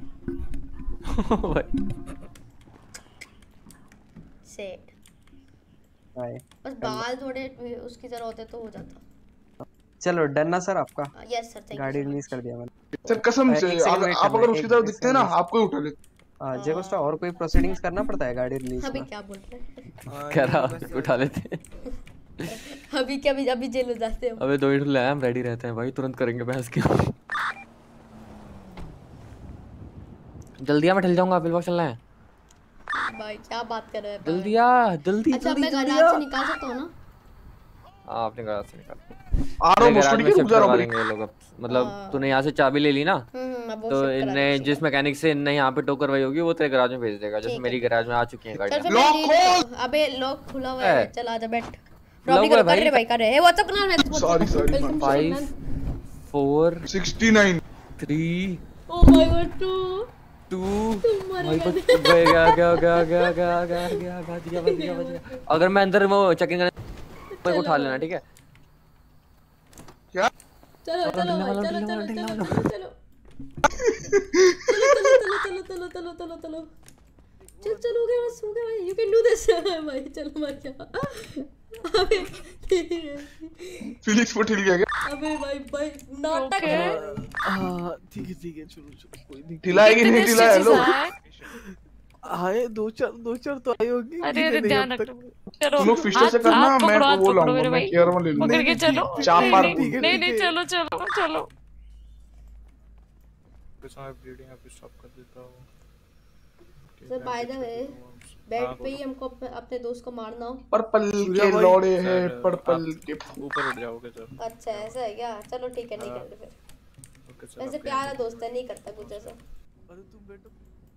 सेट बाय। बस बाल थोड़े उसकी तरह होते तो हो जाता। चलो डन ना सर आपका? Yes sir thank you. गाड़ी रिलीज कर दिया मैंने। सर कसम से आप अगर उसकी तरफ दिखते हैं ना आपको ही उठा लेते। हां जेकोस्टा और कोई प्रोसीडिंग्स करना पड़ता है गाड़ी रिलीज में? अभी क्या बोल रहे हैं? कह रहा उठा लेते अभी क्या अभी अभी जेल हो जाते हो। अबे दो ही ठुल्ले हम रेडी रहते हैं भाई, तुरंत करेंगे बहस के। जल्दी आ, मैं ठल जाऊंगा, बिल बॉक्स चलना है। भाई क्या बात कर रहे हैं? जल्दी आ, जल्दी अच्छा जल्दी मैं जल्दी गराज आ। से निकाल सकता हूँ ना? हाँ अपने गराज से निकाल। आ रहा हूँ, गराज मुस्कुरा में के रुक शिफ्ट जा रहा करवा हूँ। देंगे ये लोग अब। मतलब तूने यहाँ से चाबी ले ली ना, हम्म, अब वो तो shift करा इनने देंगे। जिस मैकेनिक से इनने यहाँ पे टो करवाई होगी वो तेरे गराज में भेज देगा। जैसे मेरी गराज में आ चुकी है चल गाड़ियाँ। फिर मैं लीड- अबे लॉक खुला हुआ है, है। चल आजा बैठ। खुला रॉबी हुआ करो है कर रे भाई कर रे। ए व्हाट्सएप करना है। Sorry, sorry, welcome to five four sixty nine three oh my god टू टू तुम मर भाई गए। बच गया गया गया गया गया गया गया गया बच गया बच गया बच गया। अगर मैं अंदर वो चेक इन करने मेरे को उठा लेना, ठीक है? क्या? चलो चलो ढिल्ला भाई वाला, चलो ढिल्ला चलो वाला, चलो चलो चलो चलो चलो चलो चलो चलो चलो चल चल हो गया बस हो गया भाई। यू कैन डू दिस भाई चलो मर जा। अबे फिलिक्स को ठिल गया क्या? अबे भाई भाई नाटक है। हाँ ठीक है ठीक है, चलो चलो कोई नहीं। ठिलाएगी नहीं ठिलाए लो। आए दो चार दो चार तो आई होगी। अरे अरे ध्यान रखना। चलो तुम लोग फिस्टर से करना, मैं वो लाऊंगा, मैं केयर में ले लूंगा। पकड़ के चलो। चापार नहीं नहीं चलो चलो चलो। ब्लीडिंग अभी स्टॉप कर देता हूँ। Sir by the way bed पे ही हमको अपने, अपने दोस्त को मारना हो। पर्पल के लौड़े हैं, पर्पल के ऊपर उठ जाओगे सर। अच्छा ऐसा है क्या? चलो ठीक है नहीं करते फिर। वैसे प्यारा दोस्त है, नहीं करता कुछ ऐसा। अरे तुम बैठो।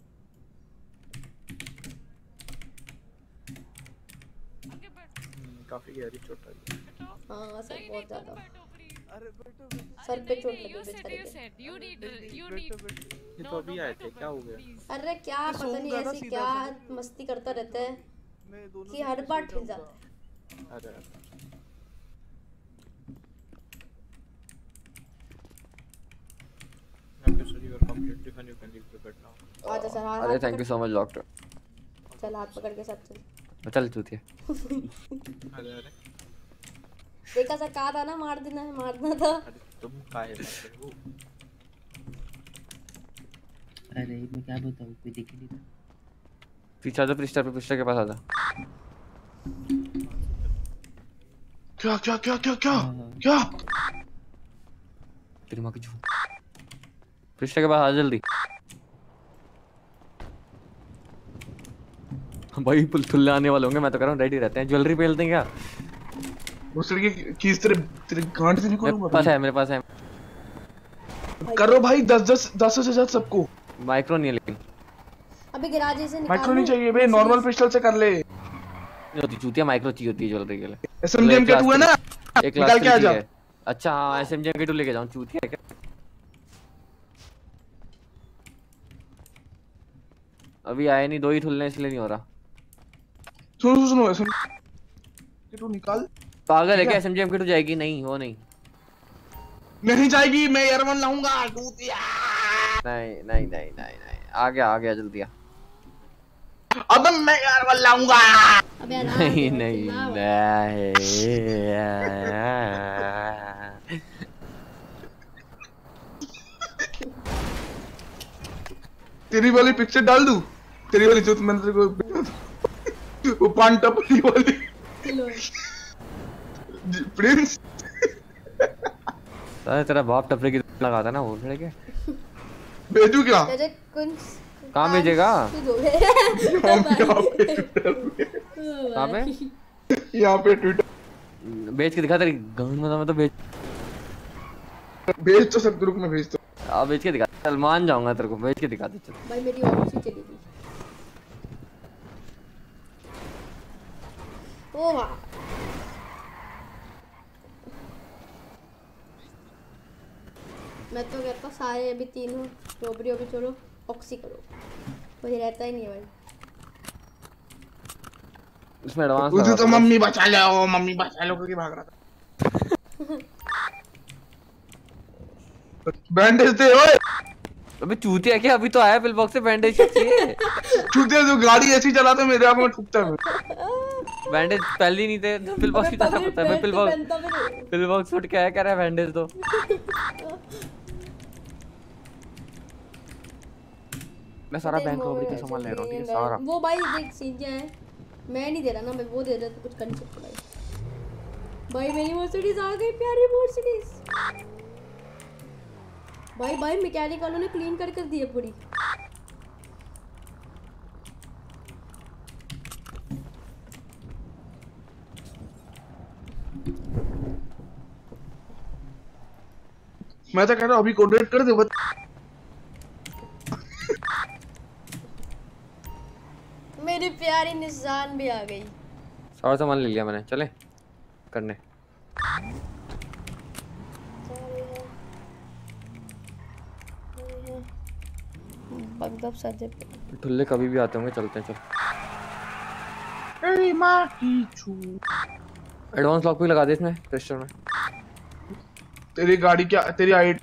काफी गहरी चोट आई। हाँ सर बहुत ज्यादा। अरे बैठो सर पे चोट लगी बेचारे के। ये तो अभी आए थे, क्या हो गया? अरे क्या पता नहीं ऐसी क्या मस्ती करता रहता है कि हर बार ठीक जाता है। अरे Okay, so you are completely fine. You can leave the bed now. आजा सर हाथ अरे thank you so much doctor. चल हाथ पकड़ के साथ चल। चल चूतिया। अरे अरे देखा सर कहा था ना मार देना है मारना था। तुम काहे मारते हो? अरे मैं क्या बताऊं, कोई दिख ही नहीं था। पीछे आ जा, पृष्ठा पे पृष्ठा के पास आ जा। क्या क्या क्या क्या क्या क्या? तेरी माँ की चूत। पृष्ठा के पास आ जल्दी। भाई पुल थुल्ले आने वाले होंगे, मैं तो कह रहा हूँ रेडी रहते हैं। ज्वेलरी पहनते हैं क्या? उस लड़के की तेरे तेरे गांड से निकालूंगा। मेरे पास है मेरे पास है। करो भाई दस दस दस से ज्यादा सबको। माइक्रो नहीं है लेकिन। अबे गैराज से निकाल। माइक्रो नहीं चाहिए बे, नॉर्मल पिस्टल से कर ले। नहीं होती चूतिया, माइक्रो चाहिए होती है ज्वेलरी के लिए। एसएमजी के टू है ना, एक निकाल के आ जा। अच्छा हाँ एसएमजी के टू लेके जाऊँ, चूतिया है क्या? अभी आए नहीं, दो ही ठुलने इसलिए नहीं हो रहा। सुनो सुनो सुनो के टू निकाल। पागल है क्या? एसएमजी एम के टू जाएगी? नहीं वो नहीं नहीं जाएगी, मैं एयर वन लाऊंगा। चूतिया नहीं नहीं नहीं नहीं नहीं आ गया आ गया जल्दी आ। अब मैं एयर वन लाऊंगा। अबे नहीं नहीं नहीं तेरी वाली पिक्चर डाल दूं, तेरी वाली जो मैंने तेरे को वो पान टपरी वाली प्रिंस। साले तेरा बाप टपरे की लगाता ना वो लड़के। भेजू क्या? तेरे कुछ कहाँ भेजेगा? कहाँ पे? यहाँ पे ट्विटर भेज के दिखा तेरी गांड में, मैं तो भेज भेज तो सब ग्रुप में भेज दो। अब भेज के दिखा, चल मान जाऊंगा तेरे को, भेज के दिखा दे चल। भाई मेरी ऑफिस ही चली गई। ओ वाह मैं तो कहता हूँ सारे अभी तीनों रोबरी अभी चलो ऑक्सी करो, कोई रहता ही नहीं है भाई इसमें एडवांस। उधर तो मम्मी बचा लो, मम्मी बचा लो करके भाग रहा था। बैंडेज दे ओए। अबे चूतिया क्या? अभी तो आया पिल बॉक्स से बैंडेज चाहिए। चूतिया जो गाड़ी ऐसी चलाते मेरे आप में ठुकता है। बैंडेज पहले ही नहीं थे, पिल बॉक्स की तरह पता है। पिल बॉक्स पिल बॉक्स उठ के आया, कह रहा है बैंडेज दो। मैं सारा बैंक रॉबरी का सामान ले रहा हूँ, ठीक है सारा। वो भाई देख सीन क्या है, मैं नहीं दे रहा ना भाई, वो दे रहा तो कुछ कर नहीं सकता भाई। भाई मेरी मर्सिडीज आ गई, प्यारी मर्सिडीज। भाई भाई मैकेनिक वालों ने क्लीन कर कर दी है पूरी। मैं तो कह रहा हूँ अभी कोऑर्डिनेट कर दे बस। मेरी प्यारी निशान भी आ गई। सारा सामान ले लिया मैंने, चले करने। बगदब सजे ठुल्ले कभी भी आते होंगे, चलते हैं चल। अरे माँ की चू। एडवांस लॉक भी लगा दे इसमें रजिस्टर में। तेरी गाड़ी क्या, तेरी आईडी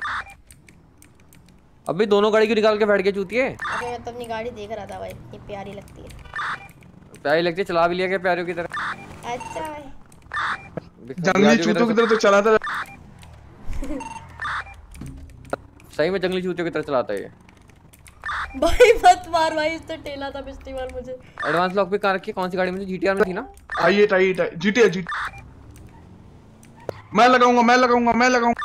अभी दोनों गाड़ी क्यों निकाल के बैठ गए चूतिए? अरे मैं तो अपनी गाड़ी देख रहा था भाई, ये प्यारी लगती है। प्यारी लगती है, चला भी लिया क्या प्यारियों की तरह? अच्छा भाई जंगली चूतों की तरह तो चलाता सही में जंगली चूतियों की तरह चलाता है ये। भाई मत मार भाई, इसने टेला था पिछली बार मुझे। एडवांस लॉक भी कहाँ रखी है? कौन सी गाड़ी में? जीटीआर में थी ना? I eight I eight GTR जी। मैं लगाऊंगा मैं लगाऊंगा मैं लगाऊंगा।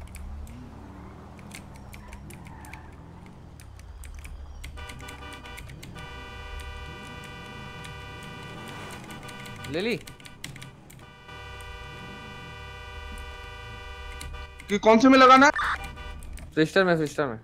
ले ली कि कौन से में लगाना है? सिस्टर में सिस्टर में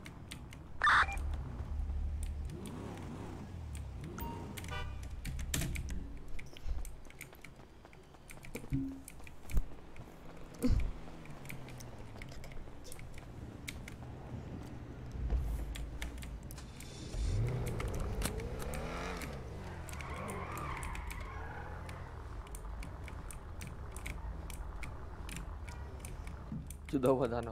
दो बताना।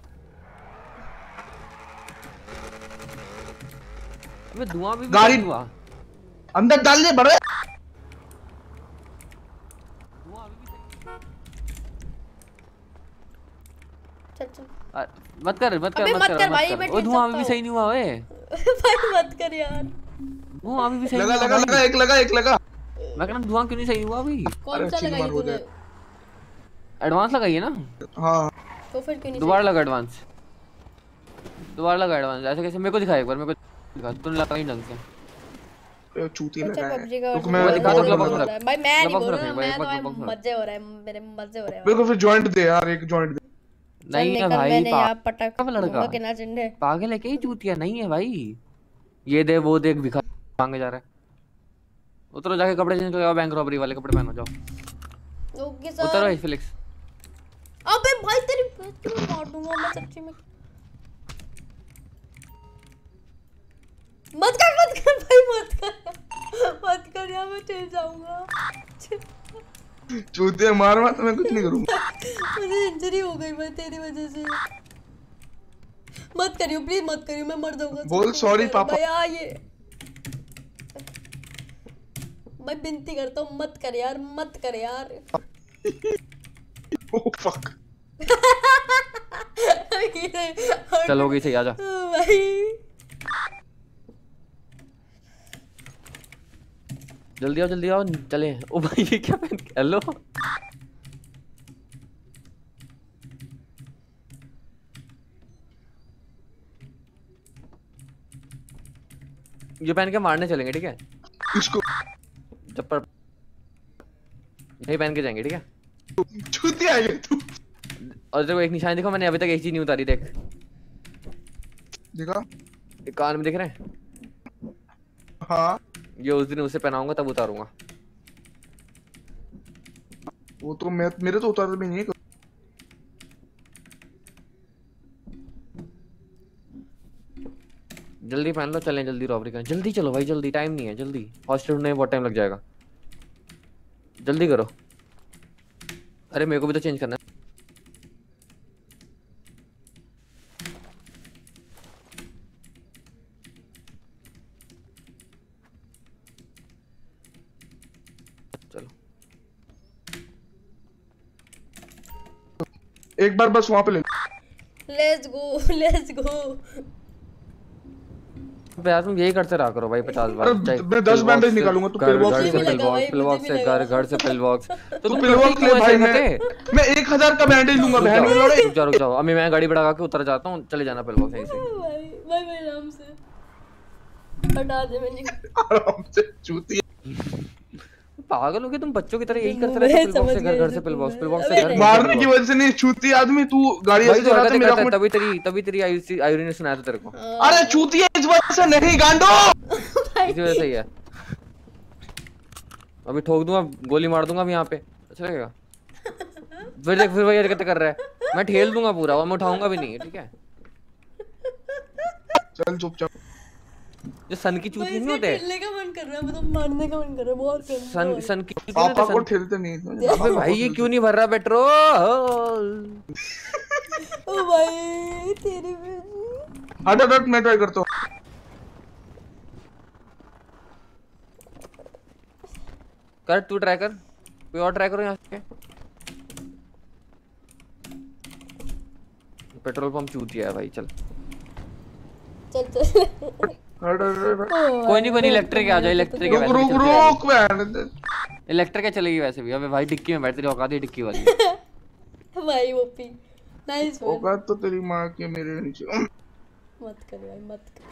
अबे धुआं भी गाड़ी हुआ अंदर डाल दे बड़े। चल चल मत कर मत कर अबे मत मत कर कर भाई, मत मैं कर। ओ धुआं अभी भी सही नहीं हुआ ओए। भाई मत कर यार। धुआं अभी भी सही लगा नहीं लगा हुआ। लगा एक लगा एक लगा। मैं कह रहा धुआं क्यों नहीं सही हुआ अभी? कौन सा लगाई तूने? एडवांस लगाई है ना? हाँ तो फिर क्यों नहीं? दोबारा लगा एडवांस, दोबारा लगा एडवांस। ऐसे कैसे? मेरे को दिखा एक बार, मेरे को दिखा। तूने लगाई ढंग से। चूती अच्छा लगा पबजी का रुक मैं दिखा दो ग्लव बॉक्स में भाई, मैं नहीं ग्लव बोल बॉक्स रहा, में रख, मैं तो ग्लव भाई बॉक्स में रख। मजे हो रहा है, मेरे मजे हो रहे हैं। मेरे को फिर जॉइंट दे यार, एक जॉइंट दे। नहीं है भाई, मैंने यहाँ पटक पागल लड़का के ना चिंडे। पागल है क्या? चूतिया नहीं है भाई। ये दे वो देख भिखा मांगे जा रहा है। उतरो जाके कपड़े चेंज करो, बैंक रॉबरी वाले कपड़े पहनो जाओ। Okay sir. उतरो फिलिक्स। अबे भाई तेरी मैं मार दूंगा मैं सच्ची में। मत कर मत कर भाई मत कर मत कर यार, मैं चल जाऊंगा। चूतिया मार मत, मैं कुछ नहीं करूंगा। मुझे इंजरी हो गई भाई तेरी वजह से। मत करियो प्लीज मत करियो, मैं मर जाऊंगा। बोल सॉरी पापा। भैया ये मैं विनती करता हूँ मत कर यार, मत कर यार। Oh fuck. चलो गई सही, आजा भाई। जल्दी आओ जल्दी आओ चले। ओ भाई ये क्या पहन के? हेलो ये पहन के मारने चलेंगे, ठीक है? इसको चप्पल यही पहन के जाएंगे, ठीक है? चूतिया है तू। और तेरे को एक निशान दिखा, मैंने अभी तक एक चीज नहीं उतारी। देख दिखा, एक कान में दिख रहे हैं। हाँ ये उस दिन उसे पहनाऊंगा तब उतारूंगा। वो तो मैं मेरे तो उतार भी नहीं। जल्दी पहन लो, चलें जल्दी रॉबरी करें। जल्दी चलो भाई, जल्दी, टाइम नहीं है। जल्दी हॉस्टल ढूंढने में बहुत टाइम लग जाएगा, जल्दी करो। अरे मेरे को भी तो चेंज करना है। चलो एक बार बस वहां पे ले। Let's go let's go. यार तुम यही करते रहा करो भाई पचास बार। अरे मैं दस बैंडेज निकालूंगा तो पिल बॉक्स से पिल बॉक्स, पिल बॉक्स से घर, घर से पिल बॉक्स। तो तुम पिल बॉक्स ले भाई, मैं मैं एक हजार का बैंडेज लूंगा बहन में लड़े। रुक जाओ रुक जाओ, अभी मैं गाड़ी बढ़ा के उतर जाता हूँ, चले जाना पिल बॉक्स यहीं से। भाई भाई भाई आराम से हटा दे मैंने आराम से चूतिया। पागल हो गए तुम, बच्चों की तरह यही करते रहते पिल बॉक्स से घर, घर से पिल बॉक्स, पिल बॉक्स से घर। मारने की वजह से नहीं चूतिया आदमी, तू गाड़ी ऐसे चलाता मेरा को तभी तेरी तभी तेरी आयुरी ने सुनाया था तेरे को। अरे चूतिया इस वजह से नहीं गांडो, इसी वजह से ही है। अभी ठोक दूंगा, गोली मार दूंगा अभी यहाँ पे, अच्छा लगेगा। फिर देख फिर वही हरकतें कर रहा है, मैं ठेल दूंगा पूरा और मैं उठाऊंगा भी नहीं, ठीक है। चल चुपचाप। जो सन की चूती नहीं होते, खेलने का मन कर रहा है, मतलब मारने का मन कर रहा है बहुत। सन सन की पापा को ठेलते नहीं। अबे भाई ये क्यों नहीं भर रहा पेट्रोल? ओ भाई तेरी हट हट, मैं ट्राई करता हूँ। कर तू ट्राई कर, कोई और ट्राई करो यहाँ से। पेट्रोल पंप चूतिया है भाई, चल चल चल कोई नहीं कोई नहीं, इलेक्ट्रिक आ जाए, इलेक्ट्रिक रुक रुक रुक बैठ, इलेक्ट्रिक है चलेगी वैसे भी। अबे भाई डिक्की में बैठ, तेरी औकात है डिक्की वाली। भाई ओपी नाइस मैन। औकात तो तेरी माँ के मेरे नीचे। मत कर भाई मत कर।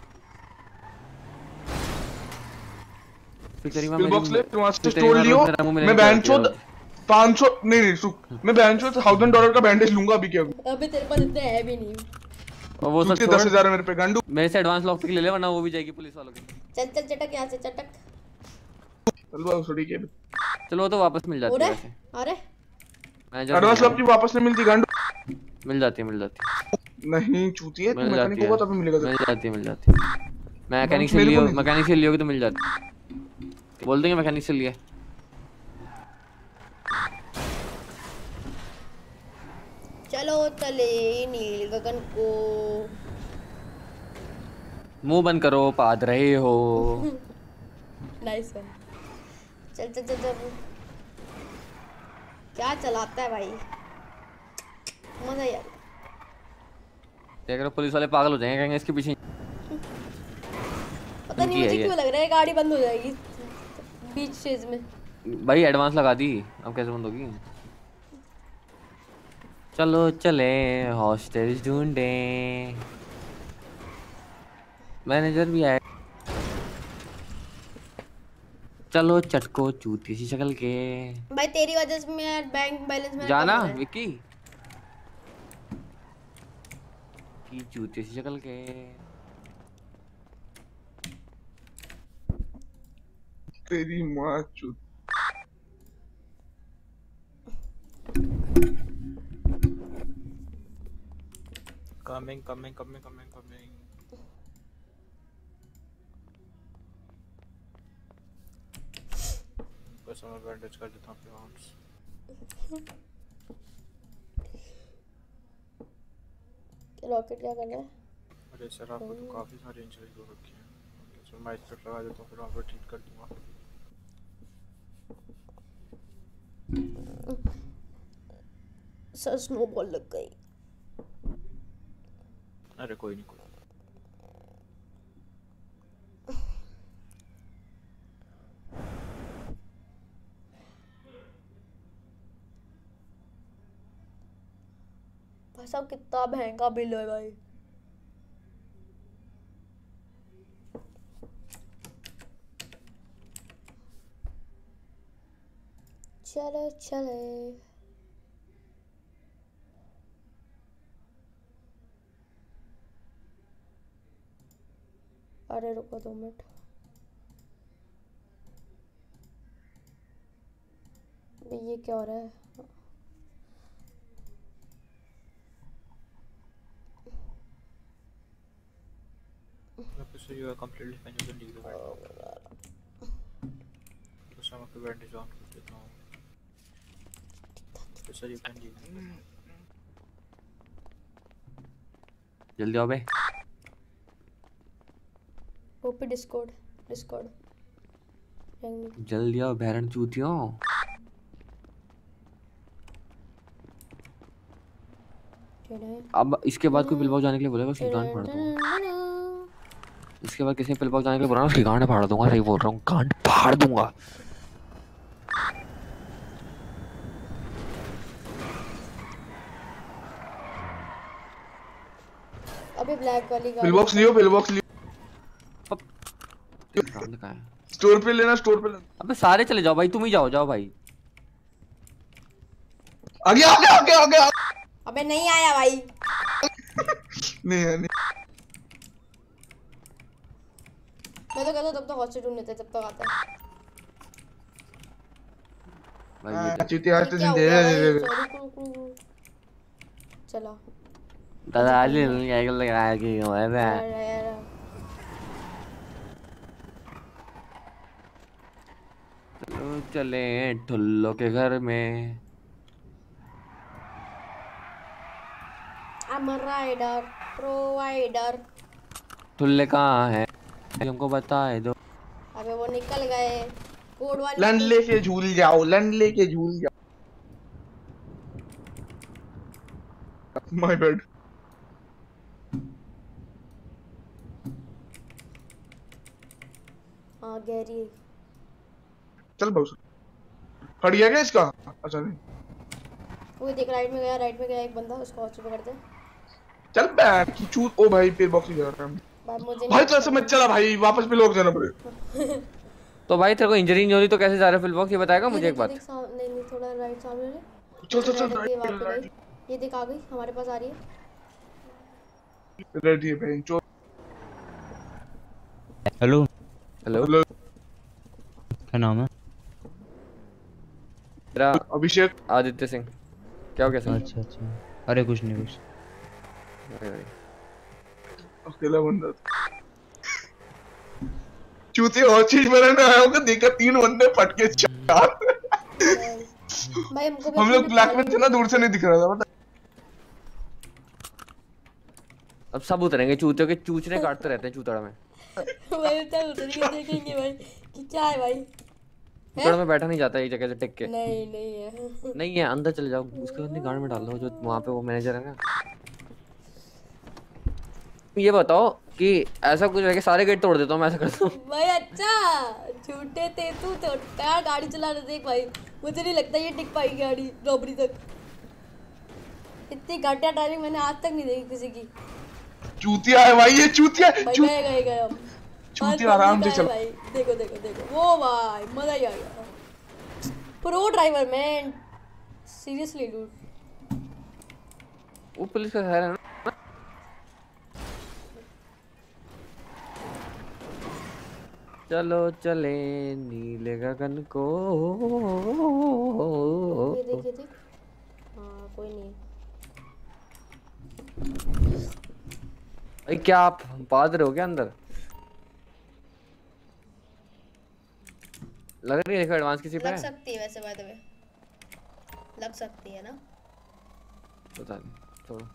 फिर तेरी माँ पिल बॉक्स ले, वहां से तेरी स्टोर माँ लियो। मेरा मुंह में मैं लेके बैंचोद पाँच सौ नहीं नहीं सुख, मैं बैंचोद थाउजेंड डॉलर का बैंडेज लूंगा अभी। क्या अभी तेरे पास इतने है भी नहीं। और वो सब दस हजार मेरे पे गांडू, मेरे से एडवांस लॉक ले ले वरना वो भी जाएगी पुलिस वालों की। चल चल चटक यहाँ से चटक। चलो सड़ी के चलो वो तो वापस मिल जाती है वैसे। अरे एडवांस लॉक की वापस नहीं मिलती गांडू। मिल जाती है मिल जाती है नहीं चूती है, तू मैकेनिक होगा तभी मिलेगा। मिल जाती है मिल जाती है, मैकेनिक से लियो, मैकेनिक से लियोगे तो मिल जाती है। बोल देंगे मैकेनिक से लिए। चलो चले नील गगन को। मुंह बंद करो, पाद रहे हो। Nice one. चल चल चल चल। क्या चलाता है भाई, मजा यार। देख रहे पुलिस वाले पागल हो जाएंगे, कहेंगे इसके पीछे। पता नहीं मुझे क्यों लग रहा है गाड़ी बंद हो जाएगी बीच स्टेज में। भाई एडवांस लगा दी, अब कैसे बंद होगी? चलो चले हॉस्टेज ढूंढे, मैनेजर भी आए। चलो चटको चूती सी शक्ल के। भाई तेरी वजह से मैं बैंक बैलेंस में जाना विक्की की चूती सी शक्ल के। तेरी माँ चूत। Coming, coming, coming, coming, coming. बस मैं बैंडेज कर देता हूँ अपने आर्म्स। रॉकेट क्या कर रहा है? अरे सर आपको तो काफी सारी इंजरी हो रखी है, तो मैं इस पर लगा देता हूँ, फिर वहाँ पर ट्रीट कर दूँगा। सर स्नोबॉल लग गई। अरे कोई नहीं कोई। भाई साहब कितना महंगा बिल है भाई। चलो चले अरे रुको दो मिनट। ये क्या हो रहा है? So you are completely fine, you can leave the right now. तो सर मैं बैंडेज ऑन कर देता हूँ। तो सर you can leave. जल्दी आओ बे। ओपी डिस्कॉर्ड डिस्कॉर्ड जल्दी आओ बहरन चूतियों। अब इसके बाद कोई बिलबाग जाने के लिए बोलेगा, सिद्धांत पढ़ता हूँ। इसके बाद किसी पिल बॉक्स जाने के लिए बोला ना उसकी गांड फाड़ दूंगा। सही बोल रहा हूँ, गांड फाड़ दूंगा। अबे ब्लैक वाली गाड़ी। Pill box Leo, pill box Leo. गांड कहाँ है? स्टोर पे लेना, स्टोर पे लेना। अबे सारे चले जाओ भाई, तुम ही जाओ, जाओ भाई। आगे आगे आगे आगे आगे। अबे नहीं आया भाई। नहीं है नहीं। मैं तो कहता हूँ तब तक हॉस्टल ढूंढ लेते, तब तक आता है। भाई चीटी आज तो जिंदे है। चलो दादा आज नहीं आएगा, लगाया कि है मैं। चलो चले ठुल्लो के घर में। I'm a rider, provider। ठुल्ले कहाँ है हमको बताए दो। अबे वो निकल गए कोड वाले। लन लेके झूल जाओ, लन लेके झूल जाओ। My bad. हाँ गैरी। चल बाबू फट गया क्या इसका? अच्छा नहीं, वो देख राइट में गया, राइट में गया एक बंदा, उसको हॉस्टल पकड़ते। चल बैठ की चूत। ओ भाई पे बॉक्स जा रहा है भाई, तो ऐसे मत चला भाई, वापस पे लोग जाना पड़ेगा। तो भाई तेरे को इंजरी नहीं हो रही तो कैसे जा रहा है फिल बॉक्स, ये बताएगा मुझे एक बात। नहीं नहीं थोड़ा राइट सामने ले। चल चल चल। ये देख आ गई, हमारे पास आ रही है। रेडी है भाई चो। हेलो हेलो क्या नाम है? मेरा अभिषेक आदित्य सिंह। क्या हो गया सर? अच्छा अच्छा, अरे कुछ नहीं कुछ। अकेला बंदा चूती और चीज बनाने आया होगा, देखा तीन बंदे फट के चार। भाई हमको हम लोग ब्लैक में थे ना, दूर से नहीं दिख रहा था पता। अब सब उतरेंगे चूतियों के, चूचने काटते रहते हैं चूतड़ा में। भाई तब उतरेंगे, देखेंगे भाई कि क्या है भाई। चूतड़ा में बैठा नहीं जाता एक जगह से टिक के। नहीं नहीं है। नहीं है, अंदर चले जाओ, उसके बाद गार्ड में डाल दो जो वहाँ पे वो मैनेजर है ना। ये बताओ कि ऐसा कुछ है कि सारे गेट तोड़ देता हूँ मैं, ऐसा करता हूँ भाई। अच्छा झूठे थे तू तो यार, गाड़ी चला रहे देख भाई, मुझे नहीं लगता ये टिक पाई गाड़ी रॉबरी तक। इतनी घटिया ड्राइविंग मैंने आज तक नहीं देखी किसी की। चूतिया है भाई ये, चूतिया गए गए गए हम। चूतिया आराम से चल भाई। देखो देखो देखो वो भाई, मजा ही आ गया। Pro driver man, seriously dude. वो पुलिस का है ना। चलो चले नीले गगन को। ये देख ये देख। हाँ कोई नहीं। भाई क्या आप पादर हो क्या अंदर? लग रही है देखो एडवांस किसी पे लग है? सकती है वैसे, बाय द वे लग सकती है ना। पता नहीं, छोड़ो।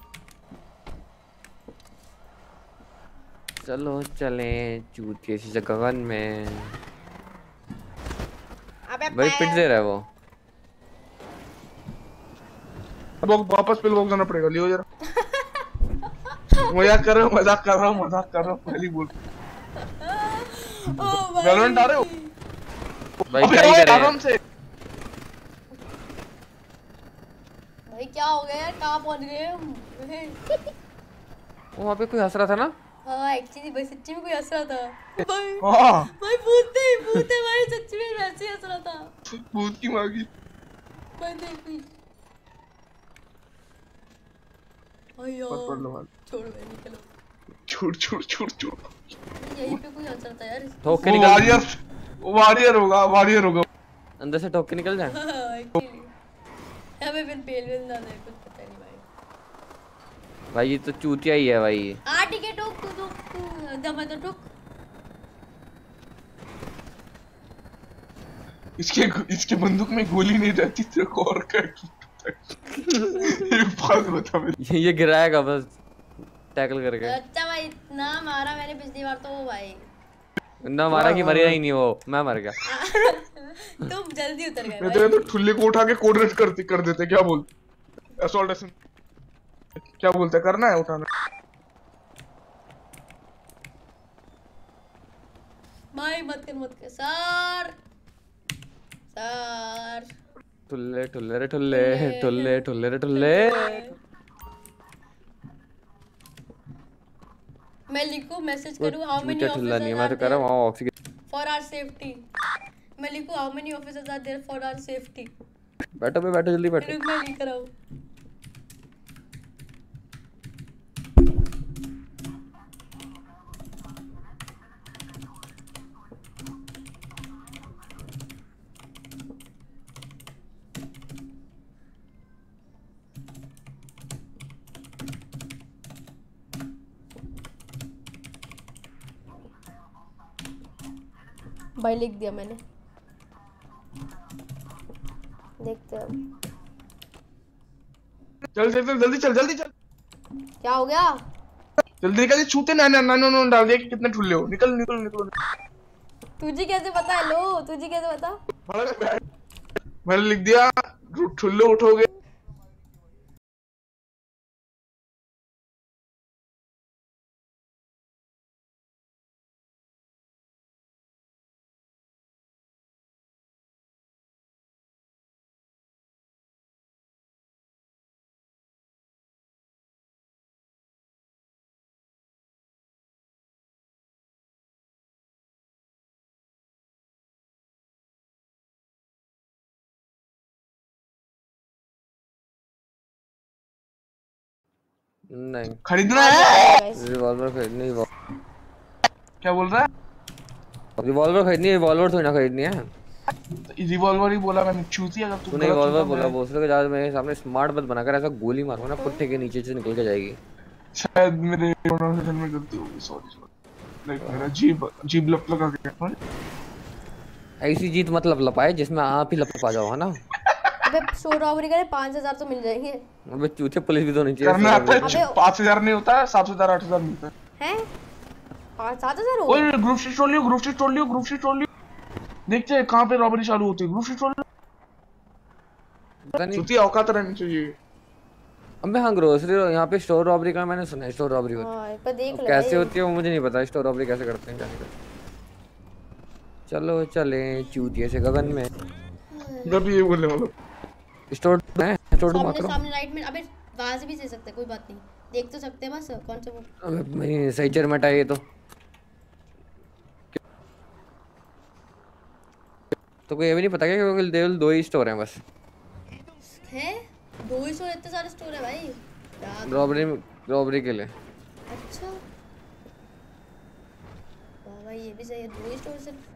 चलो चले चूतिए सी गगन में। अबे भाई पिट दे रहा है वो। अब वापस पे लोग जाना पड़ेगा, लियो जरा। मजाक कर रहा हूँ, मजाक कर रहा हूँ, मजाक कर रहा हूँ, पहली बोल। वैलोरेंट आ रहे हो? भाई क्या ही कर रहे हैं? से भाई क्या हो गया यार, कहाँ पहुँच गए हम? वहाँ पे कोई हंस रहा था ना? हाँ एक्चुअली भाई सच्ची में कोई हंस रहा था भाई। हाँ भाई भूत ही भूत है भाई, सच्ची में वैसे ही हंस रहा था। भूत की मांगी भाई देख भी। अयो छोड़ भाई, निकलो। छोड़ छोड़ छोड़ छोड़। यहीं पे कोई हंस रहा था यार। ठोक के निकल। वॉरियर वॉरियर होगा, वॉरियर होगा। अंदर से ठोक के निकल जाए। एक्चुअली हमें फिर पेल वेल ना दे, कुछ पता नहीं भाई। भाई ये तो चूतिया ही है भाई। आ ठीक है, ठोक तू ठोक तू दम है तो ठोक। इसके इसके बंदूक में गोली नहीं रहती, तेरे को और क्या एक बात बता मेरे। ये ये गिराएगा बस टैकल करके। अच्छा भाई इतना मारा मैंने पिछली बार तो भाई। ना मारा कि मरेगा ही नहीं वो, मैं मर गया। तुम जल्दी उतर गए मैं तो तो ठुल्ले को उठा के कोड रेड करते कर देते। क्या बोल असॉल्ट एसन क्या बोलते, करना है उठाना। भाई मत कर मत कर सर सर ठुल्ले ठुल्ले रे ठुल्ले ठुल्ले ठुल्ले रे ठुल्ले। मैं लिखूं मैसेज करूं हाउ मेनी चूचा ठुल्ला नहीं है, मैं तो कर रहा हूँ वहाँ ऑक्सीजन। फॉर आवर सेफ्टी मैं लिखूं how many officers are there for our safety. बैठो बे बैठो जल्दी बैठो। रुक मैं लिख रहा हूँ। भाई लिख दिया मैंने, देखते हैं। चल चल चल जल्दी चल जल्दी चल। क्या हो गया? जल्दी निकल, छूते ना ना ना ना डाल दिया कि कितने ठुल्ले हो। निकल निकल निकल। तुझे कैसे पता है? लो तुझे कैसे पता? मैंने लिख दिया ठुल्ले उठोगे। नहीं खरीदना है। रिवॉल्वर खरीदनी है। क्या बोल रहा है? रिवॉल्वर खरीदनी है, रिवॉल्वर थोड़ी ना खरीदनी है। रिवॉल्वर ही बोला मैंने, चूती अगर तू तूने रिवॉल्वर बोला, दूसरे के ज्यादा मेरे सामने स्मार्ट बस बनाकर ऐसा गोली मारूंगा ना पुट्ठे के नीचे से निकल के जाएगी। शायद मेरे प्रोनाउंसिएशन में गलती होगी, सॉरी सॉरी। लाइक मेरा जीभ जीभ लप लगा गया। ऐसी जीत मतलब लपाए जिसमें आप ही लपा जाओ, है ना? अबे स्टोर रॉबरी करे पाँच हजार तो मिल जाएंगे। अबे चूते पुलिस भी तो नहीं चाहिए। करना आता है, पाँच हजार नहीं होता, सात हजार आठ हजार मिलता है। हैं? पाँच सात हजार हो? ओए ग्रुप शीट छोड़ लियो, ग्रुप शीट छोड़ लियो, ग्रुप शीट छोड़ लियो। देखते हैं कहाँ पे रॉबरी चालू होती है। ग्रुप शीट छोड़ लियो। चूती औकात रहनी चाहिए। अबे हाँ ग्रोसरी यहाँ पे स्टोर रॉबरी का मैंने सुना है, स्टोर रॉबरी होती है। हाँ एक बार देख ले कैसे होती है वो मुझे नहीं पता, स्टोर रॉबरी कैसे करते हैं जाने का। चलो चले चूतिए से गगन में। जब ये बोलने वाला स्टोर में स्टोर सामने मारो। सामने राइट में। अबे वहां से भी दे सकते हैं, कोई बात नहीं, देख तो सकते हैं बस कौन सा वो। अबे मैं सही चर मटा ये तो तो कोई ये भी नहीं पता क्या कि केवल दो ही स्टोर हैं बस। है दो ही स्टोर, इतने सारे स्टोर है भाई रॉबरी रॉबरी के लिए। अच्छा वाह भाई ये भी सही है, दो ही स्टोर सिर्फ।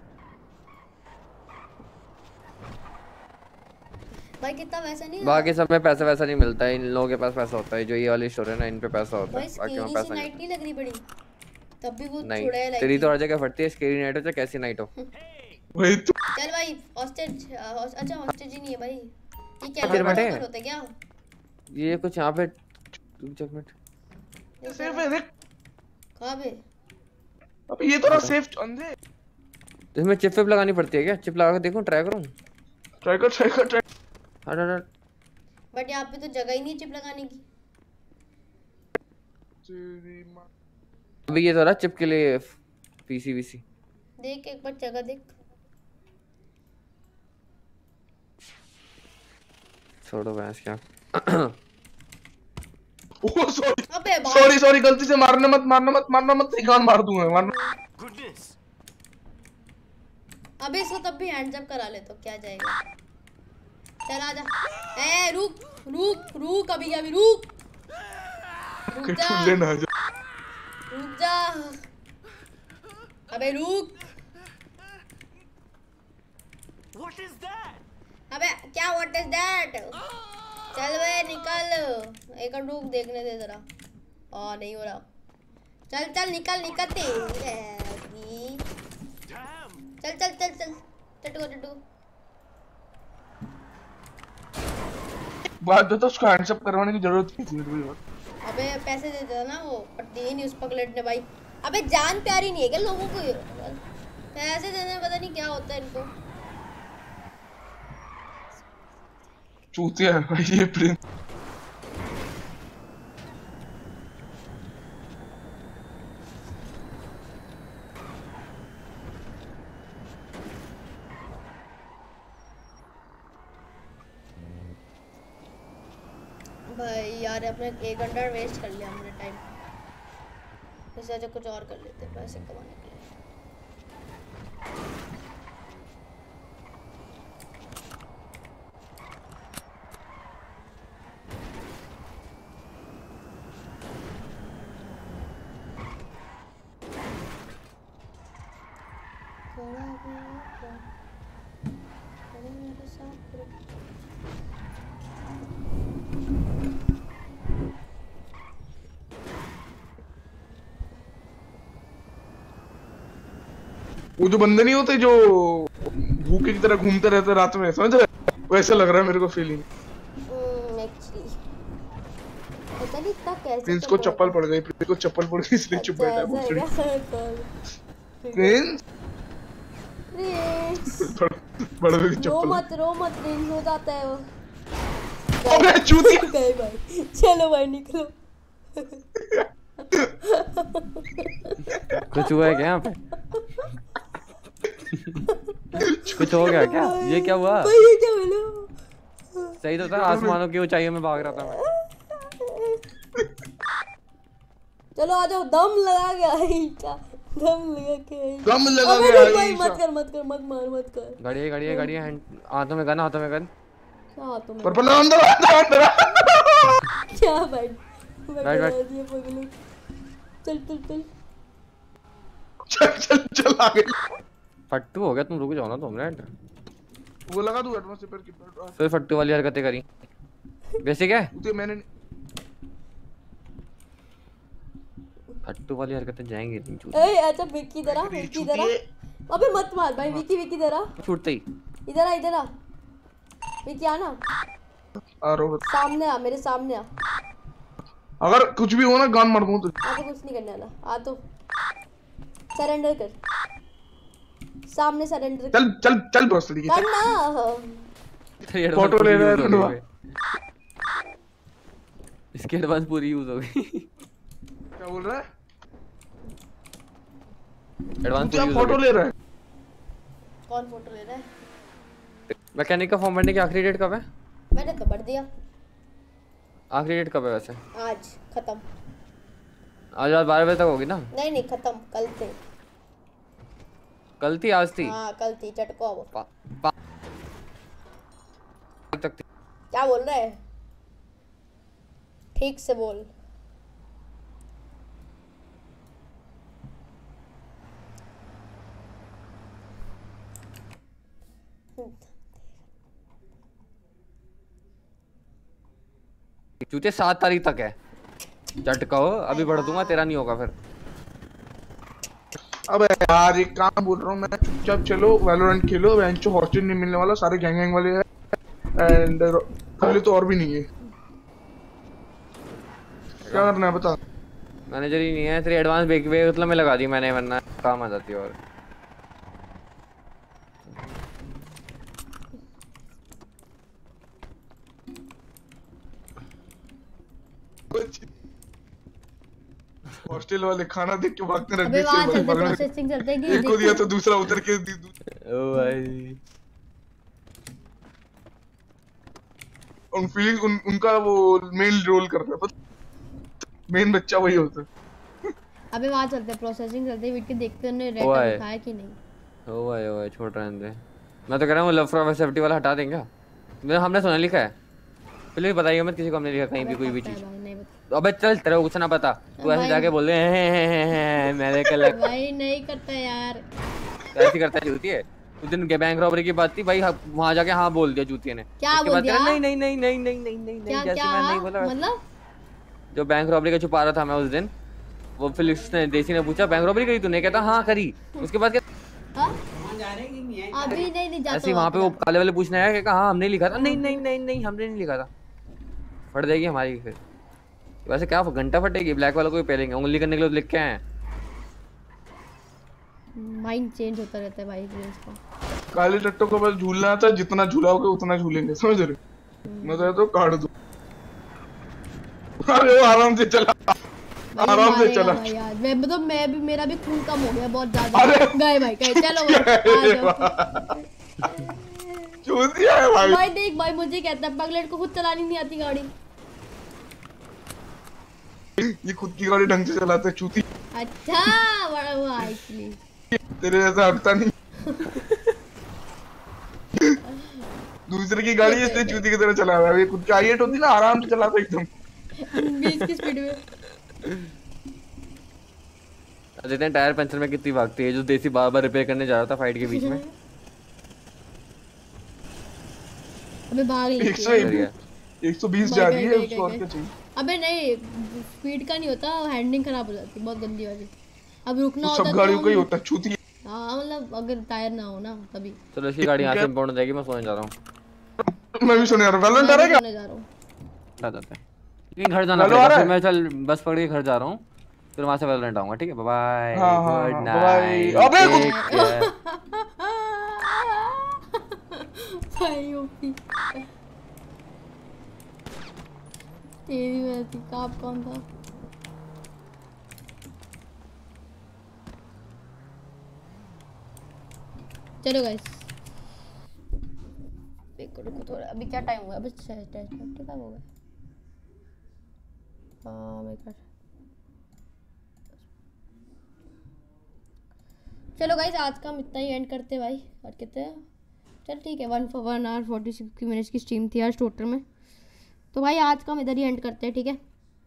भाई कितना वैसा नहीं है। बाकी सब में पैसा वैसा नहीं मिलता है, इन लोगों के पास पैसा होता है। जो ये वाली स्टोर है ना इन पे पैसा होता है, बाकी में पैसा नहीं। नाइट नहीं लग रही बड़ी तब भी वो नहीं। छोड़ा है लाइक। तेरी तो हर जगह फटती है, स्केरी नाइट हो चाहे कैसी नाइट हो। वही तो। चल भाई हॉस्टेज, अच्छा हॉस्टेज ही नहीं है भाई, ये क्या फिर होता बटे है क्या? ये कुछ यहाँ पे चेक मिनट सेफ है देख। कहां पे? अबे ये तो ना सेफ अंधे। तो इसमें चिप विप लगानी पड़ती है क्या? चिप लगा के देखूं, ट्राई करूं? ट्राई कर ट्राई कर ट्राई। हट हट। बट यहाँ पे तो जगह ही नहीं चिप लगाने की। अभी ये तो रहा चिप के लिए पीसीवीसी। देख एक बार जगह देख। छोड़ो भैंस क्या। ओह सॉरी अबे सॉरी सॉरी गलती से मारना मत मारना मत मारना मत, कान मार दूंगा मारना। अबे इसको तब भी हैंड्स अप करा ले तो क्या जाएगा। चल आजा। ए रुक रुक रुक अभी अभी रुक रुक जा ना जा। रुक जा अबे रुक। What is that? अबे क्या व्हाट इज दैट? चल बे निकल, एक और रुक देखने दे जरा। आ नहीं हो रहा। चल चल निकल निकल तेरी। चल चल चल चल टटू टटू। बात तो उसको हैंड्स अप करवाने की जरूरत नहीं थी कोई बात। अबे पैसे दे देता ना वो, पर दे नहीं उस पगलेट ने भाई। अबे जान प्यारी नहीं है क्या लोगों को? पैसे देने में पता नहीं क्या होता है इनको। चूतिया है भाई ये प्रिंस। भाई यार अपने एक घंटा वेस्ट कर लिया हमने टाइम। इससे अच्छा कुछ और कर लेते पैसे कमाने के लिए। वो जो बंदे नहीं होते जो भूखे की तरह घूमते रहते रात में, समझ रहे? वैसा लग रहा है मेरे को फीलिंग। एक्चुअली पता नहीं इतना कैसे प्रिंस को चप्पल पड़ गई, प्रिंस को चप्पल पड़ गई इसलिए चुप बैठा है भोसड़ी। प्रिंस प्रिंस बड़े की रो चप्पल। मत रो मत प्रिंस हो जाता है वो। अबे चूतिया गए भाई, चलो भाई निकलो। कुछ हुआ है क्या यहाँ पे? कुछ हो गया क्या? ये क्या हुआ? ये क्या बोलो? सही तो था, आसमानों की ऊंचाइयों में भाग रहा था मैं। चलो आ जाओ, दम लगा के आई क्या? दम लगा के आई। दम लगा अबे के आई भाई ईशा। मत कर मत कर मत मार मत कर। गाड़ी है गाड़ी है गाड़ी है, हैंड- हाथों में गन, हाथों में गन। क्या हाथों में? पर्पल अंदर अंदर अंदर। क्या भाई? बैठ, बैठ। दिया पगलू। चल चल चल चल चल चल आ गई। फट्टू हो गया, तुम रुक जाओ ना दो मिनट। वो लगा दूं एटमॉस पर की फिर फट्टू वाली हरकतें करी। बेसिक है तो मैंने फट्टू वाली हरकतें जाएंगी तुम छूट। ए अच्छा विक्की जरा, विक्की जरा। अबे मत मार भाई, विक्की विक्की जरा। छूटते ही इधर आ इधर आ विक्की आना। आ रहा हूं। सामने आ, मेरे सामने आ। अगर कुछ भी हो ना गान मार दूं तो। आ तो कुछ नहीं करने वाला, आ तो सरेंडर कर। सामने सरेंडर कर। चल चल चल भोसड़ी कर ना। फोटो ले रहा है टुडवा। इसकी एडवांस पूरी यूज हो गई। क्या बोल रहा है? एडवांस क्या फोटो ले रहा है? कौन फोटो ले रहा है? मैकेनिक का फॉर्म भरने की आखिरी डेट कब है? मैंने तो भर दिया। आखिरी डेट कब है वैसे? आज खत्म। आज रात बारह बजे तक होगी ना? नहीं नहीं खत्म, कल थे। कल थी आज थी? हाँ कल थी, चटको अब। पा, पा, तक थी। क्या बोल रहा है? ठीक से बोल। चूते सात तारीख तक है। झटका हो, अभी बढ़ दूंगा, तेरा नहीं होगा फिर। अबे यार एक काम बोल रहा हूँ मैं, चुपचाप चलो वैलोरेंट खेलो। बेंचो हॉस्टेल नहीं मिलने वाला, सारे गैंग गैंग वाले हैं एंड खाली तो और भी नहीं है। क्या करना है बता। मैनेजर ही नहीं है, तेरी एडवांस बेक वे मतलब में लगा दी मैंने, वरना काम आ जाती और। हॉस्टल वाले खाना देख के भागते रह अबे वहां चलते प्रोसेसिंग चलते कि एक को दिया तो दूसरा उतर के दी। ओ भाई उन फीलिंग उन, उनका वो मेन रोल कर रहा है, मेन बच्चा वही होता है। अबे वहां चलते प्रोसेसिंग चलते विट के देखते उन्होंने रेट ओए। दिखाया कि नहीं। ओ भाई ओ भाई छोड़ रहने दे। मैं तो कह रहा हूँ लव फॉर सेफ्टी वाला हटा देंगे। मेरा हमने सुना लिखा है, प्लीज बताइए मत किसी को हमने लिखा कहीं भी कोई भी चीज। अबे चल तेरे को कुछ ना पता, तू ऐसे जाके बोल रहे हैं मैंने कल भाई नहीं करता यार, ऐसे करता है जूती है। उस दिन बैंक रॉबरी की बात थी भाई, वहां जाके हाँ बोल दिया जूती ने। क्या बोल दिया? नहीं नहीं नहीं नहीं नहीं नहीं नहीं क्या जैसे क्या मैं नहीं बोला मतलब जो बैंक रॉबरी का छुपा रहा था मैं उस दिन, वो फिलिक्स ने देसी ने पूछा बैंक रॉबरी करी तूने, कहता हाँ करी। उसके बाद क्या अभी नहीं नहीं जाता ऐसे वहां पे वो काले वाले पूछने आया कि हाँ हमने लिखा था। नहीं नहीं नहीं नहीं हमने नहीं लिखा था। फट जाएगी हमारी फिर। वैसे क्या घंटा फटेगी, ब्लैक वालों को भी पहलेंगे, उंगली करने के लिए लिख के आए हैं। माइंड चेंज होता रहता है भाई प्रिंस का। काले टट्टो को बस झूलना था, जितना झूलाओगे उतना झूलेंगे, समझ रहे? मैं तो काट दूं। अरे वो आराम से चला, आराम से चला यार। मैं मतलब मैं भी, मेरा भी खून कम हो गया बहुत ज्यादा। गए भाई गए, चलो भाई चूतिया है भाई। भाई देख भाई मुझे कहता है पगलेट को खुद चलानी नहीं आती गाड़ी। ये खुद की गाड़ी ढंग से चलाते हैं चूती। अच्छा बड़ा हुआ एक्चुअली तेरे जैसा हटता नहीं। दूसरे की गाड़ी इससे चूती की तरह चला रहा है। ये खुद की आई एट होती ना आराम से चलाता एकदम बीस की स्पीड में। देखते हैं टायर पंचर में कितनी भागती है। जो देसी बार बार रिपेयर करने जा रहा था फाइट के बीच में। अबे भाग ले। एक सौ बीस जा रही है उसको और क्या चाहिए। अबे नहीं स्पीड का नहीं होता, हैंडलिंग खराब हो जाती है बहुत गंदी वाली। अब रुकना होता है सब गाड़ियों का ही होता है चूती। हां मतलब अगर टायर ना हो ना तभी। चलो इसकी गाड़ी यहां से इंपोर्ट हो जाएगी। मैं सोने जा रहा हूं। मैं भी सोने जा रहा हूं। वैलेंट आ रहा है क्या? सोने जा रहा हूं। आ जाते हैं लेकिन घर जाना पड़ेगा। फिर मैं चल बस पकड़ के घर जा रहा हूं। फिर वहां से वैलेंट आऊंगा। ठीक है बाय बाय गुड नाइट। अबे भाई ओपी तेरी वैसी काप कौन था? चलो गाइस देखो रुको थोड़ा। अभी क्या टाइम हुआ? अभी टेस्ट कब हो गया? हाँ मैं कर चलो गाइस आज का हम इतना ही एंड करते हैं भाई। और कितने चल ठीक है one for one hour forty six minutes की स्ट्रीम थी आज टोटल में। तो भाई आज का हम इधर ही एंड करते हैं ठीक है।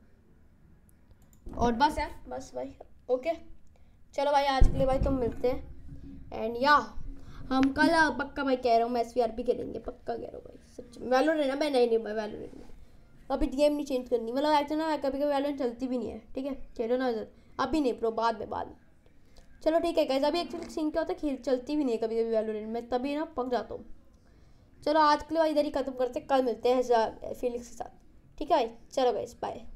और बस यार बस भाई ओके चलो भाई आज के लिए भाई तुम मिलते हैं। एंड या हम कल पक्का भाई कह रहा हूँ मैं एस वी आर पी खेलेंगे पक्का कह रहा हूँ भाई सच में। वैलोरेंट ना मैं नहीं नहीं भाई वैलोरेंट में अभी गेम नहीं चेंज करनी। मतलब एक्चुअली ना कभी कभी वैलोरेंट चलती भी नहीं है ठीक है। खेलो ना इधर अभी नहीं प्रो बाद में बाद में। चलो ठीक है गाइस अभी एक्चुअली सीन क्या होता है खेल चलती भी नहीं है कभी कभी वैलोरेंट में तभी ना पक जाता हूँ। चलो आज के लिए इधर ही खत्म करते कल मिलते हैं फिलिक्स के साथ ठीक है भाई। चलो गाइस बाय।